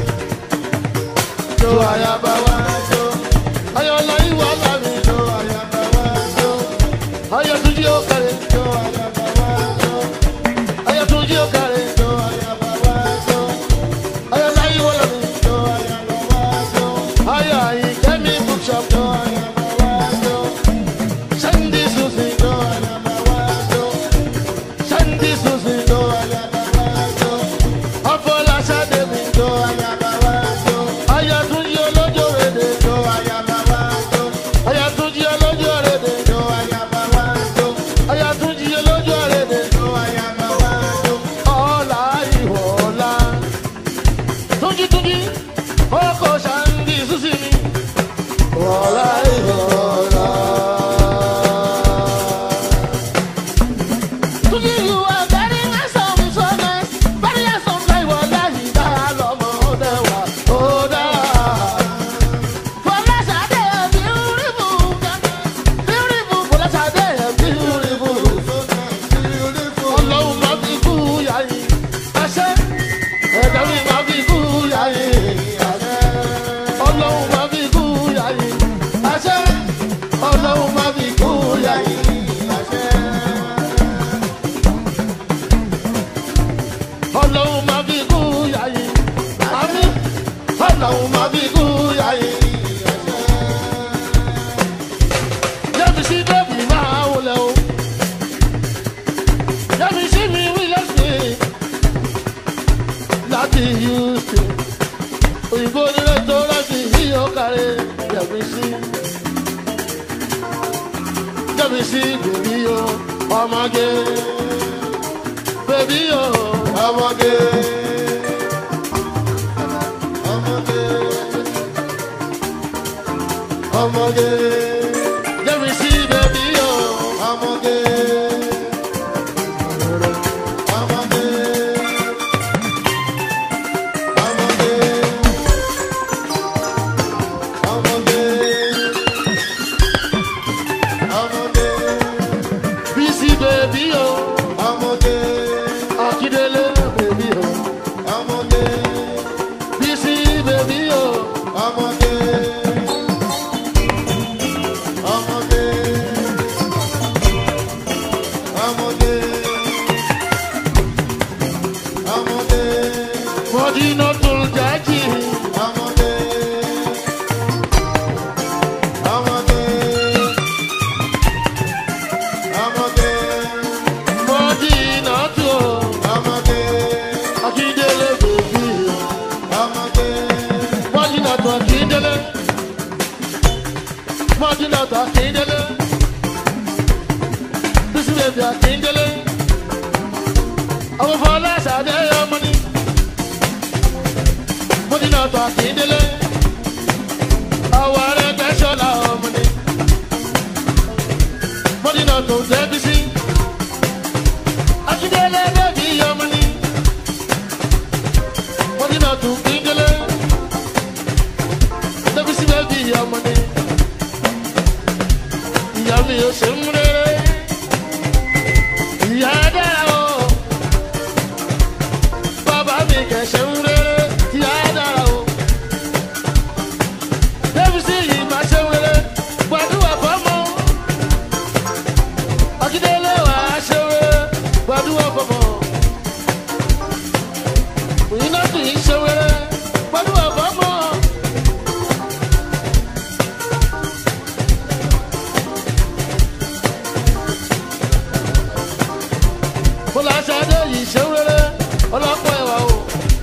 jó ayaba wá jó ayọ̀lá ìwọlá mi jó ayaba wá jó ayọ̀túnjí ó kárẹ̀ jó ayaba wá jó ayọ̀túnjí ó kárẹ̀ jó ayaba wá jó ayọ̀lá ìwọlá mi jó ayaba wá jó ayọ̀ àyíkẹ́mi bookshop jó ayaba wá jó Sunday Susie jó ayaba wá jó Sunday Susie jó ayaba wá jó ọ̀fọ̀lásádé mi jó ayaba wá jó ayọ̀túnjí olójó rèdè jó ayaba wá jó ayọ̀túnjí olójó rèdè jó ayaba wá jó ayọ̀túnjí olójó rèdè jó ayaba wá jó ọ̀la ìwọ̀la túnjí túnjí ọkọ̀ Sunday Susie mi ọ̀la ìwọ̀la. Túnjí you are very handsome so nice very handsome like ìwọ̀la ìdá lọ́mọ ọdẹ wa ó dá. Fọláṣadé beautiful beautiful Fọláṣadé beautiful ọlọ́run máa fi kú yáyí àṣẹ ẹ̀dá mi máa fi kú yáyí àṣẹ ọlọ́run máa fi kú yáyí àṣẹ ọlọ́run máa fi kú yáyí àṣẹ ọlọ́run máa fi kú yáyí àmì ọlọ́run máa fi kú yáyí àṣẹ. Jẹ́bi sí bẹ́ẹ̀bì máa wọlé o. Jẹ́bi sí mi wílẹ̀ sí láti Houston. Òyìnbó nílé tó láti yíyọ kárẹ̀. Jẹ́bi sí Jẹ́bi sí bèbí o ọmọge bèbí o ọmọge ọmọge ọmọge Jẹ́bi sí bèbí o ọmọge ọmọge ọmọge ọmọge ọmọge Bísí bèbí o ọmọge Akíndélé bèbí o ọmọge Bísí bèbí o ọmọge ọmọge ọmọge ọmọge Mọ̀dínà tó jájì ọmọge ọmọge ọmọge Mọ̀dínà tó ọmọge Akíndélé bèbí ọmọge Mọ̀dínà tó Akíndélé Mọ̀dínà tó Akíndélé Bísí bèbí Akíndélé àwọn Fọláṣadé ọmọ ni Mọ̀dínà tó Akíndélé àwọn Arẹ́gbẹ́ṣọlá ọmọ ni Mọ̀dínà tó Débísí Akíndélé bèbí ọmọ ni Mọ̀dínà tó Akíndélé Débísí bèbí ọmọ ni ìyá mi ò ṣe ń rere ìyá dára o bàbá mi kẹ̀ ṣe ń rere ìyá dára o Débísí yìí máa ṣe ń rere gbàdúrà fọ́mọ Akíndélé wà á ṣe ń rere gbàdúrà fọ́mọ òyìnbó kì í ṣe ń rere gbàdúrà fọ́mọ. Fọláṣadé yìí ṣe rere ọlọ́pọ̀ ẹ̀wà o.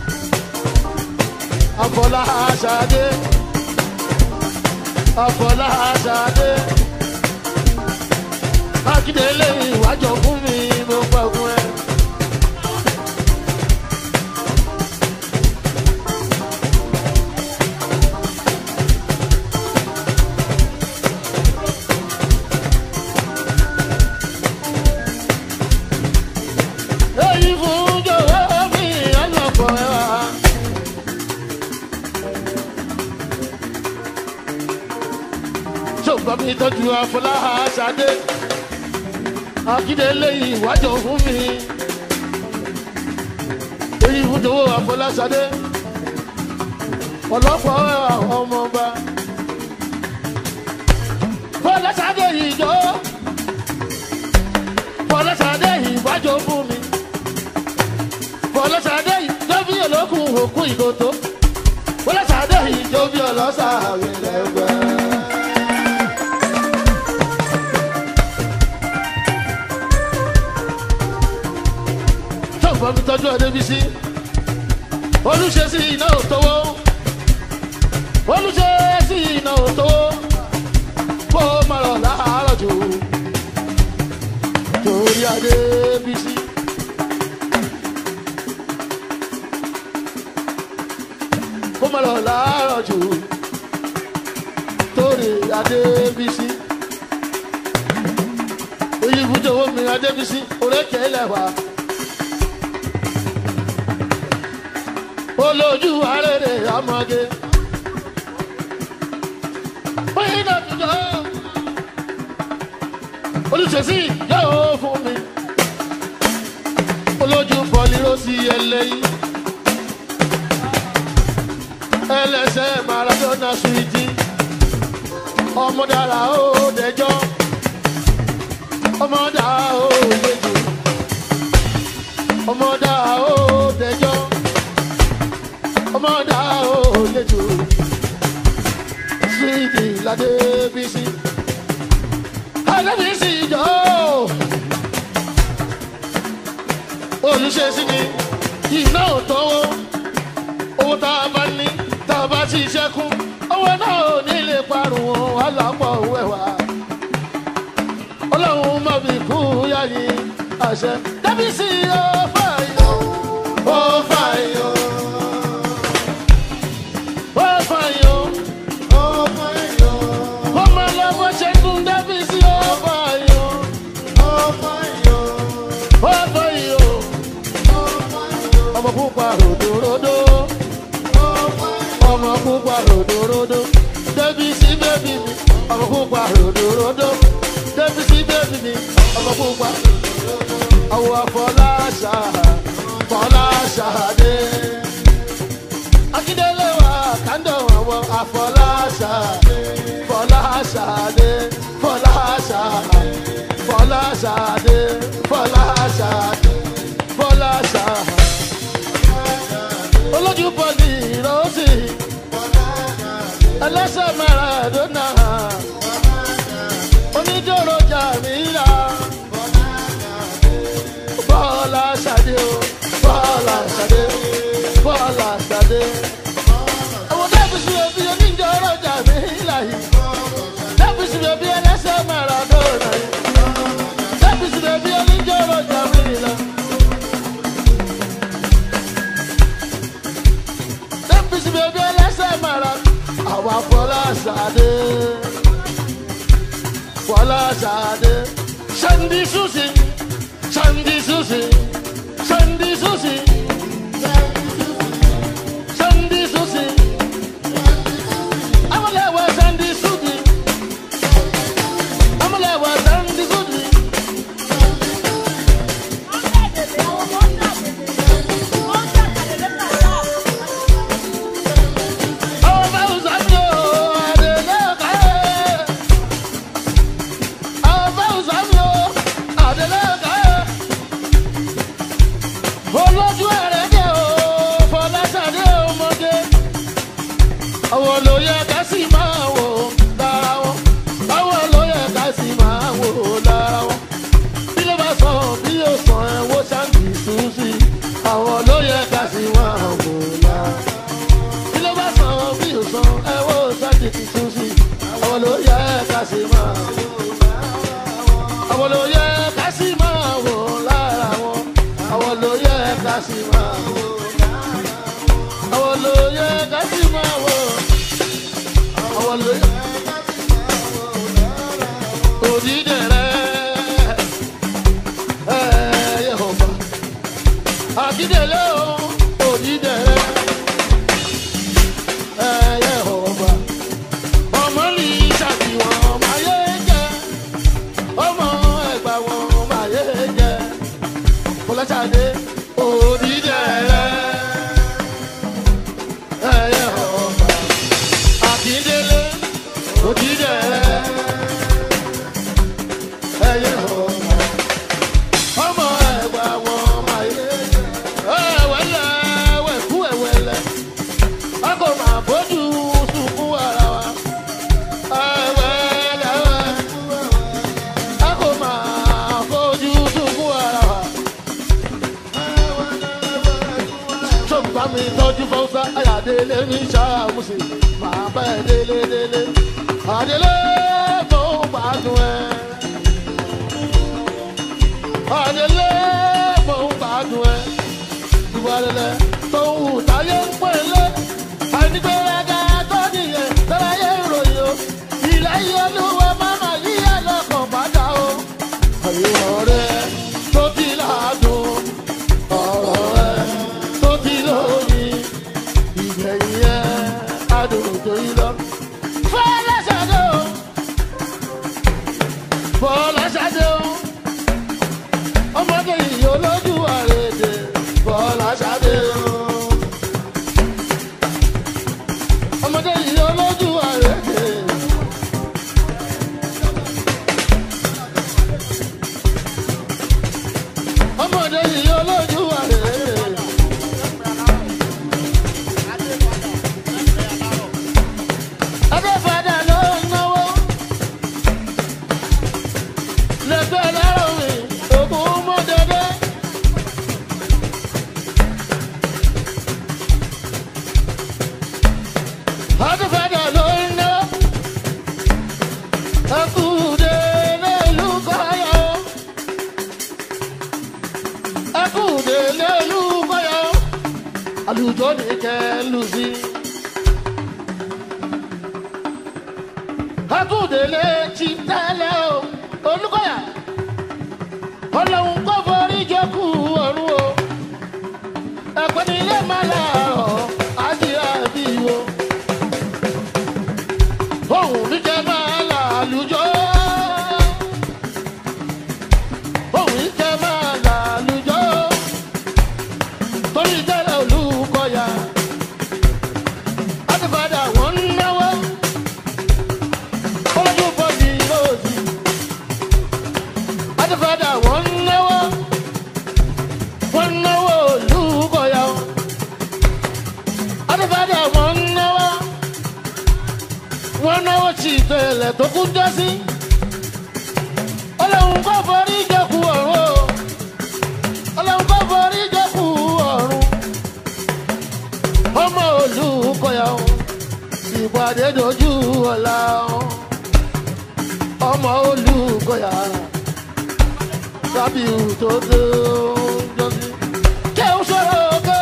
Afọláṣadé Afọláṣadé Akíndélé ìwájọ fún mi mo gbà fún ẹ. Èyí fún jọ̀wọ́ mi ọlọ́pọ̀ ẹ̀wà. Ṣùgbọ́n mi tọ́jú Afọláṣadé Akíndélé ìwájọ fún mi. Èyí fún jọ̀wọ́ Afọláṣadé ọlọ́pọ̀ ẹ̀wà ọmọọba. Fọláṣadé ìjọ Fọláṣadé ìwájọ fún mi. Fọláṣadé ìjọ bí olókùn òkú ìgòtó. Fọláṣadé ìjọ bí ọlọ́sà àwìlẹ̀gbẹ́. Ṣọ́ọ̀bù mi tọ́jú Adébísí. Olúṣe sí iná òtówó. Olúṣe sí iná òtówó. Kó má lọ láàárọ̀ jù. Torí Adébísí. Kó má lọ láàárọ̀ jù. Torí Adébísí. Èyí fújọ owó mi Adébísí. Orékè lẹ́wà. Olójú arére ọmọge. Bóyá náà tùjọ́. Olùṣèṣì yóò fún mi. Olójú pọlírósì ẹlẹ́yìn. Ẹlẹ́sẹ̀ Maradona suwiti. Ọmọ dára ó dẹjọ́. Ọmọ dára ó lejò. Ọmọ dára ó dẹjọ́. Ọmọ dára ó lejò. Suwiti l'Adébísí. Adébísí jọ. Olùṣèṣì ni iná ò tọ́wọ́. Owó tá a bá ní tá a bá ti ṣẹ́kún. Owó náà ò ní lè parun wọn wá lápọ̀ wẹ̀wà. Ọlọ́run má fi kú yáyí àṣẹ. Adébísí ó fàyò. Ó fàyò. Ó fàyò. Ó fàyò. Ọmọ lọ́wọ́ ṣẹ́gun Adébísí ó fàyò. Ó fàyò. Ó fàyò. Ọmọ pupa ròdòròdò. Ọmọ pupa ròdòròdò. Adébísí bébí mi. Ọmọ pupa ròdòròdò. Adébísí bébí mi. Ọmọ pupa ròdòròdò. Àwọ̀ Afọláṣà Fọláṣadé. Akíndélé wa kàndọ̀ àwọn Afọláṣadé. Fọláṣadé. Fọláṣadé. Fọláṣadé. Fọláṣadé. Fọláṣadé. Olójú pọ̀lì ìrọ́sì. Ẹlẹ́sẹ̀ Maradona. Oníjòrò Jàmílà. Fọláṣadé o. Fọláṣadé. Fọláṣadé. Àwọn Adébísí òbí oníjòrò Jàmílà yìí. Adébísí òbí ẹlẹ́sẹ̀ Maradona yìí. Adébísí òbí oníjòrò Jàmílà. Adébísí òbí ẹlẹ́sẹ̀ Maradona. Àwa Fọláṣadé. Fọláṣadé. Ṣandí Susi. Ṣandí Susi. Ṣandí Susi. Ṣandí Susi. Amúlẹ̀wà Ṣandí Susi. Amúlẹ̀wà Ṣandí Susi. Ọba Uzamio Adeleke. Ọba Uzamio Adeleke. Olójú ẹ̀rẹ́dẹ̀ o Fọláṣadé ọmọge. Àwọn olóyè ká sì máa wò lára wọn. Àwọn olóyè ká sì máa wò lára wọn. Bí ló bá sàn bí yóò sàn ẹ̀ wò ṣá. Akíndélé o, Òdìdẹrẹ́. Ẹyẹ ọba. Ọmọ ní ṣàfihàn máyé jẹ. Ọmọ ẹgbà wọn máyé jẹ. Fọláṣadé Òdìdẹrẹ́. Ẹyẹ ọba. Akíndélé Òdìdẹrẹ́. Ẹyẹ ọba. Ọmọ ẹgbà wọn máyé jẹ. Ẹwẹ́lẹ́ wẹ̀kú ẹ̀wẹ́lẹ́. A kò máa bójú sunkún ara wa. Ẹwẹ́lẹ́ wẹ̀kú ẹ̀wẹ́lẹ́. A kò máa bójú sunkún ara wa. Ṣọ́gbà mi tọ́jú fọ́nsá, Ayàdélé mi ṣàmùsì, màá bá ẹ délé délé. Àdélé tó ń gbádùn ẹ. Àdélé mo ń gbádùn ẹ. Ìwàlẹ̀lẹ̀ tó ń wù táyé ń pè lé. Àìnígbéraga tó nìyẹn láráyé ìròyìn o. Ilẹ̀ yìí olúwa máma yíyá lọ́kàn bàdá o. Ọ̀rọ̀ rẹ̀ tó ti láàdùn. Ọ̀rọ̀ rẹ̀ tó ti lóyìn. Ìgbẹ̀yìn ẹ̀ adùn tó yí lọ. Fọláṣadé o. Fọláṣadé o. Ọmọdé yìí olójú àrèdè. Fọláṣadé o. Ọmọdé yìí olójú àrèdè. Ọmọdé yìí olójú àrèdè. Adéfadà ló ń náwó. Lẹ́gbẹ́ lárọ̀ mi, ògùn mọ́ dédé. Adéfadà ló ń ná. Ẹkúdé nílùú Kọ́yọ̀. Ẹkúdé nílùú Kọ́yọ̀. Àlùjọ ní kẹ́lù sí. Ẹkúdé lè ti tẹ́lẹ̀ o. Olúkọ̀yà. Ọlọ́run kò forí jókù ọ̀run o. Ẹ̀pẹ́ ní ilé máa láàárọ̀, àjíra bí wo. Ohun mi jẹ́ máa là lùjọ́. Ohun mi jẹ́ máa là lùjọ́. Torí tẹ́lẹ̀ Olúkọ̀yà. Adéfadà wọ́n ń náwó. Olójú bọ́ọ̀dì lóòsì. Adéfadà wọ́n ń náwó. Wọ́n ń náwó Olúkọ̀yà. Adéfadà wọ́n ń náwó. Wọ́n náwó tí ìtẹ̀lẹ̀ tó kún jọ́ sí. Ọlọ́run kò forí jẹ́kù ọ̀run o. Ọlọ́run kò forí jẹ́kù ọ̀run. Ọmọ Olúkọ̀yà o. Ìpàdé dojú ọ̀la o. Ọmọ Olúkọ̀yà. Sábì tó tó jọ sí. Kéwù sọ̀rọ̀ òkè.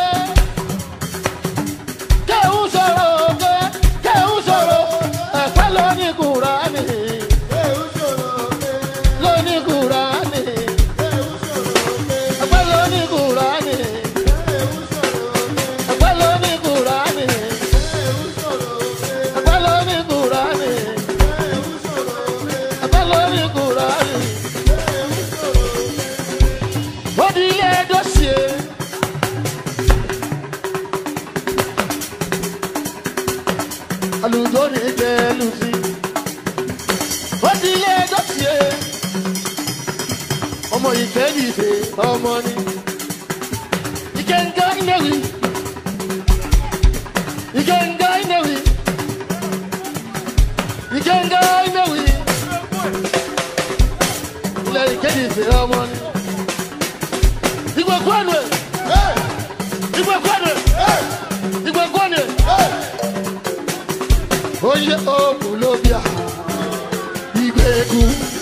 Kéwù sọ̀rọ̀ òkè. Kéwù sọ̀rọ̀. Ẹ̀pẹ́ ló ní Kùránì. Ló ní Kùránì. Ẹ̀pẹ́ ló ní Kùránì. Ẹ̀pẹ́ ló ní Kùránì. Ẹ̀pẹ́ ló ní Kùránì. Ẹ̀pẹ́ ló ní Kùránì. Ó di ilé dọ́sìé. Àlùjọ ní kẹ́lù sí. Ó di ilé dọ́sìé. Ọmọ ìfẹ́ nìfẹ́ ọmọ ni. Ìkẹ́ńgá ìnáwí. Ìkẹ́ńgá ìnáwí. Ìkẹ́ńgá ìnáwí. Ilé ìkẹ́ nìfẹ́ ọmọ ni. Igwe kwanu e. Igwe kwanu e. Igwe kwanu e. Oye Ògúnlóbíà. Igwe egu.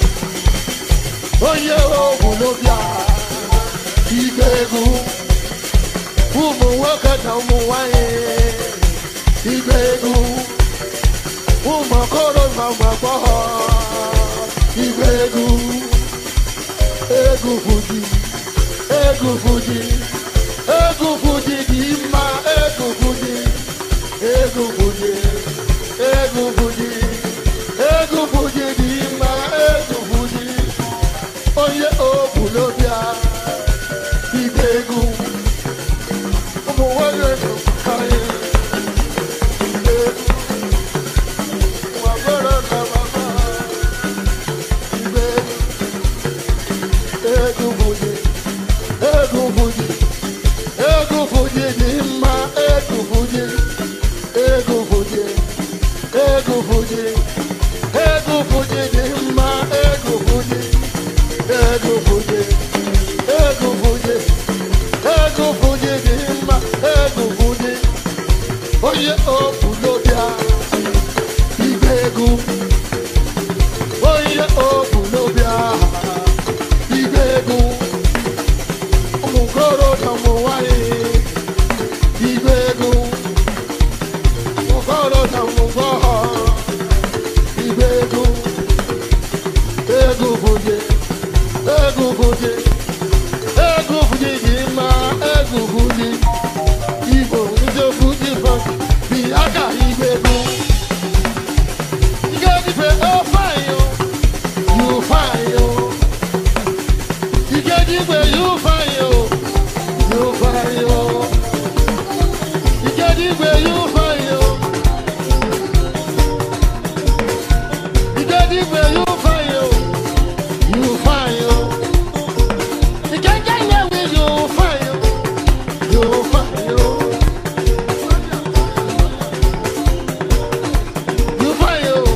Oye Ògúnlóbíà. Igwe egu. Ụmụ nwoke na ụmụ nwanyị. Igwe egu. Ụmụ okoro na ụmụ agbọghọ. Igwe egu. Egu Fuji. Egu Fuji. Egu Fuji Dima, Egu Fuji, Egu Fuji, Egu Fuji, Egu Fuji Dima, Egu Fuji. Oye Obulobia, Ibegu, Omuwele Kaye, Ibegu, Wabara Kababa, Ibegu, Egu Fuji, Egu Fuji. Egu Fuji Dima, Egu Fuji, Egu Fuji, Egu Fuji, Egu Fuji Dima, Egu Fuji, Egu Fuji, Egu Fuji, Egu Fuji Dima, Egu Fuji. Oye Obulobia, Ibegu, Oye Obulobia, Ibegu. Mugoro na muwai, Ibegu. Mugoro na mugoha, Ibegu. Egu Fuji, Egu Fuji, Egu Fuji Dima, Egu Fuji. Ibo nje Fuji funk, Biaka Ibegu. You get it, oh fine yo, you fine yo. You get it where you fine yo. You find yo. You get it where you find yo. You get it where you find yo. You find yo. You can't get there where you find yo. You find yo. You find yo.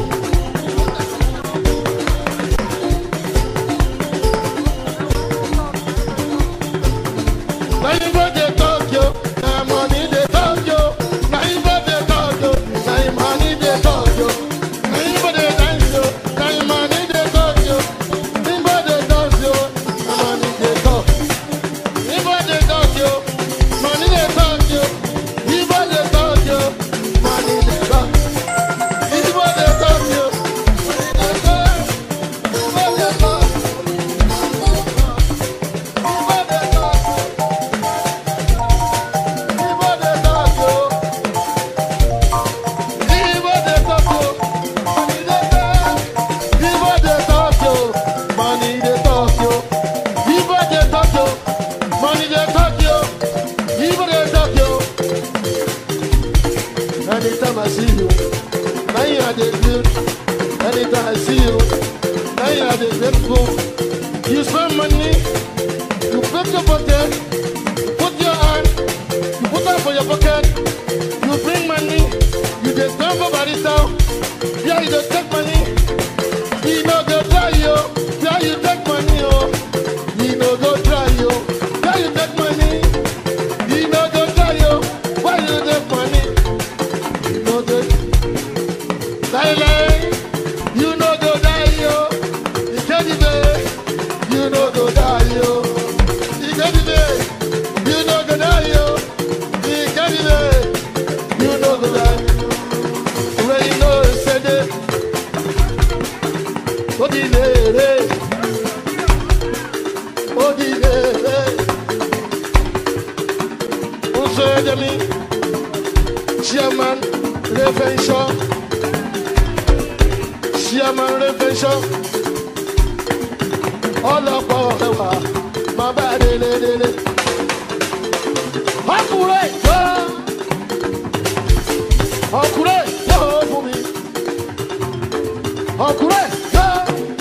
Now you go to Tokyo, now money they Tokyo. Now you go to Tokyo, now you money they Tokyo. Now you go to Tokyo, now you money they Tokyo. You go to Tokyo, now money they Tokyo. You go to Tokyo, money they Tokyo. You go to Tokyo, money they Tokyo. You go to Tokyo, money they Tokyo. You go to Tokyo. Anytime I see you, now you are the good. Anytime I see you, now you are the grateful. You spend money, you put your pocket, you put your hand, you put out for your pocket, you bring money, you just spend for barista. Yeah, you just take money, you know go try you. Yeah, you take money, oh, you know go try you. Yeah, you take money, you know go try you. Why you take money? Lie, lie, you know go die yo. You can't even, you know go die yo. You can't even, you know go die yo. You can't even, you know go die. Where you know said it, what did it? What did it? Who said me? Chairman, Revention. Chairman Revention. Ọlọ́pàá ọ̀rẹ́ wa máa bá délé délé. Ọkùnrin yóò ọkùnrin yóò fún mi. Ọkùnrin yóò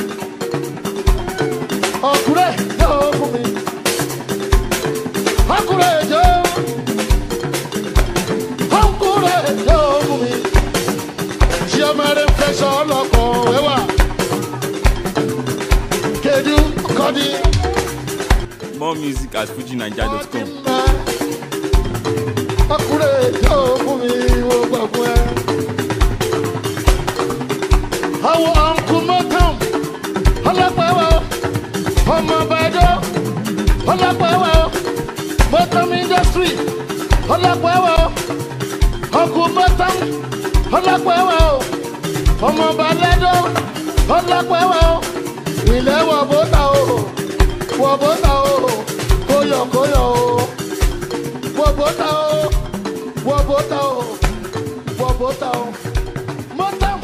ọkùnrin yóò fún mi. Ọkùnrin yóò ọkùnrin yóò fún mi. Chairman Revention ọlọ́pàá ọ̀rẹ́ wa. Kedu Kodi. More music at fuji naija dot com. Ọkùnrin yóò fún mi wo gbàgbọ́ ẹ. Àwọn ọ̀nkú mọ́tàn ọlọ́pàá wa ọmọ Ìbàdàn ọlọ́pàá wa mọ́tàn industry ọlọ́pàá wa ọ̀nkú mọ́tàn ọlọ́pàá wa ọmọ Ìbàdàn ọlọ́pàá wa ilẹ̀ wọ̀ bọ́tà o wọ̀ bọ́tà o kóyọ̀ kóyọ̀ o bọ́tà o wọ bọ́tà o wọ bọ́tà o mọ́tà